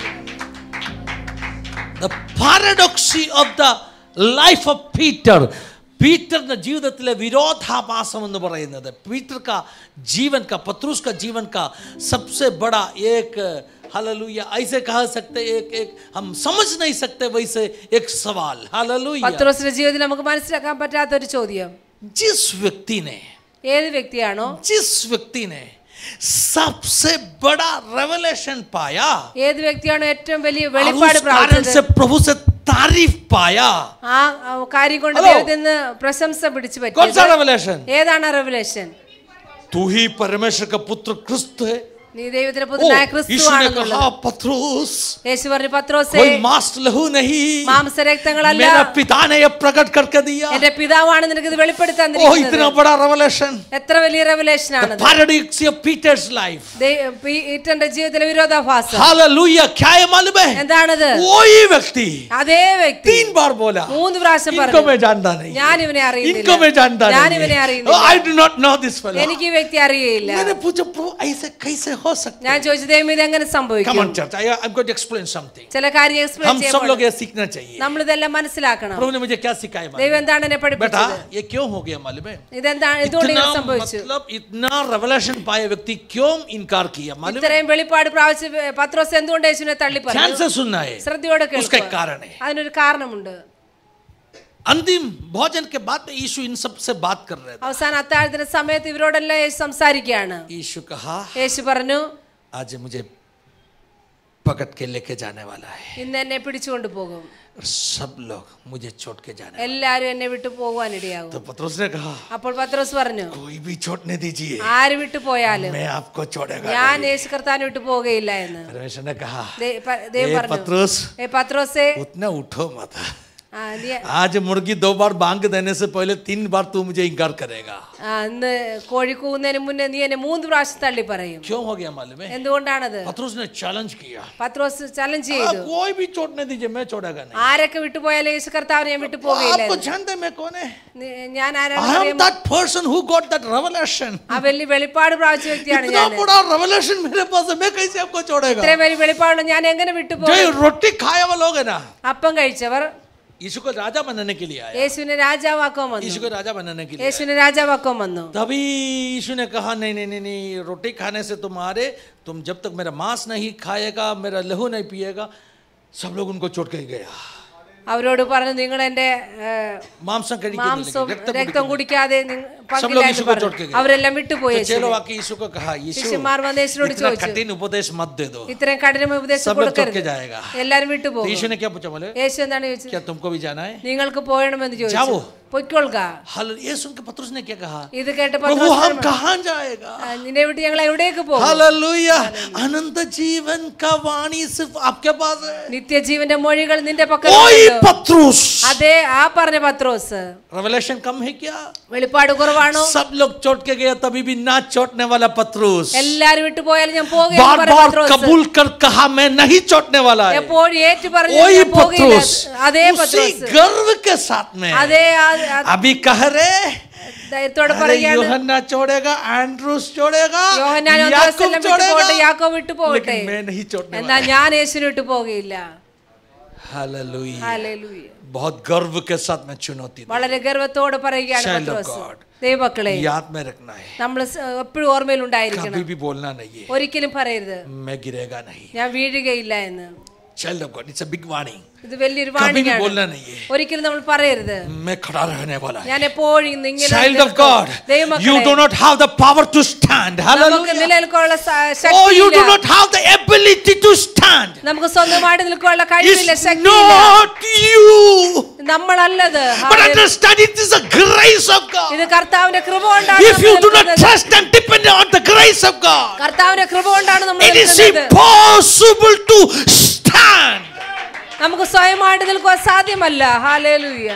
The paradoxy of the life of Peter. പീറ്ററിന്റെ ജീവിതത്തിലെ വിരോധാഭാസം എന്ന് പറയുന്നത് पीटर का जीवन का पत्रुस का जीवन का सबसे बड़ा एक हालेलुया ऐसे कह सकते एक एक हम समझ नहीं सकते वैसे एक सवाल. हालेलुया. പത്രോസിന്റെ ജീവിതത്തിൽ നമുക്ക് മനസ്സിലാക്കാൻ പറ്റാത്ത ഒരു ചോദ്യം. जिस व्यक्ति ने ഏത് വ്യക്തിയാണോ जिस व्यक्ति ने सबसे बड़ा रेवलेशन पाया ഏത് വ്യക്തിയാണോ ഏറ്റവും വലിയ और വെളിപ്പാട് उस कारण പ്രാപിച്ചത്, से प्रभु से तारीफ पाया. ആ ആ കാര്യം കൊണ്ട് Hello. ദൈവത്തിൽ നിന്ന് പ്രശംസ പിടിച്ചു कौन सा പറ്റിയത് रेवलेशन? ഏതാണ് റെവലേഷൻ? तू ही परमेश्वर का पुत्र क्रिस्त है. നീ ദൈവത്തിന്റെ ओ, പുത്രനായ यीशु ने ക്രിസ്തുവാണെന്നുള്ളത്. कहा पत्रुस യേശു പറഞ്ഞു, പത്രോസേ, कोई मांस लहू नहीं, മാംസരക്തങ്ങളല്ല, मेरा पिता ने ये प्रकट करके दिया. എന്റെ പിതാവാണ് നിനക്ക് ഇത് വെളിപ്പെടുത്താൻ ओ इतना बड़ा रेवलेशन. എത്ര വലിയ റെവലേഷൻ The ആണ്. paradox of Peter's life. പീറ്ററിന്റെ ജീവിതത്തിലെ വിരോധാഭാസം हालेलुया. क्या है मालूम है? എന്താണത്? वही व्यक्ति അതേ വ്യക്തി तीन बार बोला മൂന്ന് പ്രാവശ്യം इनको പറഞ്ഞു, मैं जानता नहीं, ഞാൻ ഇവനെ इनको मैं जानता അറിയുന്നില്ല, ഞാൻ नहीं. ഇവനെ Oh, അറിയുന്നില്ല, I do not know this fellow. എനിക്ക് ഈ വ്യക്തി അറിയില്ല. मैंने पूछा प्रभु ऐसे कैसे हो सकता ഞാൻ है? ചോദിച്ചു ദൈവമേ ഇത് എങ്ങനെ Come സംഭവിക്കും? on church, I am going to explain something. ചില കാര്യം എക്സ്പ്ലെയിൻ हम सब लोग ചെയ്യാൻ ये सीखना चाहिए. നമ്മൾ ഇതെല്ലാം മനസ്സിലാക്കണം. प्रभु ने मुझे क्या सिखाया मालूम ദൈവം है? എന്താണ് എന്നെ बेटा പഠിപ്പിച്ചത്? ये क्यों हो गया मालूम है? ഇതെന്താണ് ഇതുകൊണ്ട് इतना ഇങ്ങനെ സംഭവിച്ചു? मतलब इतना रेवलेशन पाए व्यक्ति क्यों इनकार किया मालूम है? ഇത്രയും വെളിപ്പാട് പ്രാപിച്ച പത്രോസ് എന്തുകൊണ്ട് യേശുവിനെ തള്ളി ध्यान പറഞ്ഞു? से सुनना है. ശ്രദ്ധയോടെ उसका एक കേൾക്കുക. कारण है. അതിനൊരു കാരണമുണ്ട്. अंतिम भोजन के बाद में यीशु इन सब से बात कर रहे थे. അവസാന അത്താഴത്തിന്റെ സമയത്ത് ഇവരോടെല്ലാം യേശു സംസാരിക്കുകയാണ്. यीशु कहा യേശു പറഞ്ഞു, आज मुझे पकड़ के लेके जाने वाला है ഇന്ന് എന്നെ പിടിച്ചുകൊണ്ട് പോകും. और सब लोग मुझे छोड़ के जाने वाले. എല്ലാരും എന്നെ വിട്ടു പോകുവാനിടയാകും. तो पतरस ने कहा അപ്പോൾ പത്രോസ് പറഞ്ഞു, कोई भी छोड़ने दीजिए, ആര് വിട്ടു പോയാലും मैं आपको छोड़ेगा ഞാൻ नहीं. യേശു കർത്താവിനെ വിട്ടു പോകുകയില്ല എന്ന്. परमेश्वर ने कहा ദേ- പ- ദൈവം ए പറഞ്ഞു, पतरस ഏ പത്രോസേ, उतना उठो मत. ആ, നീ- आज मुर्गी दो बार बांग देने से पहले तीन बार तू मुझे इनकार करेगा. ആ, ഇന്ന് കോഴി കൂവുന്നതിന് മുന്നേ നീ എന്നെ മൂന്ന് പ്രാവശ്യം തള്ളി പറയും. क्यों हो गया मालूम है? എന്തുകൊണ്ടാണത്? पतरस ने चैलेंज किया, പത്രോസ് ചലഞ്ച് "आ, ചെയ്തു, कोई भी छोड़ने दीजिए, मैं छोड़ेगा नहीं. ആരൊക്കെ വിട്ടുപോയാലും യേശു കർത്താവിനെ ഞാൻ വിട്ടു പോകുകയില്ല आपको എന്ന്. जानते हैं मैं कौन है? നീ- ഞാൻ I ആരാണെന്ന് am അറിയാമോ? that person who got that revelation. ആ വലിയ വെളിപ്പാട് പ്രാപിച്ച വ്യക്തിയാണ് इतना ഞാൻ. बड़ा revelation मेरे पास है, मैं कैसे आपको छोड़ेगा? ഇത്രയും വലിയ വെളിപ്പാടുള്ള ഞാൻ എങ്ങനെ जो വിട്ടുപോകും? ये रोटी खाए हुए लोग है ना, അപ്പം കഴിച്ചവർ यीशु को राजा बनाने के लिए आया. യേശുവിനെ രാജാവാക്കാൻ വന്നു. यीशु को राजा बनाने के लिए आया. യേശുവിനെ രാജാവാക്കാൻ വന്നു. तभी यीशु ने कहा नहीं नहीं नहीं नहीं, रोटी खाने से तुम्हारे तुम जब तक मेरा मांस नहीं खाएगा, मेरा लहू नहीं पिएगा. सब लोग उनको छोड़ के गया. അവരോട് പറഞ്ഞു, നിങ്ങൾ എന്റെ मांसम മാംസവും രക്തം കുടിക്കാതെ നിങ്ങൾ പങ്കില്ല लोग എന്ന് यीशु को छोड़ के പറഞ്ഞു. गए. അവരെല്ലാം വിട്ടുപോയി. चलो आके यीशु को कहा, यीशु ശിഷ്യന്മാർ വന്ന് യേശുവിനോട് इतना ചോദിച്ചു, कठिन उपदेश मत दे दो. ഇത്രയും കഠിനമായ ഉപദേശം सब लोग छोड़ കൊടുക്കരുത്, के जाएगा. എല്ലാരും तो വിട്ടുപോകും. यीशु ने क्या पूछा बोले, യേശു എന്താണ് ചോദിച്ചത്? क्या तुमको भी जाना है? നിങ്ങൾക്ക് പോയണമെന്ന് ചോദിച്ചു. जाओ. പൊയ്ക്കൊള്ളുക. हाल ये सुन के पतरस ने क्या कहा, ഇത് കേട്ട് प्रभु പത്രോസ് हम പറഞ്ഞു, कहाँ जाएगा? "ആ, നിന്നെ വിട്ട് ഞങ്ങൾ എവിടേക്ക് പോകും? हालेलुया. अनंत जीवन का वाणी सिर्फ आपके पास है. നിത്യജീവന്റെ മൊഴികൾ നിന്റെ ओए പക്കലുണ്ടല്ലോ." पतरस, അതെ, ആ പറഞ്ഞ പത്രോസ്. रेवलेशन कम है क्या? വെളിപ്പാട് കുറവാണോ? सब लोग छोड़ के गए, तभी भी ना छोड़ने वाला पतरस എല്ലാരും വിട്ടുപോയാലും ഞാൻ പോകുകയില്ല बार എന്ന് പറഞ്ഞ बार പത്രോസ്. कबूल कर कहा मैं नहीं छोड़ने वाला है. എപ്പോഴും ഏറ്റു പറഞ്ഞു ओए ഞാൻ പോകില്ല. पतरस, അതേ उसी പത്രോസ് गर्व के साथ में അതേ ആ- ആ अभी कह रहे, ധൈര്യത്തോടെ अरे പറയുകയാണ്, यूहन्ना छोड़ेगा, एंड्रूस छोड़ेगा, യോഹന്നാൻ याकूब ഒന്നോസെല്ലാം വിട്ടു പോകട്ടെ, छोड़ेगा, യാക്കോബ് വിട്ടു പോകട്ടെ, लेकिन मैं नहीं छोड़ने എന്നാൽ वाला. ഞാൻ യേശുവിനെ വിട്ടു പോകയില്ല. हालेलुया. ഹല്ലേലൂയ. बहुत गर्व के साथ में चुनौती दी. വളരെ ഗർവത്തോടെ പറയുകയാണ് Child of പത്രോസ്. God. ദൈവമക്കളെ, याद में रखना है, നമ്മൾ എപ്പോഴും ഓർമ്മയിൽ ഉണ്ടായിരിക്കണം. कभी भी बोलना नहीं है ഒരിക്കലും പറയരുത് मैं गिरेगा नहीं. ഞാൻ വീഴുകയില്ല എന്ന്. Child of God, it's a big warning. ഇത് വലിയൊരു कभी भी വാണിംഗ് बोलना ആണ്. नहीं है ഒരിക്കലും നമ്മൾ പറയരുത് मैं खड़ा रहने वाला है. ഞാൻ എപ്പോഴും ഇങ്ങനെ Child of നിൽക്കും. God, you ദൈവമക്കളെ, do not have the power to stand. നമുക്ക് Hallelujah. നിലനിൽക്കാനുള്ള സ- Oh, you do ശക്തിയില്ല. not have the ability to stand. നമുക്ക് സ്വന്തമായിട്ട് നിൽക്കാനുള്ള കഴിവില്ല, It's ശക്തിയില്ല. not you. നമ്മളല്ലത്. But understand, it is the grace of God. ഇത് കർത്താവിന്റെ കൃപ കൊണ്ടാണ് If നമ്മൾ you do not നിൽക്കുന്നത്. trust and depend on the grace of God, കർത്താവിന്റെ കൃപ കൊണ്ടാണ് നമ്മൾ it is നിൽക്കുന്നത്. impossible to stand. നമുക്ക് സ്വയമായിട്ട് നിൽക്കുവാൻ സാധ്യമല്ല. ഹല്ലേലൂയ.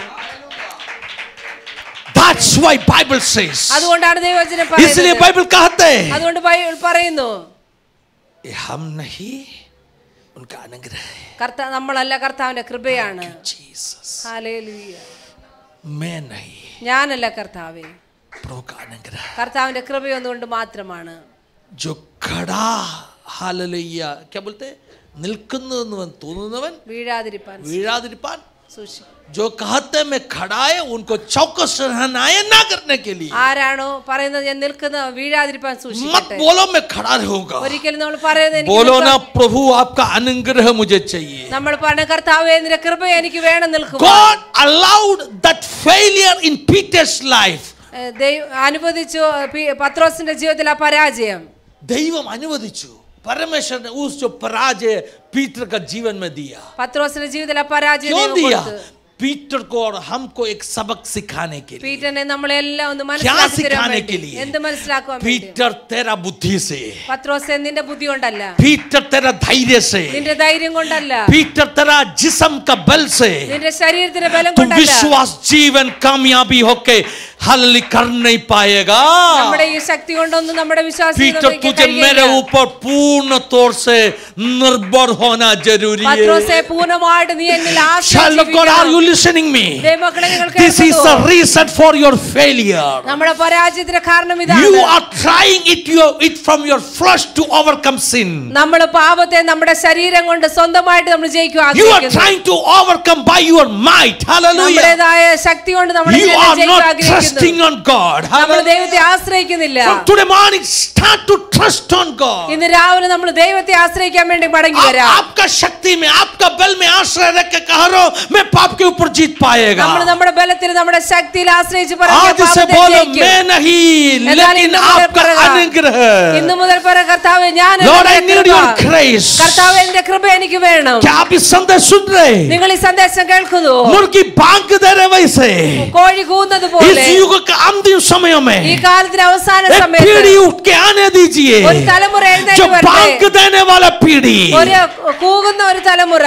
That's why Bible says. അതുകൊണ്ടാണ് ദൈവവചനം इसलिए പറയുന്നത്. बाइबल कहते हैं, അതുകൊണ്ട് ബൈബിൾ പറയുന്നു, ये हम नहीं, उनका अनुग्रह है. കർത്താ നമ്മളല്ല, കർത്താവിന്റെ കൃപയാണ്. Jesus. ഹല്ലേലൂയ. मैं नहीं, ഞാനല്ല കർത്താവേ, प्रभु का अनुग्रह. കർത്താവിന്റെ കൃപയൊന്നുകൊണ്ട് മാത്രമാണ്. जो खड़ा, हालेलुया, क्या बोलते हैं, നിൽക്കുന്നു എന്ന് തോന്നുന്നവൻ വീഴാതിരിപ്പാൻ വീഴാതിരിപ്പാൻ സൂക്ഷിക്കും. जो कहते हैं मैं खड़ा है, उनको चौकस रहना है ना करने के लिए. ആരാണോ പറയുന്നത് ഞാൻ നിൽക്കുന്ന വീഴാതിരിപ്പാൻ मत സൂക്ഷിക്കട്ടെ. बोलो मैं खड़ा रहूंगा. ഒരിക്കലും നമ്മൾ പറയുന്നത് എനിക്ക് बोलो ना നിൽക്കാൻ- प्रभु आपका अनुग्रह मुझे चाहिए. നമ്മൾ പറഞ്ഞ കർത്താവേ നിന്റെ കൃപ എനിക്ക് വേണം നിൽക്കുക. God allowed that failure in Peter's life. ദൈവം അനുവദിച്ചു പി- പത്രോസിന്റെ ജീവിതത്തിൽ ആ പരാജയം. ദൈവം അനുവദിച്ചു. परमेश्वर ने उस जो पराजय पीटर का जीवन में दिया. പത്രോസിന്റെ ജീവിതത്തിൽ ആ പരാജയം क्यों ദൈവം दिया? കൊടുത്തു. पीटर को और हमको एक सबक सिखाने के लिए. പീറ്ററിനെ നമ്മളെല്ലാം ഒന്ന് क्या മനസ്സിലാക്കി തരാൻ सिखाने വേണ്ടി. के लिए? എന്ത് മനസ്സിലാക്കുവാൻ വേണ്ടി? पीटर तेरा बुद्धि से, പത്രോസ് നിന്റെ ബുദ്ധി കൊണ്ടല്ല, पीटर तेरा धैर्य से, നിന്റെ ധൈര്യം കൊണ്ടല്ല, पीटर तेरा जिस्म का बल से, നിന്റെ ശരീരത്തിന്റെ ബലം तुम കൊണ്ടല്ല. विश्वास जीवन कामयाबी होके हालेलुया कर नहीं पाएगा। നമ്മുടെ ഈ ശക്തി കൊണ്ടൊന്നും നമ്മുടെ വിശ്വാസം पीटर तुझे मेरे ऊपर पूर्ण तौर से निर्भर होना जरूरी है। പത്രോസേ പൂർണ്ണമായിട്ട് നീ എന്നിൽ Child of God, are you listening me? This is the reason for your failure. നമ്മുടെ പരാജയത്തിന്റെ കാരണം ഇതാണ്. You are trying it your it from your flesh to overcome sin. നമ്മൾ പാപത്തെ നമ്മുടെ ശരീരം കൊണ്ട് സ്വന്തമായിട്ട് നമ്മൾ ജയിക്കാൻ You ആഗ്രഹിക്കുന്നു. are trying to overcome by your might. Hallelujah. നമ്മുടേതായ ശക്തി കൊണ്ട് നമ്മൾ You are ജയിക്കാൻ not ആഗ്രഹിക്കുന്നു. trusting on God. നമ്മൾ ദൈവത്തെ ആശ്രയിക്കുന്നില്ല. From today morning start to trust on God. ഇന്ന് രാവിലെ നമ്മൾ ദൈവത്തെ ആശ്രയിക്കാൻ വേണ്ടി മടങ്ങി വരാം. आपका शक्ति में आपका बल में आश्रय रख के कह रहा हूं मैं पाप के ऊपर जीत पाएगा. നമ്മൾ നമ്മുടെ ബലത്തിൽ നമ്മുടെ ശക്തിയിൽ ആശ്രയിച്ച് പറയാം आज से बोलो मैं नहीं लेकिन आपका अनुग्रह. ഇന്നു മുതൽ പറ കർത്താവേ ഞാൻ Lord, I need your grace. കർത്താവേ എന്റെ കൃപ എനിക്ക് വേണം. क्या आप इस संदेश सुन रहे? നിങ്ങൾ ഈ സന്ദേശം കേൾക്കുന്നു. मुर्गी बांग दे रहे वैसे കോഴി കൂവുന്നത് പോലെ इस युग के अंतिम समय में ഈ കാലത്തിന്റെ അവസാന एक സമയത്ത് पीढ़ी उठ के आने दीजिए ഒരു തലമുറ जो എഴുന്നേറ്റ് बांग വരട്ടെ. देने वाला पीढ़ी, ഒരു കൂകുന്ന ഒരു തലമുറ,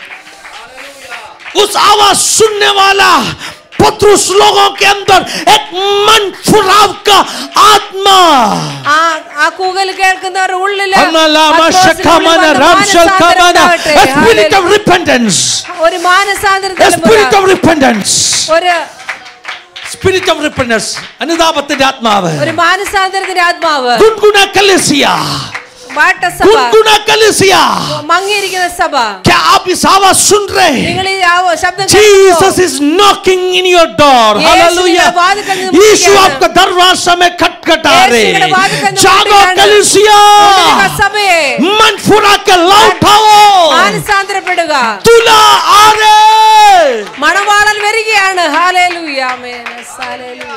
उस आवाज सुनने वाला पत्रुस लोगों के अंदर एक मन फुराव का आत्मा ആ ആ കൂകൽ കേൾക്കുന്നവരുടെ ഉള്ളിൽ spirit of repentance, ഒരു മാനസാന്തര a spirit of repentance, ഒരു spirit of repentance, അനുതാപത്തിന്റെ ആത്മാവ്, ഒരു മാനസാന്തരത്തിന്റെ ആത്മാവ്, ഗുൻഗുന കലേസിയ, വാട്ടസഭ, गुनगुना कलीसिया, മങ്ങിയിരിക്കുന്ന സഭ. क्या आप इस आवाज सुन रहे हैं? നിങ്ങൾ ഈ ആ- ശബ്ദം Jesus is knocking in your door. Hallelujah. यीशु आपका दरवाजा में खटखटा रहे हैं. जागो कलीसिया, സഭയെ मन फुरा के लौटाओ. മാനസാന്തരപ്പെടുക. दूल्हा आ रहे. മണവാളൻ വരികയാണ്. ഹല്ലേലൂയ, ആമേൻ, ഹല്ലേലൂയ.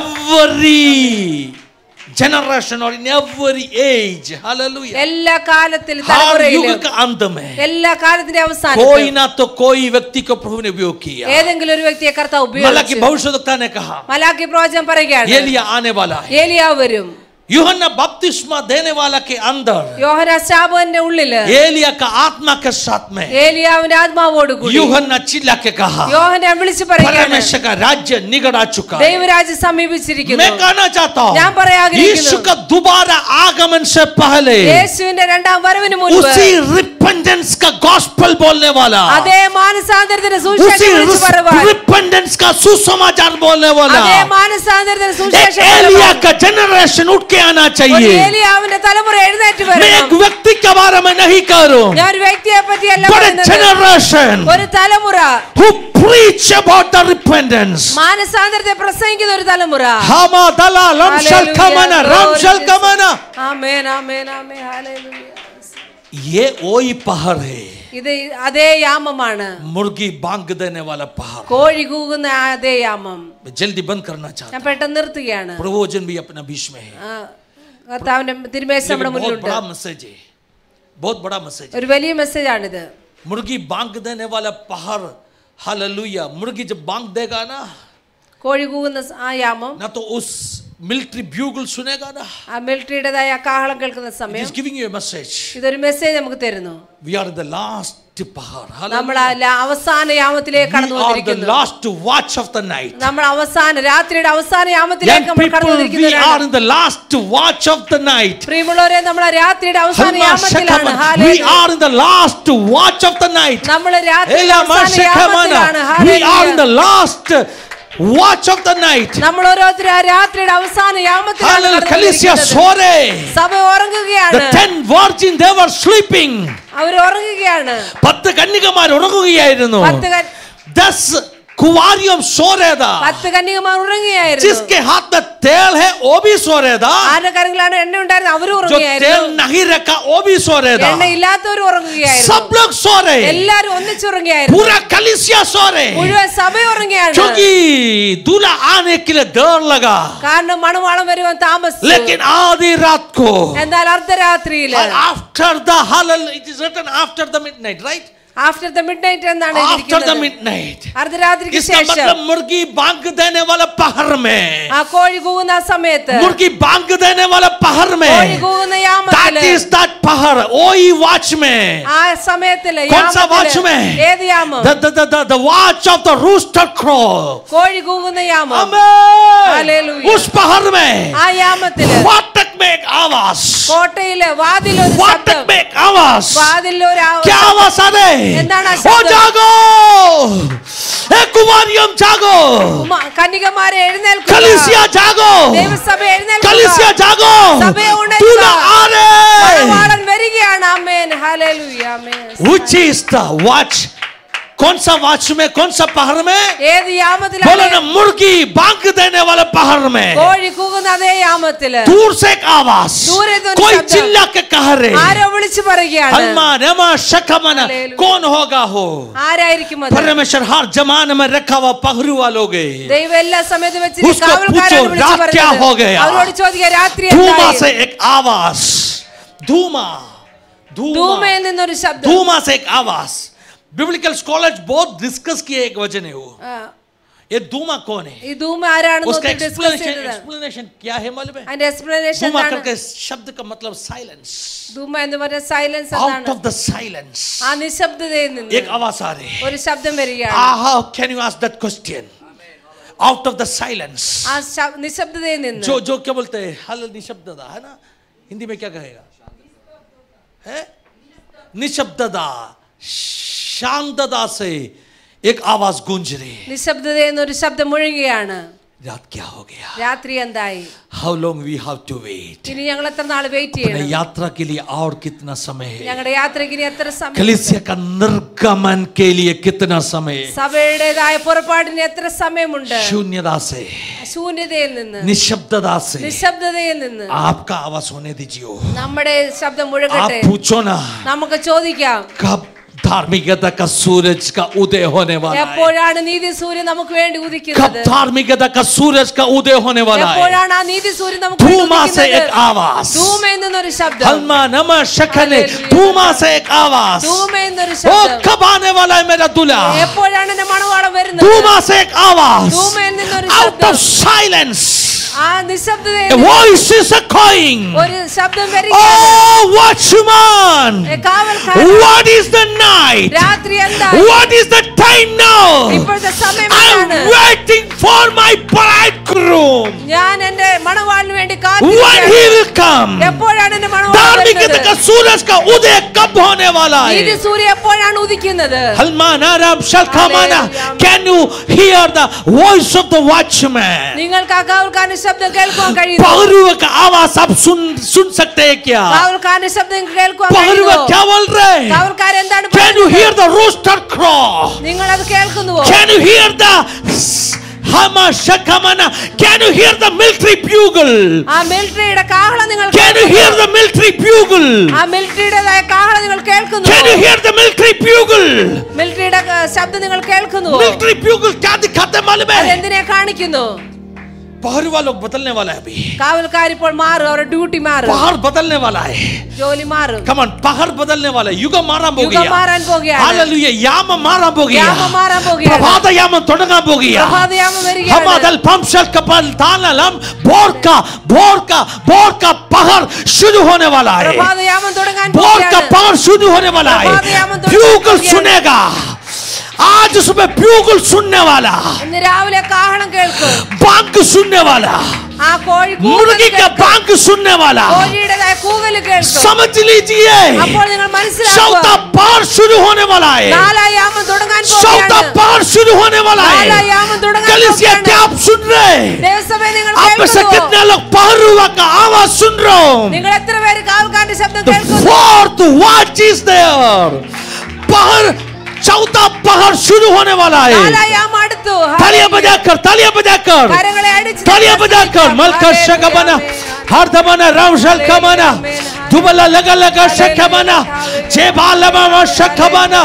Every generation or in every age, hallelujah, എല്ലാ കാലത്തിലും हर युग തലമുറയിലും का अंत में എല്ലാ കാലത്തിന്റെ कोई അവസാനത്തിൽ ना तो कोई व्यक्ति को प्रभु ने उपयोग किया. ഏതെങ്കിലും ഒരു വ്യക്തിയെ കർത്താവ് मलाकी ഉപയോഗിച്ചു. भविष्यद्वक्ता ने कहा മലാക്കി പ്രവചനം പറയുകയാണ് एलिया आने वाला है. ഏലിയാവ് വരും. यूहन्ना बपतिस्मा देने वाला के अंदर യോഹന്നാൻ സ്നാപകന്റെ ഉള്ളില് एलिया का आत्मा के साथ में ഏലിയാവിന്റെ ആത്മാവോട് കൂടി यूहन्ना चिल्ला के कहा യോഹന്നാൻ വിളിച്ചു പറയുകയാണ് परमेश्वर का राज्य निकट आ चुका है. ദൈവരാജ്യം സമീപിച്ചിരിക്കുന്നു. मैं कहना चाहता हूं ഞാൻ പറയാൻ ആഗ്രഹിക്കുന്നു यीशु का दोबारा आगमन से पहले യേശുവിന്റെ രണ്ടാം വരവിന് മുൻപ് उसी रिपेंटेंस का गॉस्पेल बोलने वाला, അതേ മാനസാന്തരത്തിന്റെ उसी സുവിശേഷം വിളിച്ചു പറയുവാൻ, रिपेंटेंस का सुसमाचार बोलने वाला അതേ മാനസാന്തരത്തിന്റെ एक സുവിശേഷം एलिया പറയുവാൻ का जनरेशन उठ के आना ഒരു चाहिए. ഏലിയാവിന്റെ തലമുറ എഴുന്നേറ്റ് मैं വരണം. एक व्यक्ति के बारे में नहीं कह रहा हूं, ഞാൻ ഒരു വ്യക്തിയെ പറ്റിയല്ല but a പറയുന്നത്. generation ഒരു തലമുറ who preach about the repentance. മാനസാന്തരത്തെ പ്രസംഗിക്കുന്ന ഒരു തലമുറ. Hama dala lamshal kamana ramshal kamana. ആമേൻ, ആമേൻ, ആമേൻ, ഹല്ലേലൂയ. ये वही पहाड़ है, ഇത് അതേ യാമമാണ്. मुर्गी बांग देने वाला पहाड़. കോഴി കൂകുന്ന അതേ യാമം. मैं जल्दी बंद करना चाहता ഞാൻ പെട്ടെന്ന് നിർത്തുകയാണ്. हूं. प्रभुवचन भी अपना बीच में है. ആ, കർത്താവിന്റെ തിരുമേശ നമ്മുടെ बहुत മുന്നിലുണ്ട്. बड़ा मैसेज है, बहुत बड़ा मैसेज है. ഒരു വലിയ മെസ്സേജ് ആണിത്. मुर्गी बांग देने वाला पहाड़, हालेलुया. मुर्गी जब बांग देगा ना കോഴി കൂകുന്ന ആ യാമം, ना तो उस मिलिट्री ब्यूगल सुनेगा ना. ആ മിലിറ്ററിയുടേതായ കാഹളം കേൾക്കുന്ന It സമയം is giving you a message. ഇതൊരു മെസ്സേജ് നമുക്ക് തരുന്നു. We are the last pahar. നമ്മൾ ആ ല- അവസാന യാമത്തിലേക്ക് കടന്നു We are the വന്നിരിക്കുന്നു. last watch of the night. നമ്മൾ അവസാന രാത്രിയുടെ അവസാന യാമത്തിലേക്ക് Young നമ്മൾ കടന്നു people, we are വന്നിരിക്കുന്നു. in the last watch of the night. പ്രിയമുള്ളവരെ, നമ്മൾ ആ രാത്രിയുടെ അവസാന Hama യാമത്തിലാണ്. Shekhamana. We ഹല്ലേലൂയ. are in the last watch of the night. നമ്മൾ രാത്രിയുടെ Elama അവസാന യാമത്തിലാണ്. Shekhamana. We are in ഹല്ലേലൂയ. the last watch of the night. നമ്മൾ ഓരോരുത്തരും ആ രാത്രിയുടെ അവസാന യാമത്തിലാണ് Hallelujah. കടന്നു Kalesia വന്നിരിക്കുന്നത്. sore. സഭ ഉറങ്ങുകയാണ്. The ten virgins, they were sleeping. അവർ ഉറങ്ങുകയാണ്. പത്ത് കന്യകമാർ ഉറങ്ങുകയായിരുന്നു. പത്ത് കൻ- दस कुवारियों सो रहे था. പത്ത് കന്യകമാർ ഉറങ്ങുകയായിരുന്നു. जिसके हाथ में तेल है वो भी सो रहे था. ആരുടെ കരങ്ങളിലാണ് എണ്ണ ഉണ്ടായിരുന്നത് അവരും जो ഉറങ്ങുകയായിരുന്നു. तेल नहीं रखा वो भी सो रहे था. എണ്ണ ഇല്ലാത്തവരും ഉറങ്ങുകയായിരുന്നു. सब लोग सो रहे. എല്ലാരും ഒന്നിച്ചുറങ്ങിയായിരുന്നു. पूरा कलीसिया सो रहे. മുഴുവൻ സഭ ഉറങ്ങിയാണ്. क्योंकि दूल्हा आने के लिए देर लगा. കാരണം മണവാളം വരുവാൻ താമസിച്ചു. लेकिन आधी रात को, എന്നാൽ അർദ്ധരാത്രിയിൽ, after the hallel, it is written after the midnight, right? After the midnight എന്നാണ് After the എഴുതിയിരിക്കുന്നത്. midnight. അർദ്ധരാത്രിക്ക് इसका ശേഷം मतलब मुर्गी बांग देने वाला पहाड़ में, ആ കോഴി കൂവുന്ന ആ സമയത്ത്, मुर्गी बांग देने वाला पहर കോഴി में, കൂകുന്ന that യാമത്തില് is that पहर, ओई watch में, ആ സമയത്തില് कौन सा watch യാമത്തില് में? ഏത് യാമം? the, the, the, the, the watch of the rooster crow. കോഴി കൂകുന്ന യാമം. Amen. Hallelujah. उस पहर में, ആ യാമത്തില് फाटक में एक आवाज, കോട്ടയില് വാതിലൊരു फाटक ശബ്ദം. में एक आवाज, വാതിലൊരു ആ- क्या आवाज आ रहे? എന്താണ് ആ ओ ശബ്ദം? जागो, ए कुमारियम जागो, ഉമ്മ- കന്യകമാരെ എഴുന്നേൽക്കുക. कलीसिया जागो, ദൈവസഭ എഴുന്നേൽക്കുക. कलीसिया जागो, സഭയെ ഉണരുക. दूल्हा आ रहे. മണവാളൻ വരികയാണ്. ആമേൻ. ഹല്ലേലൂയ. ആമേൻ. Which is the watch? कौन सा watch में, कौन सा पहर में? ഏത് बोलो യാമത്തിലാണ്? ना, मुर्गी बांग देने वाले पहर में, കോഴി കൂകുന്ന അതേ യാമത്തില് दूर से एक आवाज, दूर से कोई शब्द। चिल्ला के कह रहे, ആരോ വിളിച്ചു പറയുകയാണ്. हलमा रमा शकमना, Hallelujah. कौन होगा हो? ആരായിരിക്കും അത്? परमेश्वर हर जमाने में रखा हुआ पहरू वालों के, ദൈവം എല്ലാ സമയത്തും വെച്ച് उसको കാവൽക്കാരാണ് पूछो, വിളിച്ചു रात क्या हो പറയുന്നത്. गया? അവരോട് ചോദിക്കുക രാത്രി धूमा എന്തായി? से एक आवाज, धूमा, धूमा, ധൂമയിൽ നിന്നൊരു ശബ്ദം. धूमा से एक आवाज. बिब्लिकल स्कॉलर्स बहुत डिस्कस किए, एक वचन है वो, ആ, ये धूमा कौन है? ഈ ധൂമ ആരാണെന്ന് उसका ഡിസ്കസ് एक्सप्लेनेशन ചെയ്തതാണ്. एक्सप्लेनेशन क्या है मालूम है? അതിന്റെ എക്സ്പ്ലനേഷൻ धूमा എന്താണ്? करके शब्द का मतलब साइलेंस, ധൂമ എന്ന് പറഞ്ഞ സൈലൻസ് आउट എന്നാണ്. ऑफ द साइलेंस ആ നിശബ്ദതയിൽ നിന്ന് एक आवाज आ रही है. ഒരു ശബ്ദം വരികയാണ്. Ah, how can you ask that question? Out of the silence. ആ ശ- നിശബ്ദതയിൽ നിന്ന് जो जो क्या बोलते हैं, हल निशब्दता है ना, हिंदी में क्या कहेगा? है निशब्दता, शांतता से एक आवाज गूंज रही है. നിശബ്ദതയിൽ നിന്ന് ഒരു ശബ്ദം മുഴങ്ങുകയാണ്. रात क्या हो गया? രാത്രി എന്തായി? How long we have to wait? ഇനി ഞങ്ങൾ എത്ര നാൾ വെയിറ്റ് अपने ചെയ്യണം? यात्रा के लिए और कितना समय है? ഞങ്ങളുടെ യാത്രയ്ക്ക് ഇനി എത്ര സമയം? कलीसिया का निर्गमन के लिए कितना समय है? സഭയുടേതായ പുറപ്പാടിന് എത്ര സമയമുണ്ട്? शून्यता से, ശൂന്യതയിൽ നിന്ന് निशब्दता से നിശബ്ദതയിൽ നിന്ന് आपका आवाज होने दीजिए. നമ്മുടെ ശബ്ദം आप മുഴങ്ങട്ടെ. पूछो ना, നമുക്ക് ചോദിക്കാം, कब धार्मिकता का सूरज का उदय होने वाला है? എപ്പോഴാണ് നീതി സൂര്യൻ നമുക്ക് വേണ്ടി कब ഉദിക്കുന്നത്? धार्मिकता का सूरज का उदय होने वाला है? എപ്പോഴാണ് ആ നീതി സൂര്യൻ നമുക്ക് വേണ്ടി धूमा से एक ഉദിക്കുന്നത്? आवाज, ധൂമയിൽ നിന്നൊരു ശബ്ദം. हलमा नमा शकने, Hallelujah. धूमा से एक आवाज. ധൂമയിൽ നിന്നൊരു ओ ശബ്ദം. कब आने वाला है मेरा दूल्हा? എപ്പോഴാണ് എന്റെ മണവാളം വരുന്നത്? धूमा से एक आवाज. ധൂമയിൽ നിന്നൊരു Out ശബ്ദം. of silence, ആ നിശബ്ദതയിൽ a നിന്ന് voice is echoing. ഒരു ശബ്ദം വരികയാണ്. Oh watchman, ഏ, കാവൽക്കാരൻ, what is the night? രാത്രി എന്തായി? What is the time now? ഇപ്പോഴത്തെ സമയം I'm എന്താണ്? waiting for my bridegroom. ഞാൻ എന്റെ മണവാളിന് വേണ്ടി When കാത്തിരിക്കുകയാണ്. he will come. എപ്പോഴാണ് എന്റെ മണവാളൻ धार्मिकता വരുന്നത്? का सूरज का उदय कब होने वाला നീതി है? സൂര്യൻ എപ്പോഴാണ് ഉദിക്കുന്നത്? हलमाना Ram शल्कामाना, Hallelujah. can you hear the voice of the watchman? നിങ്ങൾക്ക് ആ കാവൽക്കാരന്റെ ശബ്ദം കേൾക്കുവാൻ കഴിയുമോ? पहरुआ का आवाज आप सुन सुन सकते हैं क्या? കാവൽക്കാരന്റെ ശബ്ദം കേൾക്കുവാൻ पहरुआ കഴിയുമോ? क्या बोल रहे हैं? കാവൽക്കാരൻ എന്താണ് Can you പറയുന്നത്? hear the rooster crow? നിങ്ങൾ അത് കേൾക്കുന്നുവോ? Can you hear the Hama Shakamana? Can you hear the military bugle? ആ മിലിറ്ററിയുടെ കാഹളം നിങ്ങൾ Can you hear the military bugle? ആ മിലിറ്ററിയുടേതായ കാഹളം നിങ്ങൾ കേൾക്കുന്നു? Can you hear the military bugle? മിലിറ്ററിയുടെ ക- ശബ്ദം നിങ്ങൾ കേൾക്കുന്നുവോ? मिलिट्री bugle क्या दिखाते हैं मालूम है? അതെന്തിനെ കാണിക്കുന്നു? पहरुआ लोग बदलने वाला है अभी. കാവൽക്കാർ ഇപ്പോൾ മാറും, അവരുടെ ഡ്യൂട്ടി മാറും, पहाड़ बदलने वाला है. ജോലി മാറും, Come on, पहाड़ बदलने वाला है. युग आरंभ हो യുഗം गया. മാറാൻ പോകുകയാണ്. हालेलुया, याम आरंभ हो गया. യാമം മാറാൻ പോകുകയാണ്. प्रभात याम തുടങ്ങാൻ പോകുകയാ. പ്രഭാതയാമം हम വരികയാണ്. अदल पंशल कपल तानलम बोर का बोर का बोर का पहाड़ शुरू होने वाला है. പ്രഭാതയാമം തുടങ്ങാൻ बोर का പോകുകയാണ്. पहाड़ शुरू होने वाला है. प्रभातयामम തുടങ്ങാൻ ब्यूगल പോകുകയാണ്. सुनेगा. आज उसमें ब्यूगल सुनने वाला, ഇന്ന് രാവിലെ കാഹളം കേൾക്കും. बांग सुनने वाला, ആ കോഴി കൂകൽ मुर्गी का കേൾക്കും. बांग सुनने वाला. കോഴിയുടേതായ കൂകൽ കേൾക്കും. समझ लीजिए, അപ്പോൾ നിങ്ങൾ चौथा മനസ്സിലാക്കുക, पहाड़ शुरू होने वाला है. നാലാം യാമം തുടങ്ങാൻ चौथा പോകുകയാണ്. पहाड़ शुरू होने वाला നാലാം है. യാമം തുടങ്ങാൻ कलीसिया क्या പോകുകയാണ്. आप सुन रहे हैं? ദേവസഭയെ നിങ്ങൾ आप में से കേൾക്കുന്നുവോ? कितने लोग पहरुआ का आवाज सुन रहे हो? നിങ്ങൾ എത്ര പേര് കാവൽക്കാരന്റെ ശബ്ദം The കേൾക്കുന്നു? fourth watch is there. पहर चौथा पहर शुरू होने वाला है. നാലാം യാമം അടുത്തു. तालियां बजाकर, तालियां बजाकर, കരങ്ങളെ അടിച്ച് तालियां बजाकर, मलका शकमना, हर दमना रामशल कमना, दुबला लगा लगा शकमना, जेबालमा शकमना.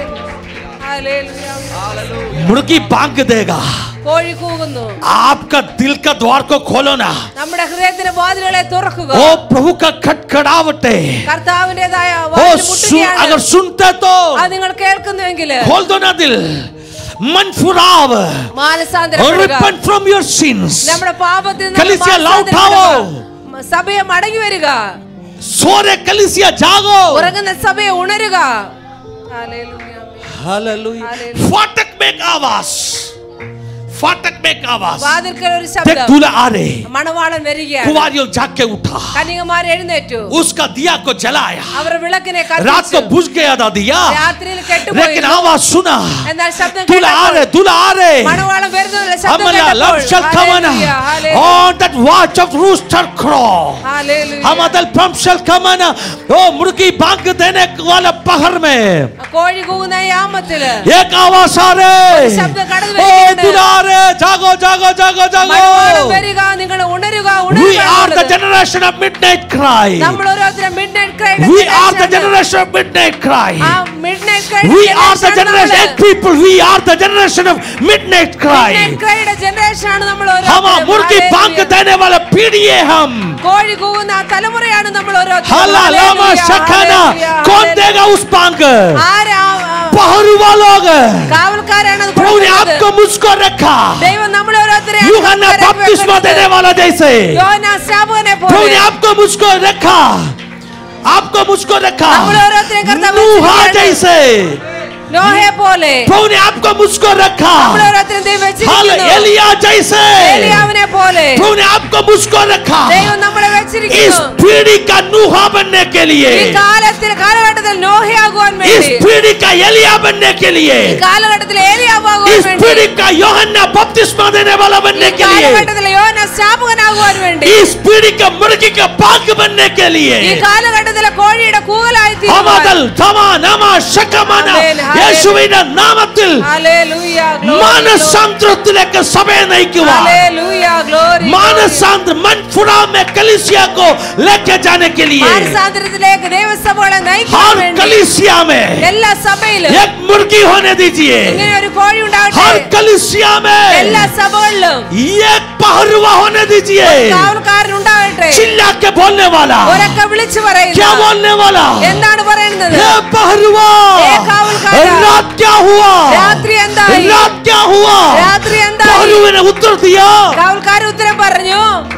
ഹല്ലേലൂയ. मुर्गी बांग देगा. കോഴി കൂകുന്നു. आपका दिल का द्वार को खोलो ना. നമ്മുടെ ഹൃദയത്തിന്റെ വാതിലുകളെ തുറക്കുക. ओ प्रभु का खटखड़ावट है. കർത്താവിന്റേതായ ओ വാതിൽ सुन, മുട്ടുകയാണ്. अगर सुनते तो അത് നിങ്ങൾ കേൾക്കുന്നുവെങ്കിൽ खोल दो ना दिल. मन फुराव. മാനസാന്തരപ്പെടുക. Repent from your sins. നമ്മുടെ പാപത്തിൽ നിന്ന് कलीसिया മാനസാന്തരപ്പെടുക. लौटाओ. സഭയെ മടങ്ങി വരിക. सो रे कलीसिया जागो. ഉറങ്ങുന്ന സഭയെ ഉണരുക. ഹല്ലേലൂയ. हालेलुया. फाटक में एक आवाज, फाटक में एक आवाज. വാതിൽക്കൽ ഒരു देख ശബ്ദം. दूल्हा आ रहे. മണവാളൻ വരികയാണ്. कुंवारियों जाग के उठा. കന്യകമാർ എഴുന്നേറ്റു. उसका दिया को जलाया. അവർ വിളക്കിനെ रात കത്തിച്ചു. को बुझ गया था दिया. രാത്രിയിൽ കെട്ടുപോയി. लेकिन आवाज सुना. എന്നാൽ ശബ്ദം दूल्हा आ കേട്ടപ്പോൾ रहे, दूल्हा आ रहे. മണവാളൻ വരുന്നതിന്റെ ശബ്ദം Amala love shall come on. On that watch of rooster crow. ഹല്ലേലൂയ. Hamadal pump shall come on. ओ मुर्गी बांग देने वाला पहर में കോഴി കൂകുന്ന യാമത്തില് एक आवाज आ रहे. ശബ്ദം കടന്നു ओ വരുന്നുണ്ട്. दूल्हा आ रहे. जागो जागो जागो മണവാളൻ जागो. വരിക, നിങ്ങൾ ഉണരുക, We ഉണരുക are the എന്നുള്ളത്. generation of midnight cry. നമ്മൾ ഓരോരുത്തരും midnight cry യുടെ We are the generation ആണ്. generation of midnight cry. ആ midnight cry We യുടെ are the generation ആണ് generation നമ്മള്. people. We are the generation of midnight cry. midnight cry യുടെ generation ആണ് നമ്മൾ हम ഓരോരുത്തരും. मुर्गी बांग ഹല്ലേലൂയ. देने वाला पीढ़ी है हम. കോഴി കൂകുന്ന ആ തലമുറയാണ് നമ്മൾ ഓരോരുത്തരും. हल्ला लामा ഹല്ലേലൂയ, शखाना. ഹല്ലേലൂയ, कौन ഹല്ലേലൂയ. देगा उस बांग? ആരാ ആ, पहरुआ लोग. കാവൽക്കാരാണ് അത് प्रभु ने കൊടുക്കുന്നത്. आपको मुझको रखा. ദൈവം നമ്മളെ ഓരോരുത്തരെയും यूहन्ना बपतिस्मा देने वाला जैसे യോഹന്നാൻ സ്നാപകനെ प्रभु പോലെ ने आपको मुझको रखा. आपको मुझको रखा. നമ്മൾ ഓരോരുത്തരെയും കർത്താവ് नूहा വെച്ചിരിക്കുകയാണ്. जैसे നോഹയെ പോലെ प्रभु ने आपको मुझको रखा. നമ്മൾ ഓരോരുത്തരെയും ദൈവം हाल വെച്ചിരിക്കുന്നു. एलिया जैसे ഏലിയാവിനെ പോലെ प्रभु ने आपको मुझको रखा. ദൈവം നമ്മളെ इस വെച്ചിരിക്കുന്നു. पीढ़ी का नूहा बनने के लिए, ഈ കാലത്തിൽ കാലഘട്ടത്തിൽ നോഹയാകുവാൻ इस വേണ്ടി, पीढ़ी का एलिया बनने के लिए, ഈ കാലഘട്ടത്തിൽ ഏലിയാവാകുവാൻ इस വേണ്ടി, पीढ़ी का यूहन्ना बपतिस्मा देने वाला ഈ बनने के लिए, കാലഘട്ടത്തിൽ യോഹന്നാൻ സ്നാപകനാകുവാൻ വേണ്ടി, इस पीढ़ी का मुर्गी का बाग बनने के ഈ लिए കാലഘട്ടത്തിലെ കോഴിയുടെ കൂകലായി തീരുവാൻ. हमादल थमा नमा शकमना Amen, hallelujah. യേശുവിന്റെ നാമത്തിൽ ഹല്ലേലൂയ, glory, മാനസാന്തരത്തിലേക്ക് സഭയെ നയിക്കുക. ഹല്ലേലൂയ, glory, मानसांतर मनफुरा में कलीसिया को लेके जाने के लिए മാനസാന്തരത്തിലേക്ക് ദൈവസഭകളെ നയിക്കാൻ हर വേണ്ടി कलीसिया में എല്ലാ സഭയിലും एक मुर्गी होने दीजिए. ഇങ്ങനെ ഒരു കോഴി ഉണ്ടാവട്ടെ. हर कलीसिया എല്ലാ में സഭകളിലും एक पहरुआ होने दीजिए. കാവൽക്കാരൻ ഉണ്ടാവട്ടെ. चिल्ला के बोलने वाला, ഒരൊക്കെ വിളിച്ചു क्या പറയുന്നു. बोलने वाला? എന്താണ് പറയുന്നത്? ये पहरुआ. ए कावलकारा. रात क्या हुआ? രാത്രി എന്തായി? रात क्या हुआ? രാത്രി എന്തായി? पहरुए ने उत्तर दिया, കാവൽക്കാരൻ ഉത്തരം പറഞ്ഞു,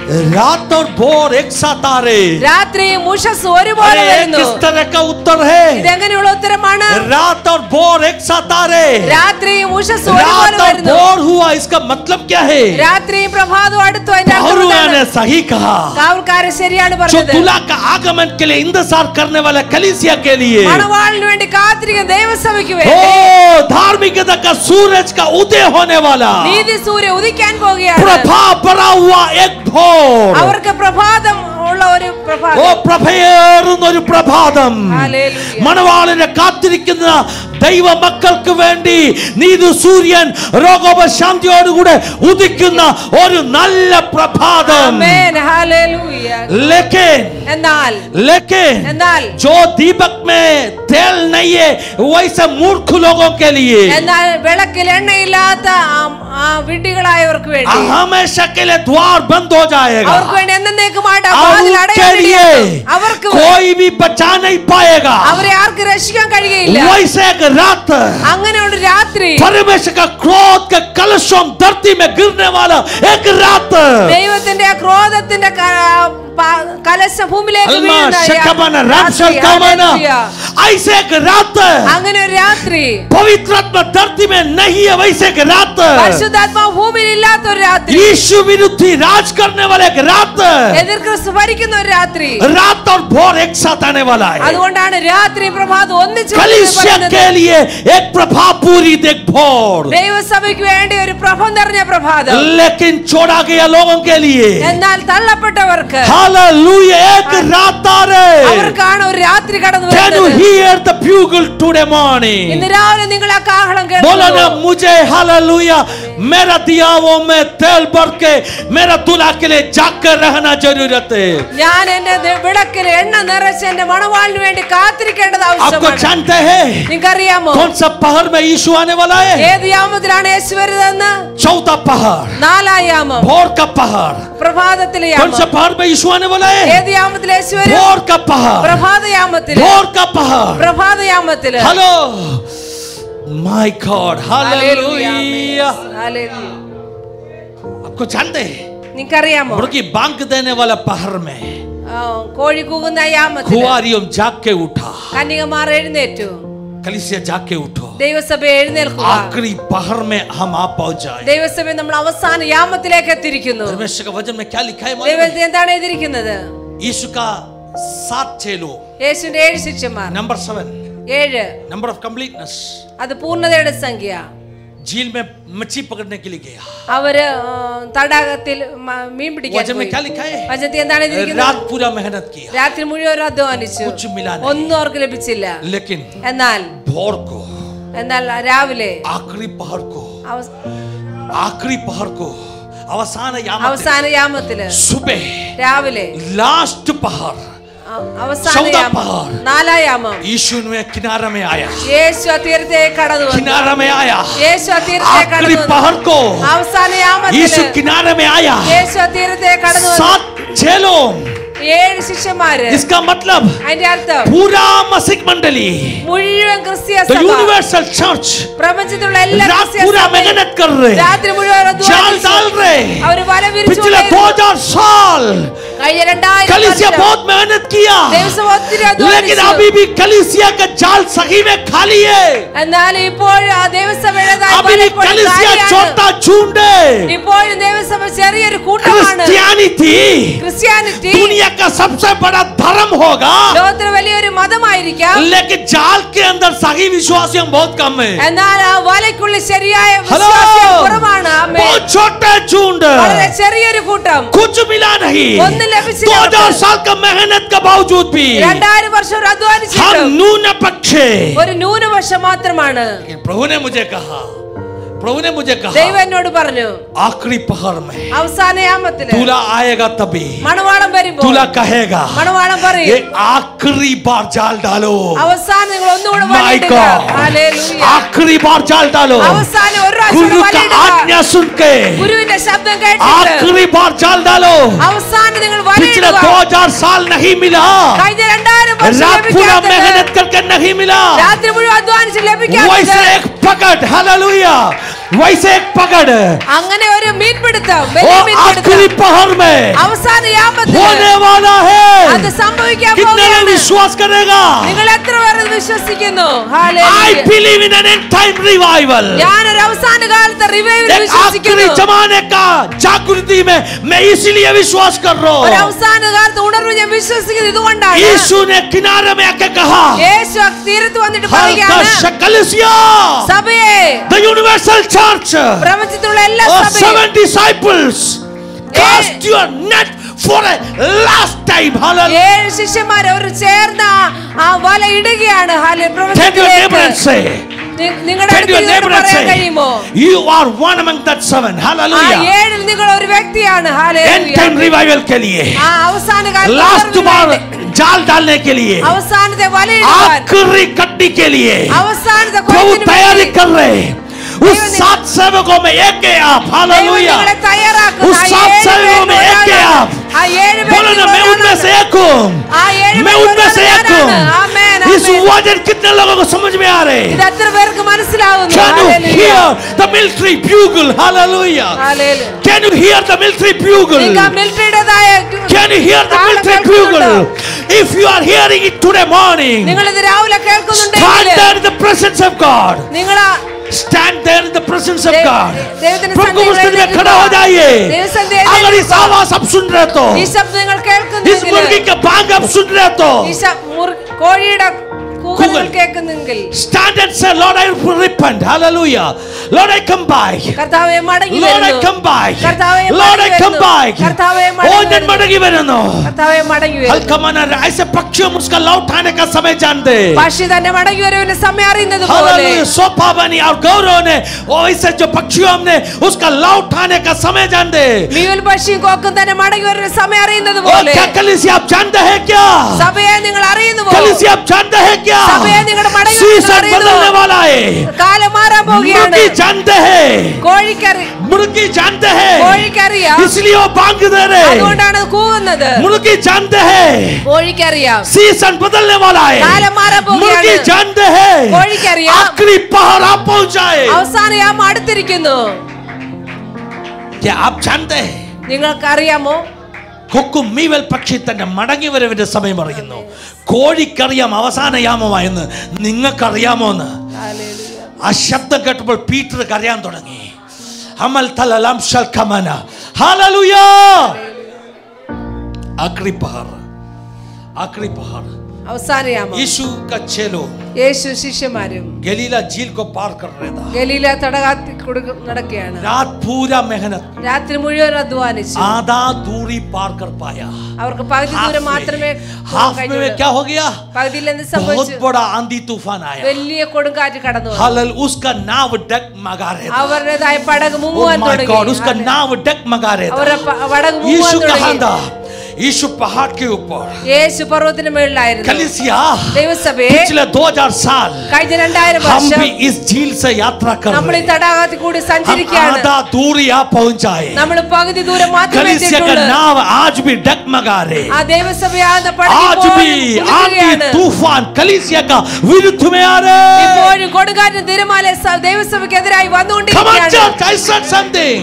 रात और भोर एक साथ आ रहे. രാത്രി മുഷസ് ഒരുപോലെ अरे വരുന്നു. किस तरह का उत्तर है? ഇതെങ്ങനെയുള്ള ഉത്തരമാണ്? रात और भोर एक साथ आ रहे. രാത്രി മുഷസ് ഒരുപോലെ रात और വരുന്നു. भोर हुआ, इसका मतलब क्या है? രാത്രിയും പ്രഭാതവും അടുത്തു. അതിന്റെ അർത്ഥം पहरुआ എന്താണ്? ने सही कहा. കാവൽക്കാരൻ ശരിയാണ് जो പറഞ്ഞത്. दूल्हा का आगमन के लिए इंतजार करने वाला कलीसिया के लिए, മണവാളിന് വേണ്ടി കാത്തിരിക്കുന്ന ദൈവസഭയ്ക്ക് ओ വേണ്ടി धार्मिकता का सूरज का उदय होने वाला, നീതി സൂര്യ ഉദിക്കാൻ പോകുകയാണ്. प्रभा भरा हुआ एक भोर. അവർക്ക് പ്രഭാതം ഉള്ള ഒരു ഓ പ്രഭാതം. പ്രഭയേറുന്ന ഒരു പ്രഭാതം. ഹല്ലേലൂയ. മണവാളിനെ കാത്തിരിക്കുന്ന ദൈവ മക്കൾക്ക് വേണ്ടി നീതി സൂര്യൻ രോഗോപശാന്തിയോടുകൂടെ ഉദിക്കുന്ന ഒരു നല്ല പ്രഭാതം. ആമേൻ, ഹല്ലേലൂയ. लेकिन എന്നാൽ लेकिन എന്നാൽ जो दीपक में तेल नहीं है वैसे मूर्ख लोगों के लिए, എന്നാൽ വിളക്കിൽ എണ്ണയില്ലാത്ത ആ- ആ വിഡ്ഢികളായവർക്ക് വേണ്ടി, हमेशा के लिए द्वार बंद हो जाएगा. അവർക്ക് വേണ്ടി എന്നേക്കുമായിട്ട് ആ और വാതിൽ उनके അടയാളിരിക്കും. लिए അവർക്ക് कोई भी बचा नहीं पाएगा. അവരെ ആർക്ക് രക്ഷിക്കാൻ കഴിയില്ല. वैसे एक रात അങ്ങനെ ഒരു രാത്രി परमेश्वर का क्रोध का कलशम धरती में गिरने वाला एक रात, ദൈവത്തിന്റെ ആ ക്രോധത്തിന്റെ ക- പ- കലശം ഭൂമിയിലേക്ക് अल्मा വീഴുന്ന शकमना രാത്രി. रामशल कमना, ഹല്ലേലൂയ. ऐसे एक रात അങ്ങനെ ഒരു രാത്രി पवित्र आत्मा धरती में नहीं है. वैसे एक रात പരിശുദ്ധാത്മാവ് ഭൂമിയിൽ ഇല്ലാത്ത ഒരു രാത്രി, यीशु विरुद्धी राज करने वाले एक रात, എതിർ ക്രിസ്തു ഭരിക്കുന്ന ഒരു രാത്രി. रात और भोर एक साथ आने वाला है. അതുകൊണ്ടാണ് രാത്രി പ്രഭാതം ഒന്നിച്ചു कलीसिया के लिए एक प्रभा पूरी देख भोर, ദൈവസഭയ്ക്ക് വേണ്ടി ഒരു പ്രഭ നിറഞ്ഞ പ്രഭാതം. लेकिन छोड़ा गया लोगों के लिए എന്നാൽ തള്ളപ്പെട്ടവർക്ക് हालेलुया एक रात आ रहे. അവർക്കാണ് ഒരു രാത്രി കടന്നു Can you വരുന്നത്. hear the bugle today morning? ഇന്ന് രാവിലെ നിങ്ങൾ ആ കാഹളം बोला ना കേൾക്കുന്നു. मुझे हालेलुया मेरा दियाओं में तेल भर के मेरा दूल्हा के लिए जाकर रहना जरूरत है. ഞാൻ എന്റെ ദ- വിളക്കിൽ എണ്ണ നിറച്ച് എന്റെ മണവാളിന് വേണ്ടി കാത്തിരിക്കേണ്ടത് आपको ആവശ്യമാണ്. जानते हैं നിങ്ങൾക്കറിയാമോ कौन सा पहर में यीशु आने वाला है? ഏത് യാമത്തിലാണ് യേശു വരുന്നതെന്ന്? चौथा पहर, നാലാം യാമം, भोर का पहर. പ്രഭാതത്തിലെ कौन सा യാമം. पहर में यीशु आने वाला है? ഏത് യാമത്തിൽ യേശു വരും? भोर का पहर, പ്രഭാത യാമത്തിൽ. भोर का पहर. പ്രഭാത യാമത്തിൽ. हेलो माय गॉड हालेलुया. ഹല്ലേലൂയ. आपको जानते हैं നിങ്ങൾക്കറിയാമോ मुर्गी बांग देने वाला पहर में ആ, കോഴി കൂകുന്ന യാമത്തിൽ कुआरियों जाग के उठा, കന്യകമാർ എഴുന്നേറ്റു, कलीसिया जाग के उठो, ദൈവസഭ എഴുന്നേൽക്കുക. आखिरी पहर में हम आ पहुंच जाए. ദൈവസഭ നമ്മൾ അവസാന യാമത്തിലേക്ക് എത്തിയിരിക്കുന്നു. परमेश्वर का वचन में क्या लिखा है मालूम है? ദൈവത്തിൽ എന്താണ് എഴുതിയിരിക്കുന്നത്? यीशु का सात चेलो, യേശുവിന്റെ ഏഴ് ശിഷ്യന്മാർ, नंबर सेवन, ഏഴ്, नंबर ऑफ कंप्लीटनेस. അത് പൂർണ്ണതയുടെ സംഖ്യ. झील में मच्छी पकड़ने के लिए गया. അവര് ആ, തടാകത്തിൽ മ- മീൻ പിടിക്കാൻ वचन में പോയി. क्या लिखा है? വചനത്തിൽ എന്താണ് എഴുതിയിരിക്കുന്നത്? रात पूरा मेहनत किया, രാത്രി മുഴുവൻ അധ്വാനിച്ചു, कुछ मिला नहीं. ഒന്നും അവർക്ക് ലഭിച്ചില്ല. लेकिन എന്നാൽ भोर को, എന്നാൽ രാവിലെ आखिरी पहर को, അവ- आखिरी पहर को, अवसान याम, അവസാന യാമത്തില് सुबह, രാവിലെ लास्ट पहर, അ- അവസാന चौदह യാമം, पहर, നാലാം യാമം, यीशु ने किनारे में आया, യേശു ആ തീരത്തേക്ക് കടന്നു വന്നു. किनारे में आया. യേശു ആ തീരത്തേക്ക് आखिरी കടന്നു വന്നു. पहर को അവസാന യാമത്തില് यीशु किनारे में आया. യേശു ആ തീരത്തേക്ക് കടന്നു വന്നു. सात चेलों, ഏഴ് ശിഷ്യന്മാര്. इसका मतलब അതിന്റെ അർത്ഥം पूरा मसीह मंडली, മുഴുവൻ ക്രിസ്തീയ द സഭ, यूनिवर्सल चर्च, പ്രപഞ്ചത്തിലുള്ള എല്ലാ रात ക്രിസ്തീയ पूरा സഭയും मेहनत कर रहे, രാത്രി മുഴുവൻ जाल അധ്വാനിച്ചു. डाल रहे. അവര് വല पिछले വിരിച്ചുകൊണ്ടിരുന്നു. दो हजार साल കഴിഞ്ഞ രണ്ടായിരം कलीसिया വർഷം बहुत मेहनत किया, ദൈവസഭ ഒത്തിരി लेकिन അധ്വാനിച്ചു. अभी भी कलीसिया का जाल सही में खाली है. എന്നാൽ ഇപ്പോൾ ആ ദൈവസഭയുടേതായ अभी भी പലപ്പോഴും कलीसिया കാലിയാണ്. छोटा झुंड है. ഇപ്പോഴും ദൈവസഭ ചെറിയൊരു കൂട്ടമാണ്. क्रिस्टियनिटी ക്രിസ്ത്യാനിറ്റി दुनिया का सबसे बड़ा धर्म होगा, ലോകത്തിലെ വലിയൊരു മതമായിരിക്കാം. लेकिन जाल के अंदर सही विश्वासियों बहुत कम है. എന്നാൽ ആ വലയ്ക്കുള്ളിൽ ശരിയായ हेलो, വിശ്വാസികൾ കുറവാണ്. ആമേൻ. बहुत छोटा झुंड, വളരെ ചെറിയൊരു കൂട്ടം, कुछ मिला नहीं. ഒന്നും ലഭിച്ചില്ല. दो हजार साल का मेहनत के बावजूद भी രണ്ടായിരം വർഷം അവർ हम അധ്വാനിച്ചിട്ടും नून पक्षे. ഒരു ന്യൂനപക്ഷം മാത്രമാണ്. लेकिन प्रभु ने मुझे कहा, प्रभु ने मुझे कहा, ദൈവം എന്നോട് പറഞ്ഞു, आखिरी पहर में അവസാന യാമത്തില് दूल्हा आएगा तभी മണവാളം വരുമ്പോൾ दूल्हा कहेगा, മണവാളം ये പറയും, आखिरी बार जाल डालो. അവസാനം നിങ്ങൾ ഒന്നുകൂടെ My വലയിടുക. God, hallelujah. आखिरी बार जाल डालो. അവസാനം ഒരു പ്രാവശ്യം गुरु का വലയിടുക. आज्ञा सुन के ഗുരുവിന്റെ ശബ്ദം കേട്ടിട്ട് आखिरी बार जाल डालो. അവസാനം നിങ്ങൾ पिछले വലയിടുക. दो हजार साल नहीं मिला, കഴിഞ്ഞ രണ്ടായിരം വർഷം रात पूरा ലഭിക്കാത്തത്, मेहनत करके नहीं मिला, രാത്രി മുഴുവൻ അധ്വാനിച്ച് वैसे ലഭിക്കാത്തത്, एक पकड़, हालेलुया, वैसे एक पकड़ അങ്ങനെ ഒരു മീൻപിടുത്തം, वो വലിയ आखिरी മീൻപിടുത്തം पहर में അവസാന യാമത്തിൽ होने वाला അത് है. സംഭവിക്കാൻ कितने लोग പോവുകയാണ്. विश्वास करेगा? നിങ്ങൾ എത്ര പേർ ഇത് വിശ്വസിക്കുന്നു? I ഹല്ലേലൂയ. believe in an end time revival. ഞാനൊരു അവസാന കാലത്തെ റിവൈവൽ एक आखिरी വിശ്വസിക്കുന്നു. जमाने का जागृति में मैं इसलिए विश्वास कर रहा ഒരു हूँ. അവസാന കാലത്ത് ഉണർവ് ഞാൻ വിശ്വസിക്കുന്നത് ഇതുകൊണ്ടാണ്. यीशु ने किनारे में आके कहा, യേശു ആ തീരത്ത് വന്നിട്ട് हल्का പറയുകയാണ്, कलीसिया, സഭയെ, the universal church, പ്രപഞ്ചത്തിലുള്ള എല്ലാ or സഭയും seven disciples, cast your net for a last time. Hallelujah. ഏഴ് ശിഷ്യന്മാർ അവർ ചേർന്ന് ആ വല ഇടുകയാണ്. ഹല്ലേലൂയ. Tell your neighbor and say, നി- നിങ്ങളുടെ tell അടുത്ത് your ഇരുന്നിട്ട് neighbor and പറയാൻ say, കഴിയുമോ? you are one among that seven. ആ Hallelujah. ഏഴിൽ നിങ്ങൾ ഒരു വ്യക്തിയാണ്. End hallelujah. time revival के लिए, ആ അവസാന കാലത്ത് लास्ट ഉണർവിന് बार വേണ്ടി, जाल डालने के लिए, അവസാനത്തെ വലയിടുവാൻ, आखिरी कट्टी के लिए അവസാനത്തെ प्रभु കൊയ്ത്തിന് तैयारी വേണ്ടി कर रहे हैं. उस सात सेवकों में एक है आप. ദൈവം हालेलुया. നിങ്ങളെ തയ്യാറാക്കുന്നു. उस ആ सात ഏഴ് सेवकों में പേരിൽ एक है ഒരാളാണ്. आप. ആ ഏഴ് बोलो പേരിൽ ना, मैं उनमें से ഒരാളാണ്. एक हूँ. ആ ഏഴ് मैं പേരിൽ उनमें से एक हूँ. ഒരാളാണ്. ആമേൻ, इस ആമേൻ. वचन कितने लोगों को समझ में आ रहे ഇത് हैं? എത്ര പേർക്ക് മനസ്സിലാവുന്നു? Can you ഹല്ലേലൂയ. hear the military bugle? Hallelujah. ഹല്ലേലൂയ. Can you hear the military bugle? നിങ്ങൾക്ക് ആ മിലിറ്ററിയുടേതായ Can you hear the താളം military കേൾക്കുന്നുണ്ടോ? bugle? If you are hearing it today morning, നിങ്ങൾ ഇത് രാവിലെ stand കേൾക്കുന്നുണ്ടെങ്കിൽ there in the presence of God. നിങ്ങൾ Stand there in the presence of Dev- God. देवത്തിന്റെ प्रभु സന്നിധിയിൽ उस दिन में എഴുന്നേൽക്കുക. खड़ा हो जाइए. ദൈവസന്നിധിയിൽ अगर इस എഴുന്നേൽക്കുക. आवाज आप सुन रहे तो, ഈ ശബ്ദം നിങ്ങൾ इस കേൾക്കുന്നെങ്കിൽ, मुर्गी के बांग आप सुन रहे तो, ഈ ശ- മുർ- കോഴിയുടെ കൂകലുകൾ കൂകൽ. കേൾക്കുന്നെങ്കിൽ, stand and say, Lord, I repent. Hallelujah. Lord, I come back. കർത്താവേ മടങ്ങി Lord, I വരുന്നു. come back. കർത്താവേ Lord, I മടങ്ങി come വരുന്നു. back. കർത്താവേ Oh, മടങ്ങി then വരുന്നു. मടങ്ങി വരുന്നു. കർത്താവേ മടങ്ങി വരുന്നു. हल्का मना ऐसे पक्षियों में उसका लौ उठाने का समय जानते. പക്ഷി തന്നെ മടങ്ങി വരുവിന്റെ സമയം അറിയുന്നത് പോലെ हालेलुया. सोफा बनी और गौरव ने और ऐसे जो पक्षियों हमने उसका लौ उठाने का समय जानते. മീവൽ പക്ഷിയും കോക്കും തന്നെ മടങ്ങി വരുന്ന സമയം അറിയുന്നത് और പോലെ क्या कलीसिया आप जानते हैं क्या? സഭയെ നിങ്ങൾ അറിയുന്നു कलीसिया आप जानते हैं क्या? സഭയെ നിങ്ങളുടെ മടങ്ങി सीजन അറിയുന്നു. बदलने वाला है. കാലം മാറാൻ പോവുകയാണ്. मुर्गी जानते हैं. കോഴിക്കറി मुर्गी जानते हैं. കോഴിക്കറിയാം, इसलिए वो बांग दे रहे. അതുകൊണ്ടാണ് അത് കൂവുന്നത്. मुर्गी जानते हैं. കോഴിക്കറിയാം, सीजन बदलने वाला है. കാലം മാറാൻ मुर्गी പോവുകയാണ്. जानते हैं. കോഴിക്കറിയാം, आखिरी पहर आप पहुंच जाए. അവസാനം യാമം അടുത്തിരിക്കുന്നു. क्या आप जानते हैं? നിങ്ങൾക്കറിയാമോ കൊക്കും മീവൽ പക്ഷി തന്നെ മടങ്ങി വരവിന്റെ സമയം അറിയുന്നു. കോഴിക്കറിയാം അവസാന യാമമായെന്ന് നിങ്ങൾക്കറിയാമോ എന്ന്. ആ ശബ്ദം കേട്ടപ്പോൾ പീറ്റർ കരയാൻ തുടങ്ങി. അമൽ തലലാം ശൽഖമന ഹല്ലേലൂയ. आखिरी पहाड़ आखिरी पहाड़ അവസാന യാമം. यीशु का चेलो യേശു ശിഷ്യന്മാരും गलीला झील को पार कर रहा था. ഗലീല തടാകത്തിൽ കൂടി നടക്കുകയാണ്. रात पूरा मेहनत, രാത്രി മുഴുവൻ അധ്വാനിച്ചു. आधा दूरी पार कर पाया. അവർക്ക് പകുതി ദൂരം മാത്രമേ हाफ में क्या हो गया? പകുതിയിൽ എന്ത് बहुत സംഭവിച്ചു? बड़ा आंधी तूफान आया. വലിയ കൊടുങ്കാറ്റ് കടന്നു വന്നു. हालेलुया. उसका नाव डगमगा रहा था. അവരുടേതായ പടക് Oh മുങ്ങുവാൻ my God, തുടങ്ങി. उसका नाव डगमगा रहा അവരുടെ था. പ- പടക് यीशु മുങ്ങുവാൻ कहाँ തുടങ്ങി. था? यीशु पहाड़ के ऊपर. യേശു പർവ്വതത്തിന് മേളിലായിരുന്നു. कलीसिया ദൈവസഭയെ पिछले दो हज़ार साल കഴിഞ്ഞ രണ്ടായിരം हम വർഷം भी इस झील से यात्रा कर നമ്മൾ रहे ഈ हैं. തടാകത്തിൽ കൂടി हम സഞ്ചരിക്കുകയാണ്. आधा दूरी यहाँ पहुंचाए. നമ്മൾ പകുതി ദൂരം മാത്രമേ कलीसिया का എത്തിയിട്ടുള്ളൂ. नाव आज भी डगमगा रहे. ആ ദൈവസഭയാകുന്ന आज പടക് भी आंधी तूफान कलीसिया का विरुद्ध में आ रहे. ഇപ്പോഴും കൊടുങ്കാറ്റ് തിരമാല സ- ദൈവസഭയ്ക്കെതിരായി Come on, വന്നുകൊണ്ടിരിക്കുകയാണ്. church, I said something.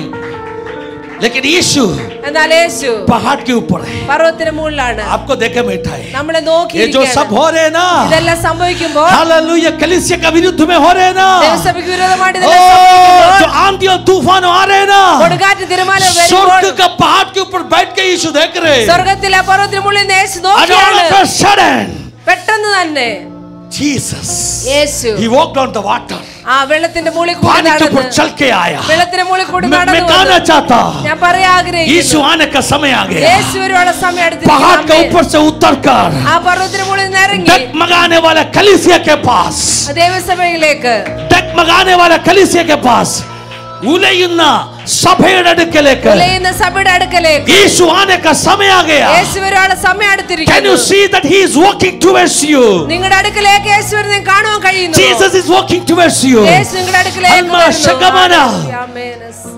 लेकिन यीशु എന്നാൽ യേശു पहाड़ के ऊपर है. പർവ്വതത്തിന് മുകളിലാണ്. आपको देखे बैठा है. നമ്മളെ ये जो നോക്കിയിരിക്കുകയാണ്. सब हो रहे हैं ना, ഇതെല്ലാം സംഭവിക്കുമ്പോൾ हालेलुया, कलीसिया का विरुद्ध में हो रहे हैं ना. ദൈവസഭയ്ക്ക് വിരോധമായിട്ട് ओ, ഇതെല്ലാം സംഭവിക്കുമ്പോൾ जो आंधी और तूफान आ रहे हैं ना, കൊടുങ്കാറ്റ് തിരമാല स्वर्ग വരുമ്പോൾ का पहाड़ के ऊपर बैठ के यीशु देख रहे हैं. സ്വർഗ്ഗത്തിലെ പർവ്വതത്തിന് മുകളിൽ നിന്ന് യേശു And all നോക്കിയാണ്. of a sudden, പെട്ടെന്ന് തന്നെ Jesus, Yeshu he walked on the water. ആ വെള്ളത്തിന്റെ മുകളിൽ കൂടി पानी के ऊपर നടന്നു. चल के आया. വെള്ളത്തിന്റെ മുകളിൽ കൂടി मैं मैं നടന്നു कहना വന്നു. चाहता, ഞാൻ പറയാൻ यीशु ആഗ്രഹിക്കുന്നു आने का समय आ गया. യേശു ഒരുപാട് സമയം पहाड़ के എടുത്തിരിക്കുന്നു. ऊपर से उतर कर ആ പർവ്വതത്തിന് മുകളിൽ നിന്ന് ഇറങ്ങി डगमगाने वाला कलीसिया के पास, ദൈവസഭയിലേക്ക് डगमगाने वाला कलीसिया के पास उलयुന്ന സഭയുടെ അടുക്കലേക്ക് ഉലയുന്ന സഭയുടെ അടുക്കലേക്ക് यीशु आने का समय आ गया. യേശു ഒരുപാട് സമയം Can എടുത്തിരിക്കുന്നു. you see that he is walking towards you? നിങ്ങളുടെ അടുക്കലേക്ക് യേശു വരുന്നത് കാണുവാൻ കഴിയുന്നു. Jesus is walking towards you. യേശു നിങ്ങളുടെ അടുക്കലേക്ക് Alma Shakamana. വരുന്നു. ആമേൻ.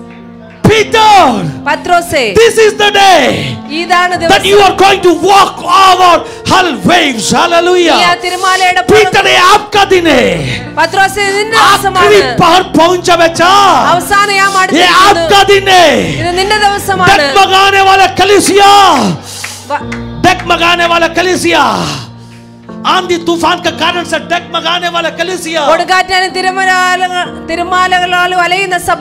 Peter, പത്രോസേ this is the day ഇതാണ് that you ദിവസം. are going to walk over hell waves. നീ ആ Hallelujah. തിരമാലയുടെ Peter, ये आपका दिन है. പത്രോസേ നിന്റെ आखिरी ദിവസമാണ്. पहाड़ पहुंचा बच्चा. അവസാനം ഞാൻ ये അടുത്തിരിക്കുന്നു. आपका दिन है. ഇത് നിന്റെ ദിവസമാണ്. डगमगाने वाला कलीसिया, വ- डगमगाने वाला कलीसिया, आंधी तूफान के कारण से डगमगाने वाला कलीसिया. കൊടുങ്കാറ്റാണ് തിരമാലകൾ തിരമാലകളാൽ വലയുന്ന സഭ.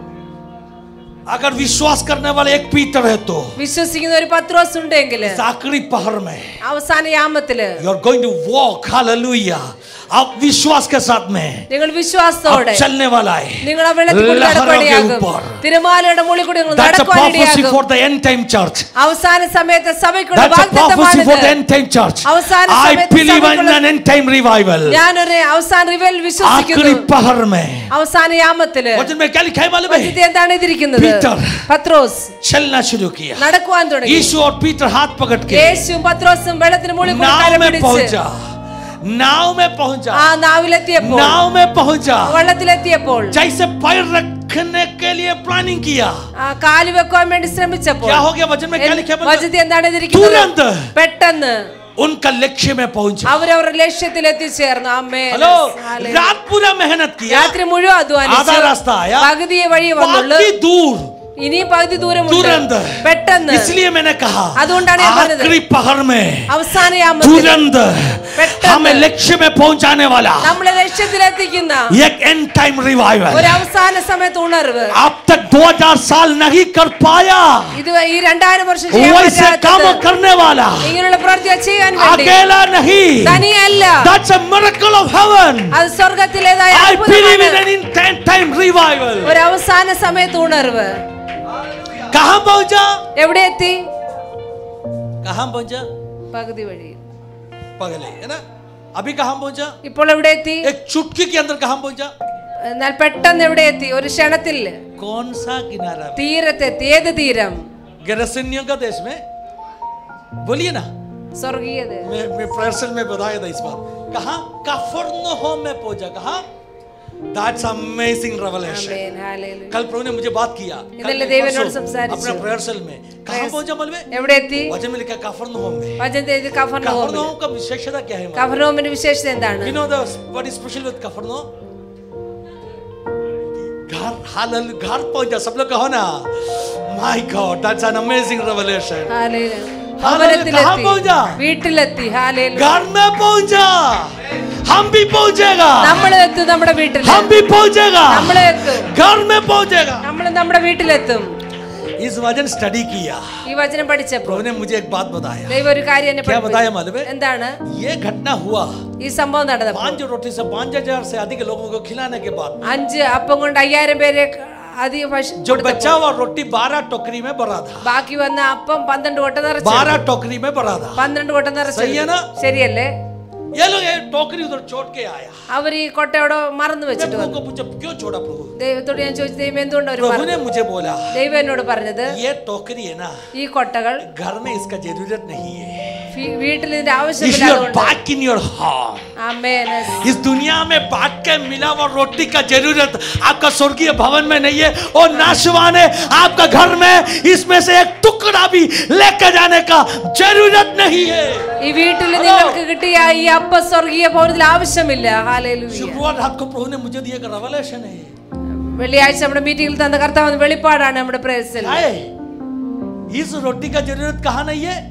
अगर विश्वास करने वाला एक पीटर है तो വിശ്വസിക്കുന്ന ഒരു പത്രോസ് ഉണ്ടെങ്കിൽ इस आखिरी पहाड़ में അവസാന യാമത്തില് you are going to walk. Hallelujah. आप विश्वास के साथ में നിങ്ങൾ വിശ്വാസത്തോടെ आप चलने वाला है. നിങ്ങൾ ആ വെള്ളത്തിൽ കൂടി लहरों के നടക്കുകയാകും. ऊपर. തിരമാലയുടെ മുകളിൽ കൂടി നിങ്ങൾ That's a prophecy നടക്കുവാനിടയാകും. for the end time church. അവസാന സമയത്തെ സഭയ്ക്കുള്ള That's a prophecy for the വാഗ്ദത്തമാണിത്. end time church. അവസാന I സമയത്തെ believe in സഭയ്ക്കുള്ള an end time revival. ഞാനൊരു അവസാന റിവൽ आखिरी വിശ്വസിക്കുന്നു. पहाड़ में അവസാന യാമത്തില് वचन में क्या लिखा है मालूम है? വചനത്തിൽ എന്താണ് എഴുതിയിരിക്കുന്നത്? പീറ്റർ പത്രോസ് चलना शुरू किया. നടക്കുവാൻ തുടങ്ങി. यीशु और पीटर हाथ पकड़ के യേശുവും പത്രോസും വെള്ളത്തിന് മുകളിൽ കൂടി नाव കരം में പിടിച്ച് पहुंचा. नाव में पहुंचा. ആ നാവിലെത്തിയപ്പോൾ नाव में पहुंचा. വെള്ളത്തിലെത്തിയപ്പോൾ जैसे पैर रखने के लिए प्लानिंग किया. ആ കാല് വെക്കുവാൻ വേണ്ടി ശ്രമിച്ചപ്പോൾ क्या हो गया? वचन में क्या लिखा है? വചനത്തിൽ എന്താണ് എഴുതിയിരിക്കുന്നത്? तुरंत പെട്ടെന്ന് उनका लक्ष्य में पहुंचा. അവരവരുടെ ലക്ഷ്യത്തിൽ എത്തിച്ചേർന്നു. ആമേൻ. हेलो, ഹല്ലേലൂയ. रात पूरा मेहनत किया. രാത്രി മുഴുവൻ അധ്വാനിച്ചു. आधा रास्ता आया. പകുതിയെ വഴി വന്നുള്ളൂ. बाकी दूर ഇനി പകുതി ദൂരമുണ്ട്. तुरंत. പെട്ടെന്ന് इसलिए मैंने कहा അതുകൊണ്ടാണ് ഞാൻ പറഞ്ഞത് आखिरी पहाड़ में അവസാന യാമത്തിൽ तुरंत പെട്ടെന്ന് हमें लक्ष्य में पहुंचाने वाला നമ്മളെ ലക്ഷ്യത്തിലെത്തിക്കുന്ന एक एंड टाइम रिवाइवल. ഒരു അവസാന സമയത്ത് ഉണർവ്. अब तक दो हज़ार साल नहीं कर पाया ഇത് ഈ രണ്ടായിരം വർഷം ചെയ്യാൻ वैसे काम പറ്റാത്തത് करने वाला ഇങ്ങനെയുള്ള പ്രവൃത്തി ചെയ്യാൻ വേണ്ടി अकेला नहीं. തനിയല്ല. That's a miracle of heaven. അത് സ്വർഗ്ഗത്തിലേതായ I believe in അത്ഭുതമാണ്. an end time revival. ഒരു അവസാന സമയത്ത് ഉണർവ്. कहां पहुंचा? എവിടെ എത്തി? कहां पहुंचा? പകുതി വഴി. पगले है ना. अभी कहां पहुंचा? ഇപ്പോൾ എവിടെ എത്തി? एक चुटकी के अंदर कहां पहुंचा? എന്നാൽ പെട്ടെന്ന് എവിടെ എത്തി? ഒരു ക്ഷണത്തിൽ कौन सा किनारा? തീരത്തെത്തി. ഏത് തീരം? गरसिनियों का देश में. बोलिए ना. സ്വർഗീയത. मैं मैं प्रेयरसेल में बताया था इस बात. कहां? कफरनहूम में पहुंचा. कहां? That's amazing revelation. Amen. Hallelujah. कल प्रभु ने मुझे बात किया. ഇന്നലെ ദൈവനോട് സംസാരിച്ചു. अपने प्रेयरसेल में कहां पहुंचा मालूम है? എവിടെ എത്തി? वचन में लिखा कफरनहूम में. വചനത്തിൽ എഴുതി കഫർനഹൂമിൽ. कफरनहूम का विशेषता क्या है? കഫർനഹൂമിന്റെ വിശേഷത എന്താണ്? You know the what is special with कफरनहूम? घर हाल घर पहुंचा. सब लोग कहो ना My God, that's an amazing revelation. ഹല്ലേലൂയ. കहाँ ഭവനത്തിലെത്തി, पहुंचा? വീട്ടിലെത്തി. ഹല്ലേലൂയ. घर में पहुंचा, हम भी पहुंचेगा, നമ്മളെത്തും നമ്മുടെ വീട്ടിൽ. हम भी पहुंचेगा, നമ്മളെത്തും. घर में पहुंचेगा. നമ്മൾ നമ്മുടെ വീട്ടിലെത്തും. इस वचन स्टडी किया, ഈ വചനം പഠിച്ചപ്പോൾ प्रभु ने मुझे एक बात बताया. ദൈവം ഒരു കാര്യം എന്നെ क्या बताया പഠിപ്പിച്ചു. मालूम है? എന്താണ് ये घटना हुआ ഈ സംഭവം നടന്നപ്പോൾ पांच रोटी से पांच हजार से अधिक लोगों को खिलाने के बाद അഞ്ച് അപ്പം കൊണ്ട് അയ്യായിരം പേരെ അധികം ഭക്ഷ- जो കൊടുത്തപ്പോൾ बचा हुआ रोटी बारह टोकरी में भरा था, ബാക്കി വന്ന അപ്പം പന്ത്രണ്ട് കൊട്ട നിറച്ചു. बारह टोकरी में भरा था. പന്ത്രണ്ട് കൊട്ട നിറച്ചു. सही है ना? ശരിയല്ലേ? ये लोग ये टोकरी उधर छोड़ के आया. അവർ ഈ കൊട്ട അവിടെ മറന്നു मैं വെച്ചിട്ട് प्रभु വന്നു. को पूछा क्यों छोड़ा प्रभु? ദൈവത്തോട് ഞാൻ ചോദിച്ചു, ദൈവം എന്തുകൊണ്ട് അവർ प्रभु മറന്നു? ने मुझे बोला ദൈവം എന്നോട് പറഞ്ഞത്, ये टोकरी है ना, ഈ കൊട്ടകൾ घर में इसका जरूरत नहीं है. വീ- വീട്ടിൽ ഇതിന്റെ If ആവശ്യമില്ല. you are അതുകൊണ്ട് back in your heart, ആമേൻ. इस दुनिया में बांट के मिला हुआ रोटी का जरूरत आपका स्वर्गीय भवन में नहीं है, और नाशवान है आपका घर में. इसमें से एक टुकड़ा भी लेकर जाने का जरूरत नहीं है. ഈ വീട്ടിൽ നിങ്ങൾക്ക് കിട്ടിയ ഈ അപ്പ സ്വർഗീയ ഭവനത്തിൽ ആവശ്യമില്ല. ഹല്ലേലൂയ. शुक्रवार रात को प्रभु ने मुझे दिया एक रेवलेशन है. വെള്ളിയാഴ്ച നമ്മുടെ മീറ്റിംഗിൽ തന്ന കർത്താവ് വെളിപ്പാടാണ് നമ്മുടെ പ്രേയസിൽ. आए, इस रोटी का जरूरत कहाँ नहीं है?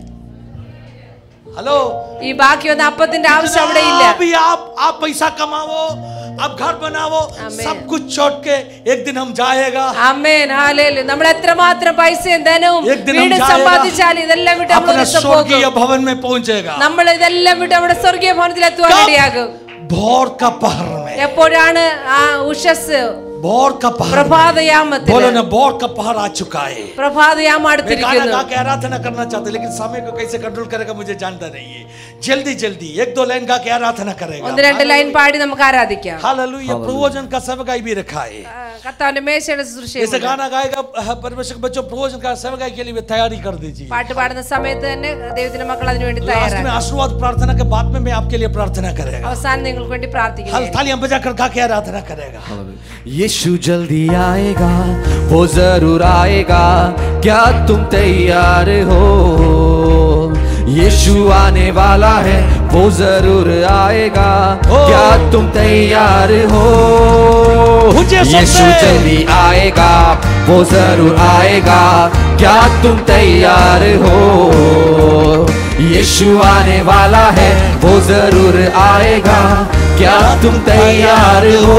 हेलो, ഈ ബാക്കി വന്ന അപ്പത്തിന്റെ ആവശ്യം അവിടെ ഇല്ല. अभी आप आप पैसा कमाओ, आप घर बनाओ, आमीन. सब कुछ छोड़ के एक दिन हम जाएगा. ആമേൻ. ഹല്ലേലൂയ. നമ്മൾ എത്രമാത്രം പൈസയും ധനവും एक दिन हम വീടും जाएगा, സമ്പാദിച്ചാൽ ഇതെല്ലാം വിട്ട് നമ്മൾ अपना ദിവസം स्वर्गीय പോകും. भवन में पहुंचेगा. നമ്മൾ ഇതെല്ലാം വിട്ട് നമ്മുടെ സ്വർഗീയ ഭവനത്തിൽ എത്തുവാൻ कब? ഇടയാകും. भोर का पहर में, എപ്പോഴാണ് ആ ഉഷസ് भोर का पहर में. പ്രഭാതയാമത്തിൽ. बोलो ना, भोर का पहर आ चुका है. പ്രഭാതയാമം मैं गाना അടുത്തിരിക്കുന്നു. गा के आराधना करना चाहता लेकिन समय को कैसे कंट्रोल करेगा मुझे जानता नहीं है. जल्दी जल्दी एक दो लाइन गा के आराधना करेगा. ഒന്ന് രണ്ട് ലൈൻ പാടി നമുക്ക് ആരാധിക്കാം. हालेलुया. प्रवचन का सेवकाई भी रखा है. ആ, കർത്താവിന്റെ മേശയുടെ जैसे ശുശ്രൂഷ गाना गाएगा परमेश्वर के बच्चों, प्रवचन का सेवकाई के लिए भी तैयारी कर दीजिए. പാട്ട് പാടുന്ന സമയത്ത് തന്നെ ദൈവത്തിന്റെ മക്കൾ അതിനു വേണ്ടി लास्ट में തയ്യാറാണ്. आशीर्वाद प्रार्थना के बाद में मैं आपके लिए प्रार्थना करेगा. അവസാനം നിങ്ങൾക്ക് വേണ്ടി हल പ്രാർത്ഥിക്കുന്നു. तालियां बजाकर गा के आराधना करेगा. यीशु जल्दी आएगा, वो जरूर आएगा, क्या तुम तैयार हो? यीशु आने वाला है, वो जरूर आएगा, क्या तुम तैयार हो? यीशु जल्दी आएगा, वो जरूर आएगा, क्या तुम तैयार हो? यीशु आने वाला है, वो जरूर आएगा, क्या तुम तैयार हो?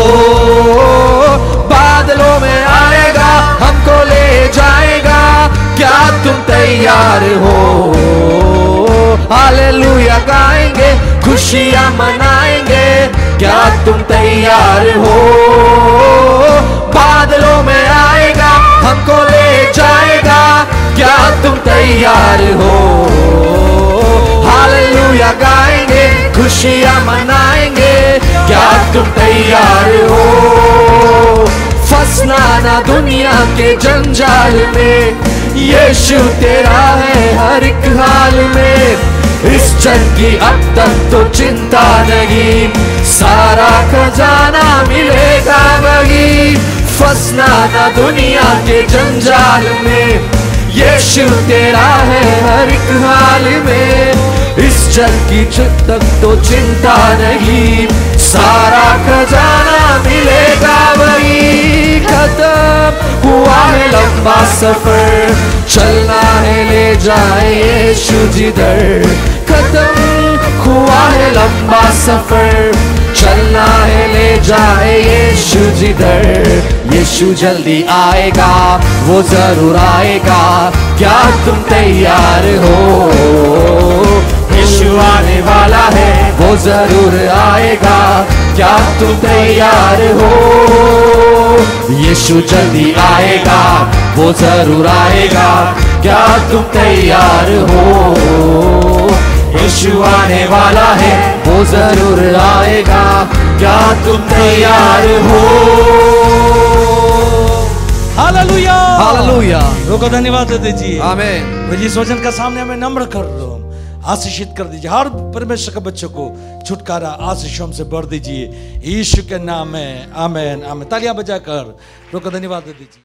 बादलों में आएगा, हमको ले जाएगा, क्या तुम तैयार हो? हालेलुया गाएंगे, खुशियां मनाएंगे, क्या तुम तैयार हो? बादलों में आएगा, हमको ले जाएगा, क्या तुम तैयार हो? हालेलुया गाएंगे, खुशियां मनाएंगे, क्या तुम तैयार हो? फंसना ना दुनिया के जंजाल में, यीशु तेरा है हर एक हाल में. इस जग की अब तक तो चिंता नहीं, सारा खजाना मिलेगा वही. फंसना ना दुनिया के जंजाल में, यीशु तेरा है हर एक हाल में. इस जग की जब तक तो चिंता नहीं, सारा खजाना मिलेगा वही. खत्म हुआ है लंबा सफर, चलना है ले जाए यीशु जिधर. खत्म हुआ है लंबा सफर, चलना है ले जाए यीशु जिधर. यीशु जल्दी आएगा, वो जरूर आएगा, क्या तुम तैयार हो? यीशु आने वाला है, वो जरूर आएगा, क्या तुम तैयार हो? यीशु जल्दी आएगा, वो जरूर आएगा, क्या तुम तैयार हो? यीशु आने वाला है, वो जरूर आएगा, क्या तुम तैयार हो? हालेलुया. हालेलुया. लोगों को धन्यवाद दीजिए. आमीन. मुझे इस वचन का सामने हमें नम्र कर लो, आशीषित कर दीजिए. हर परमेश्वर के बच्चों को छुटकारा आशीषों से भर दीजिए यीशु के नाम में. आमीन आमीन. तालियां बजाकर लोगों को धन्यवाद दीजिए.